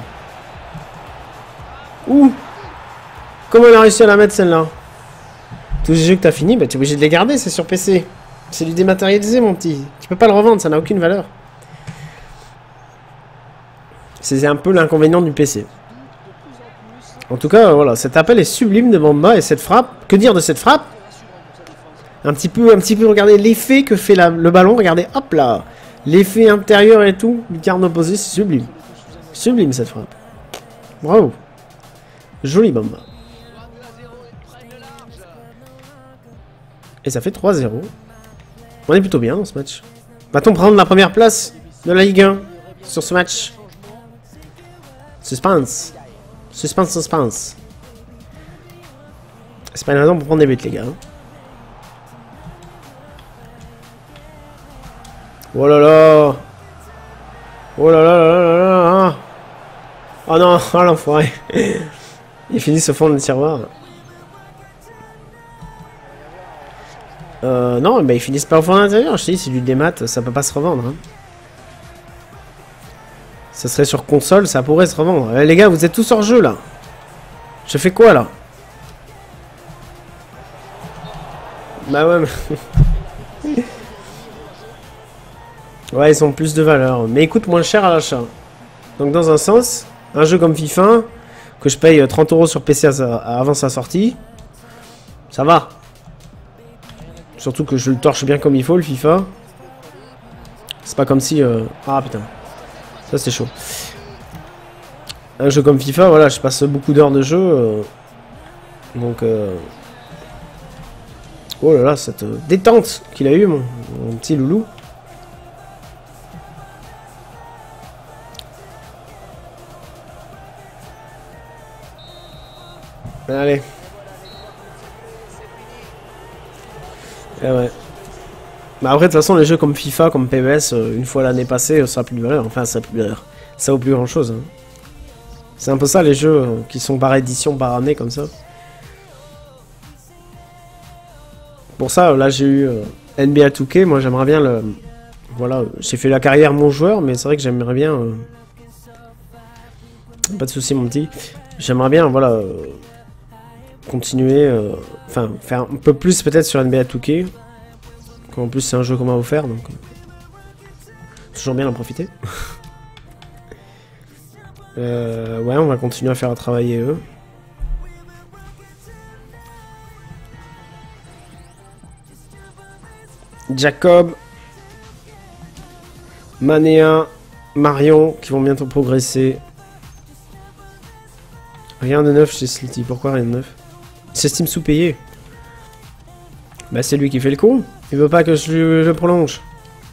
Ouh. Comment on a réussi à la mettre celle-là? Tous les jeux que t'as fini, ben t'es obligé de les garder, c'est sur P C. C'est du dématérialisé mon petit. Tu peux pas le revendre, ça n'a aucune valeur. C'est un peu l'inconvénient du P C. En tout cas, voilà, cet appel est sublime de Bamba et cette frappe. Que dire de cette frappe? Un petit peu, un petit peu, regardez l'effet que fait la, le ballon. Regardez, hop là. L'effet intérieur et tout. Lucarne opposée, c'est sublime. Sublime cette frappe. Bravo. Joli Bamba. Et ça fait trois zéro. On est plutôt bien dans ce match. Va-t-on prendre la première place de la Ligue un sur ce match? Suspense. Suspense, suspense. C'est pas une raison pour prendre des buts, les gars. Oh là là. Oh là là là là là là. Oh non, oh l'enfoiré. Il finit au fond du tiroir. Euh, non, bah ils finissent pas au fond de l'intérieur. Je te dis, c'est du démat, ça peut pas se revendre. Hein. Ça serait sur console, ça pourrait se revendre. Eh, les gars, vous êtes tous hors jeu là. Je fais quoi là? Bah ouais, mais... ouais, ils ont plus de valeur. Mais ils coûtent moins cher à l'achat. Donc dans un sens, un jeu comme FIFA, que je paye trente euros sur P C à sa... avant sa sortie, ça va. Surtout que je le torche bien comme il faut, le FIFA. C'est pas comme si... Euh... Ah putain. Ça c'est chaud. Un jeu comme FIFA, voilà, je passe beaucoup d'heures de jeu. Euh... Donc... Euh... Oh là là, cette détente qu'il a eu, mon, mon petit loulou. Allez. Eh ouais. Bah après, de toute façon, les jeux comme FIFA, comme P E S, euh, une fois l'année passée, ça a plus de valeur. Enfin, ça a plus de valeur. Ça vaut plus grand chose. Hein. C'est un peu ça, les jeux euh, qui sont par édition, par année, comme ça. Pour ça, là, j'ai eu euh, N B A deux K. Moi, j'aimerais bien le... Voilà, j'ai fait la carrière mon joueur, mais c'est vrai que j'aimerais bien... Euh... Pas de soucis, mon petit. J'aimerais bien, voilà... Euh... continuer... Euh... Enfin, faire un peu plus, peut-être, sur N B A deux K. En plus, c'est un jeu qu'on m'a offert, donc... Toujours bien d'en profiter. euh... Ouais, on va continuer à faire travailler eux. Jacob, Manéa, Marion qui vont bientôt progresser. Rien de neuf chez Slity. Pourquoi rien de neuf? Il s'estime sous-payé. Bah c'est lui qui fait le con. Il veut pas que je, je prolonge.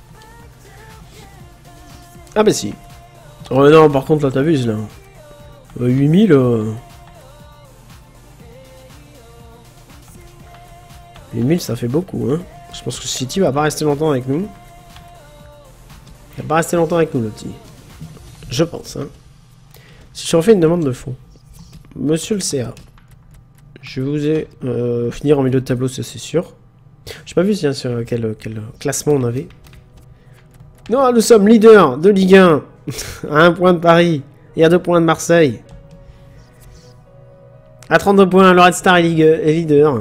Ah bah si. Oh non, par contre là t'abuses là. Euh, huit mille. Euh... huit mille ça fait beaucoup hein. Je pense que City va pas rester longtemps avec nous. Il va pas rester longtemps avec nous, le petit. Je pense, hein. Si je refais une demande de fonds. Monsieur le C A. Je vous ai euh, finir en milieu de tableau, ça c'est sûr. J'ai pas vu tiens, sur quel, quel classement on avait. Non, nous sommes leaders de Ligue un. À un point de Paris. Et à deux points de Marseille. À trente-deux points, le Red Star est, Ligue, est leader.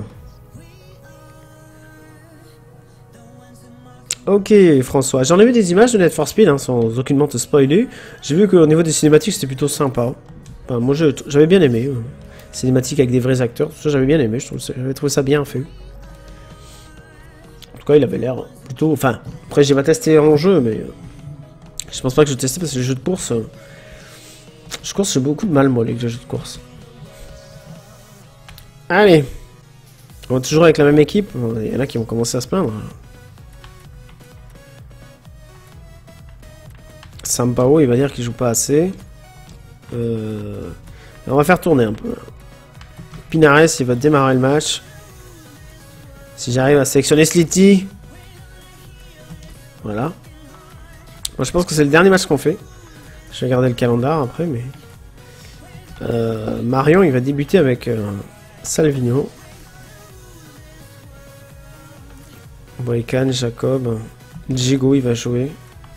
Ok François, j'en ai vu des images de Need for Speed hein, sans aucunement te spoiler. J'ai vu qu'au niveau des cinématiques c'était plutôt sympa. Enfin, moi j'avais bien aimé. Euh, cinématiques avec des vrais acteurs, tout ça j'avais bien aimé, j'avais trouvé ça bien fait. En tout cas il avait l'air plutôt... Enfin, après j'ai pas testé en jeu mais... Euh, je pense pas que je testais parce que les jeux de course... Euh, Je course, j'ai beaucoup de mal, moi, avec les jeux de course. Allez. On va toujours avec la même équipe. Il y en a qui vont commencer à se plaindre. Sampao, il va dire qu'il joue pas assez. Euh... On va faire tourner un peu. Pinares, il va démarrer le match. Si j'arrive à sélectionner Slity. Voilà. Moi, je pense que c'est le dernier match qu'on fait. Je vais regarder le calendrier après, mais... Euh, Marion, il va débuter avec euh, Salvino. Boykan, Jacob. Diego, il va jouer.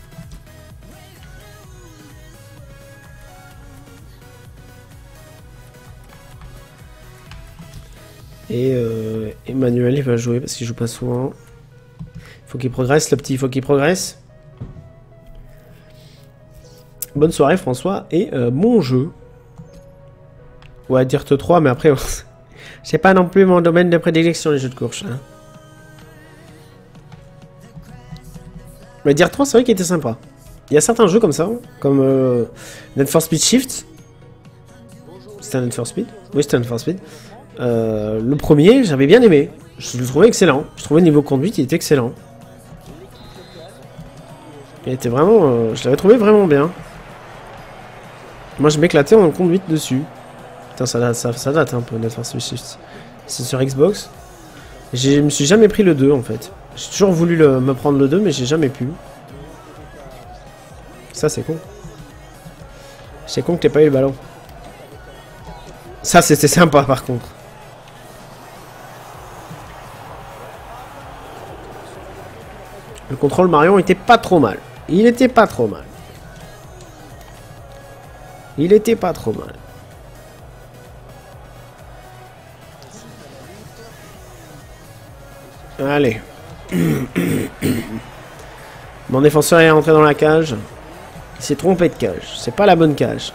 Et euh, Emmanuel, il va jouer parce qu'il joue pas souvent. Faut qu'il progresse, le petit, il faut qu'il progresse. Bonne soirée, François. Et euh, bon jeu. Ouais, Dirt trois, mais après, c'est pas non plus mon domaine de prédilection, les jeux de course. Hein. Mais Dirt trois, c'est vrai qu'il était sympa. Il y a certains jeux comme ça, comme euh, Need for Speed Shift. C'était un Need for Speed. Oui, c'était un Need for Speed. Euh, le premier, j'avais bien aimé. Je le trouvais excellent. Je trouvais niveau conduite, il était excellent. Il était vraiment... Euh, je l'avais trouvé vraiment bien. Moi, je m'éclatais en conduite dessus. Putain, ça date, ça, ça date un peu, Need for Speed Shift. C'est sur Xbox. Je me suis jamais pris le deux, en fait. J'ai toujours voulu le, me prendre le deux, mais j'ai jamais pu. Ça, c'est con. C'est con que t'aies pas eu le ballon. Ça, c'était sympa, par contre. Le contrôle Marion était pas trop mal. Il était pas trop mal. Il était pas trop mal. Allez. Mon défenseur est rentré dans la cage. Il s'est trompé de cage. C'est pas la bonne cage.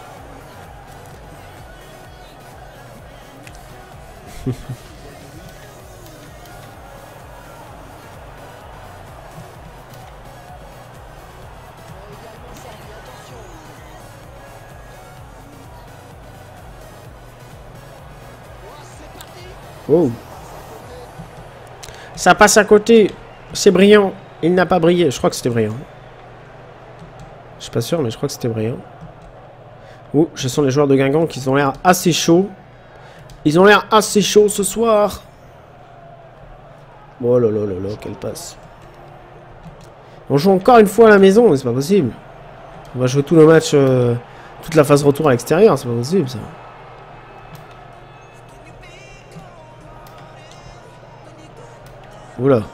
Oh. Ça passe à côté. C'est brillant. Il n'a pas brillé. Je crois que c'était brillant. Je suis pas sûr, mais je crois que c'était brillant. Oh, je sens les joueurs de Guingamp qui ont l'air assez chauds. Ils ont l'air assez chauds ce soir. Oh là là là là, quelle passe. On joue encore une fois à la maison, mais c'est pas possible. On va jouer tous nos matchs, euh, toute la phase retour à l'extérieur, c'est pas possible ça. Oula.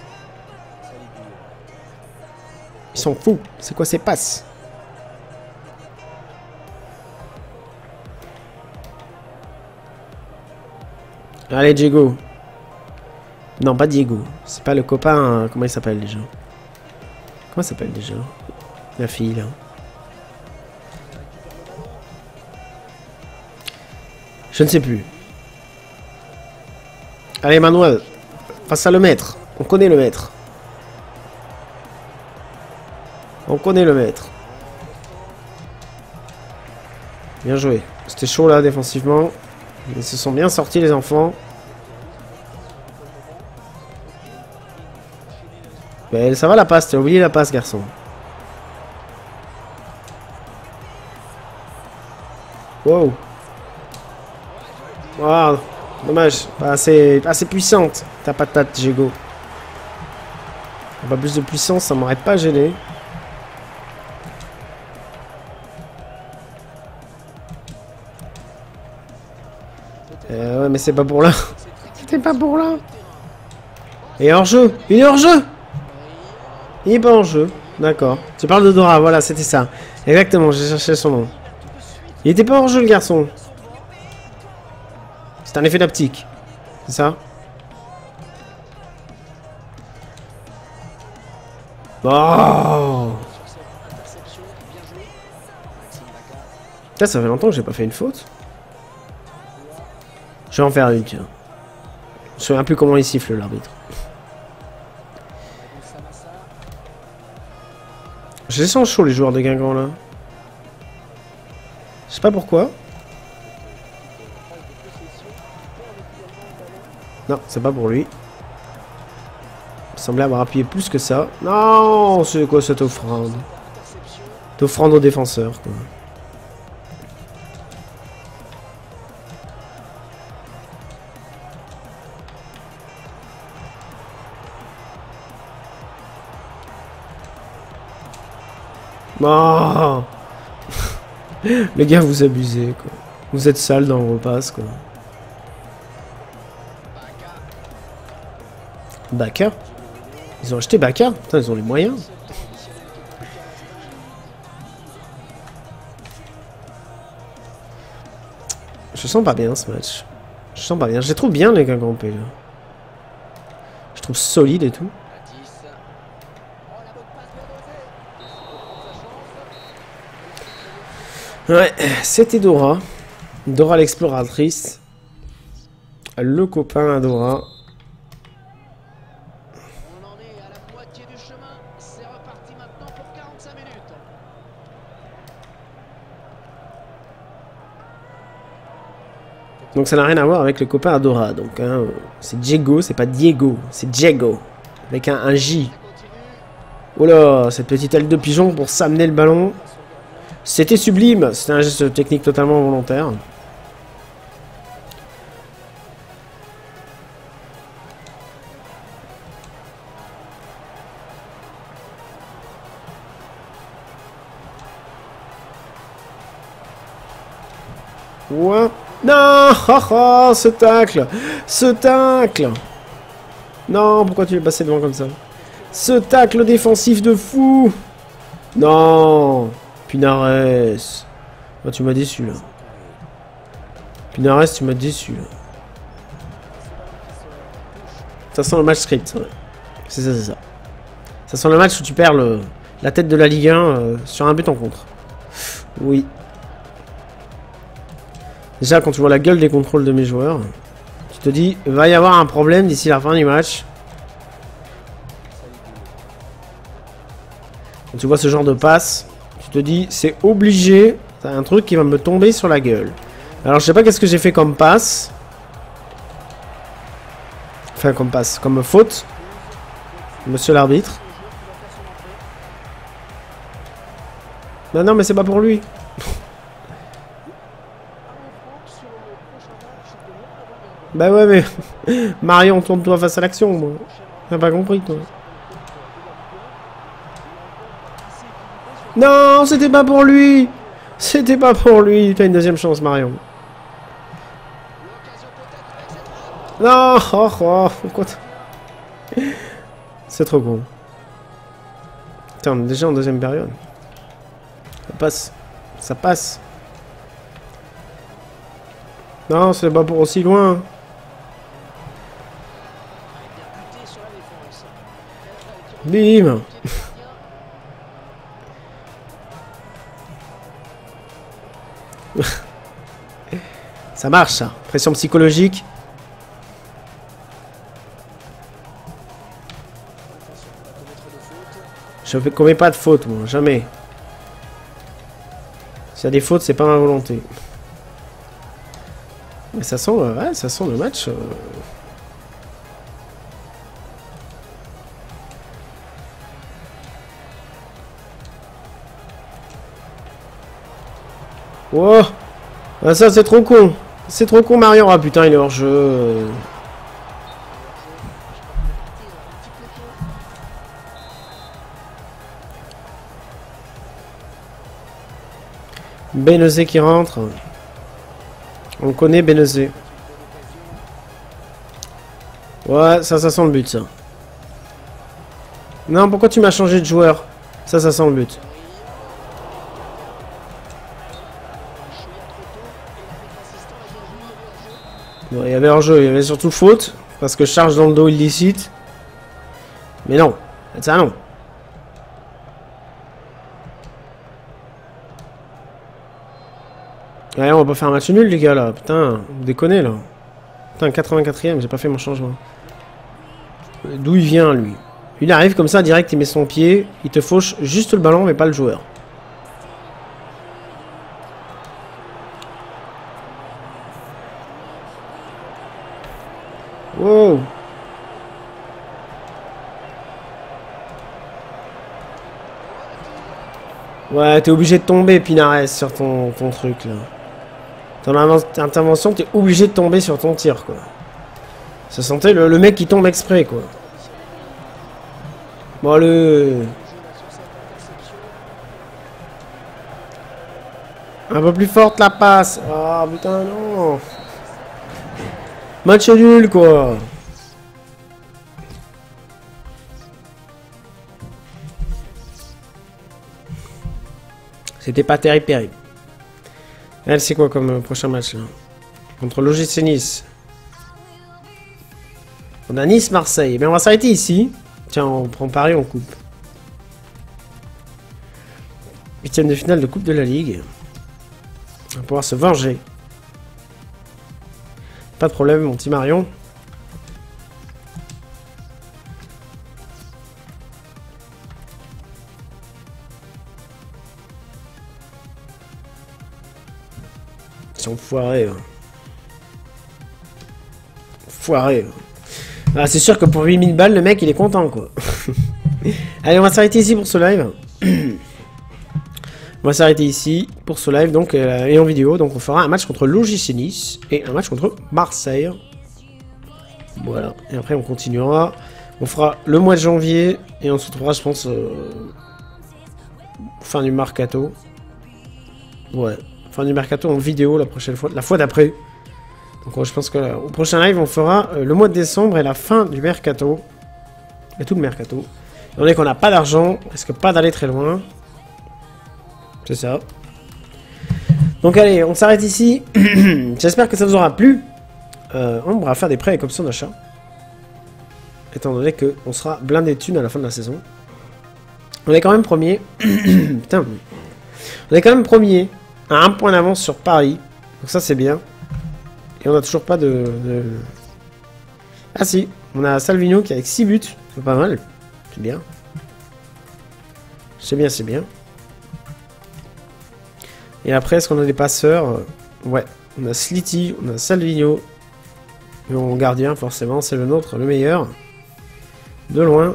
Ils sont fous. C'est quoi ces passes? Allez, Diego. Non, pas Diego. C'est pas le copain... Euh, comment il s'appelle déjà? Comment il s'appelle déjà? La fille, là. Je ne sais plus. Allez, Manuel. Face à le maître. On connaît le maître. On connaît le maître. Bien joué. C'était chaud là défensivement. Ils se sont bien sortis les enfants. Mais ça va la passe. T'as oublié la passe, garçon. Wow. Wow. Dommage. Pas assez, pas assez puissante. Ta patate, Diego. Pas plus de puissance, ça m'aurait pas gêné. Euh, ouais, mais c'est pas pour là. C'était pas pour là. Et hors jeu. Il est hors jeu. Il est pas hors jeu. D'accord. Tu parles de Dora, voilà, c'était ça. Exactement, j'ai cherché son nom. Il était pas hors jeu, le garçon. C'est un effet d'optique. C'est ça? Oh. Putain, ça fait longtemps que j'ai pas fait une faute. Je vais en faire une, tiens. Je me souviens plus comment il siffle, l'arbitre. Je les sens chauds, les joueurs de Guingamp, là. Je sais pas pourquoi. Non, c'est pas pour lui. Il semblait avoir appuyé plus que ça. Non, c'est quoi cette offrande? Offrande aux défenseurs, quoi. Oh. Les gars, vous abusez, quoi. Vous êtes sales dans le repasse, quoi. Baka? Ils ont acheté Baka? Putain, ils ont les moyens. Je sens pas bien ce match. Je sens pas bien. Je les trouve bien, les Guingampés, là. Je trouve solide et tout. Ouais, c'était Dora. Dora l'exploratrice. Le copain à Dora. On en est à la moitié du chemin. C'est reparti maintenant pour quarante-cinq minutes. Donc ça n'a rien à voir avec le copain à Dora. Donc hein, c'est Diego, c'est pas Diego, c'est Diego. Avec un, un J. Oh là, cette petite aile de pigeon pour s'amener le ballon. C'était sublime, c'était un geste technique totalement volontaire. Ouais. Non, oh, oh, ce tacle, ce tacle. Non, pourquoi tu l'es passé devant comme ça? Ce tacle défensif de fou. Non. Pinares. Oh, tu m'as déçu là. Pinares, tu m'as déçu là. Ça sent le match script. Ouais. C'est ça, c'est ça. Ça sent le match où tu perds le, la tête de la Ligue un euh, sur un but en contre. Oui. Déjà, quand tu vois la gueule des contrôles de mes joueurs, tu te dis, il va y avoir un problème d'ici la fin du match. Quand tu vois ce genre de passe, tu te dis, c'est obligé, c'est un truc qui va me tomber sur la gueule. Alors, je sais pas qu'est-ce que j'ai fait comme passe. Enfin, comme passe, comme faute. Monsieur l'arbitre. Non, non, mais c'est pas pour lui. Bah ouais, mais... Marion, tourne-toi face à l'action, moi. T'as pas compris, toi. Non, c'était pas pour lui. C'était pas pour lui. T'as une deuxième chance, Marion. Non, oh, oh, pourquoi c'est trop con. Putain, on est déjà en deuxième période. Ça passe. Ça passe. Non, c'est pas pour aussi loin. Bim. Ça marche, ça. Pression psychologique. Je ne commets pas de faute, moi. Jamais. S'il y a des fautes, c'est pas ma volonté. Mais ça sent, euh, ouais, ça sent le match. Euh... Oh, ah, ça c'est trop con. C'est trop con, Marion. Ah putain, il est hors jeu. Benezé qui rentre. On connaît Benezé. Ouais, ça, ça sent le but, ça. Non, pourquoi tu m'as changé de joueur? Ça, ça sent le but. Bon, il y avait hors-jeu, il y avait surtout faute, parce que charge dans le dos illicite. Mais non, ça non. Ouais, on va pas faire un match nul, les gars, là. Putain, vous déconnez, là. Putain, quatre-vingt-quatrième, j'ai pas fait mon changement. D'où il vient, lui? Il arrive comme ça, direct, il met son pied, il te fauche juste le ballon, mais pas le joueur. Wow. Ouais, t'es obligé de tomber, Pinares, sur ton, ton truc, là. Ton intervention, t'es obligé de tomber sur ton tir, quoi. Ça sentait le, le mec qui tombe exprès, quoi. Bon, le... Un peu plus forte, la passe. Ah, oh, putain, non. Match nul, quoi. C'était pas terrible, terrible. Elle, c'est quoi comme euh, prochain match là? Contre l'O G C Nice. On a Nice-Marseille. Eh bien, on va s'arrêter ici. Tiens, on prend Paris, on coupe. Huitième de finale de Coupe de la Ligue. On va pouvoir se venger. Pas de problème, mon petit Marion. Ils sont foirés. Hein. Foirés. Hein. Ah, c'est sûr que pour huit mille balles, le mec, il est content, quoi. Allez, on va s'arrêter ici pour ce live. On va s'arrêter ici pour ce live, donc, euh, et en vidéo. Donc, on fera un match contre l'O G C Nice et un match contre Marseille. Voilà. Et après, on continuera. On fera le mois de janvier et on se retrouvera, je pense, euh, fin du mercato. Ouais. Fin du mercato en vidéo la prochaine fois, la fois d'après. Donc je pense qu'au prochain live, on fera euh, le mois de décembre et la fin du mercato. Et tout le mercato. On est qu'on n'a pas d'argent, on risque pas d'aller très loin. C'est ça. Donc allez, on s'arrête ici. J'espère que ça vous aura plu. Euh, on va faire des prêts avec option d'achat. Étant donné qu'on sera blindé de thunes à la fin de la saison. On est quand même premier. Putain. On est quand même premier. À un point d'avance sur Paris. Donc ça c'est bien. Et on n'a toujours pas de, de... Ah si, on a Salvino qui a avec six buts. C'est pas mal. C'est bien. C'est bien, c'est bien. Et après, est-ce qu'on a des passeurs? Ouais. On a Slity, on a Salvino. Et mon gardien, forcément, c'est le nôtre, le meilleur. De loin.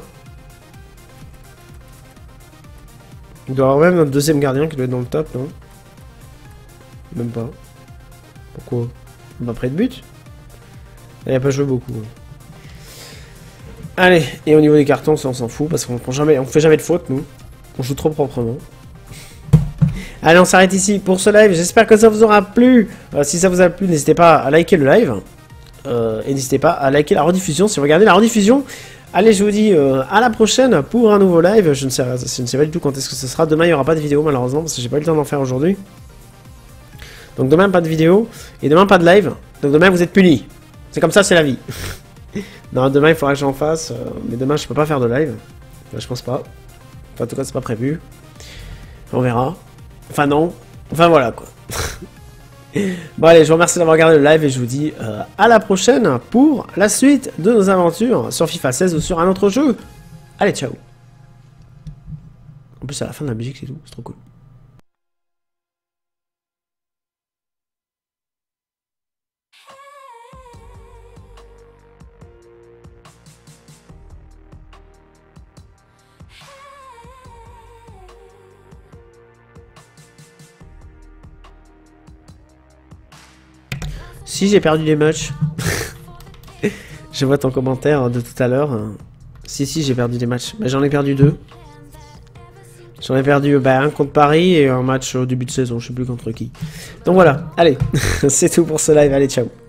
Il doit y avoir même notre deuxième gardien qui doit être dans le top, non? Même pas. Pourquoi? On n'a pas pris de but. Il n'a pas joué beaucoup. Allez, et au niveau des cartons, ça on s'en fout parce qu'on prend jamais, on fait jamais de faute nous. On joue trop proprement. Allez, on s'arrête ici pour ce live. J'espère que ça vous aura plu. Euh, si ça vous a plu, n'hésitez pas à liker le live. Euh, et n'hésitez pas à liker la rediffusion si vous regardez la rediffusion. Allez, je vous dis euh, à la prochaine pour un nouveau live. Je ne sais, je ne sais pas du tout quand est-ce que ce sera. Demain, il n'y aura pas de vidéo malheureusement parce que j'ai pas eu le temps d'en faire aujourd'hui. Donc demain, pas de vidéo. Et demain, pas de live. Donc demain, vous êtes punis. C'est comme ça, c'est la vie. Non, demain, il faudra que j'en fasse. Euh, mais demain, je peux pas faire de live. Enfin, je pense pas. Enfin, en tout cas, c'est pas prévu. On verra. Enfin, non. Enfin, voilà, quoi. Bon, allez, je vous remercie d'avoir regardé le live. Et je vous dis euh, à la prochaine pour la suite de nos aventures sur FIFA seize ou sur un autre jeu. Allez, ciao. En plus, à la fin de la musique, c'est tout. C'est trop cool. Si j'ai perdu les matchs. Je vois ton commentaire de tout à l'heure. Si si j'ai perdu des matchs. Mais j'en ai perdu deux. J'en ai perdu bah, un contre Paris et un match au début de saison. Je sais plus contre qui. Donc voilà. Allez. C'est tout pour ce live. Allez ciao.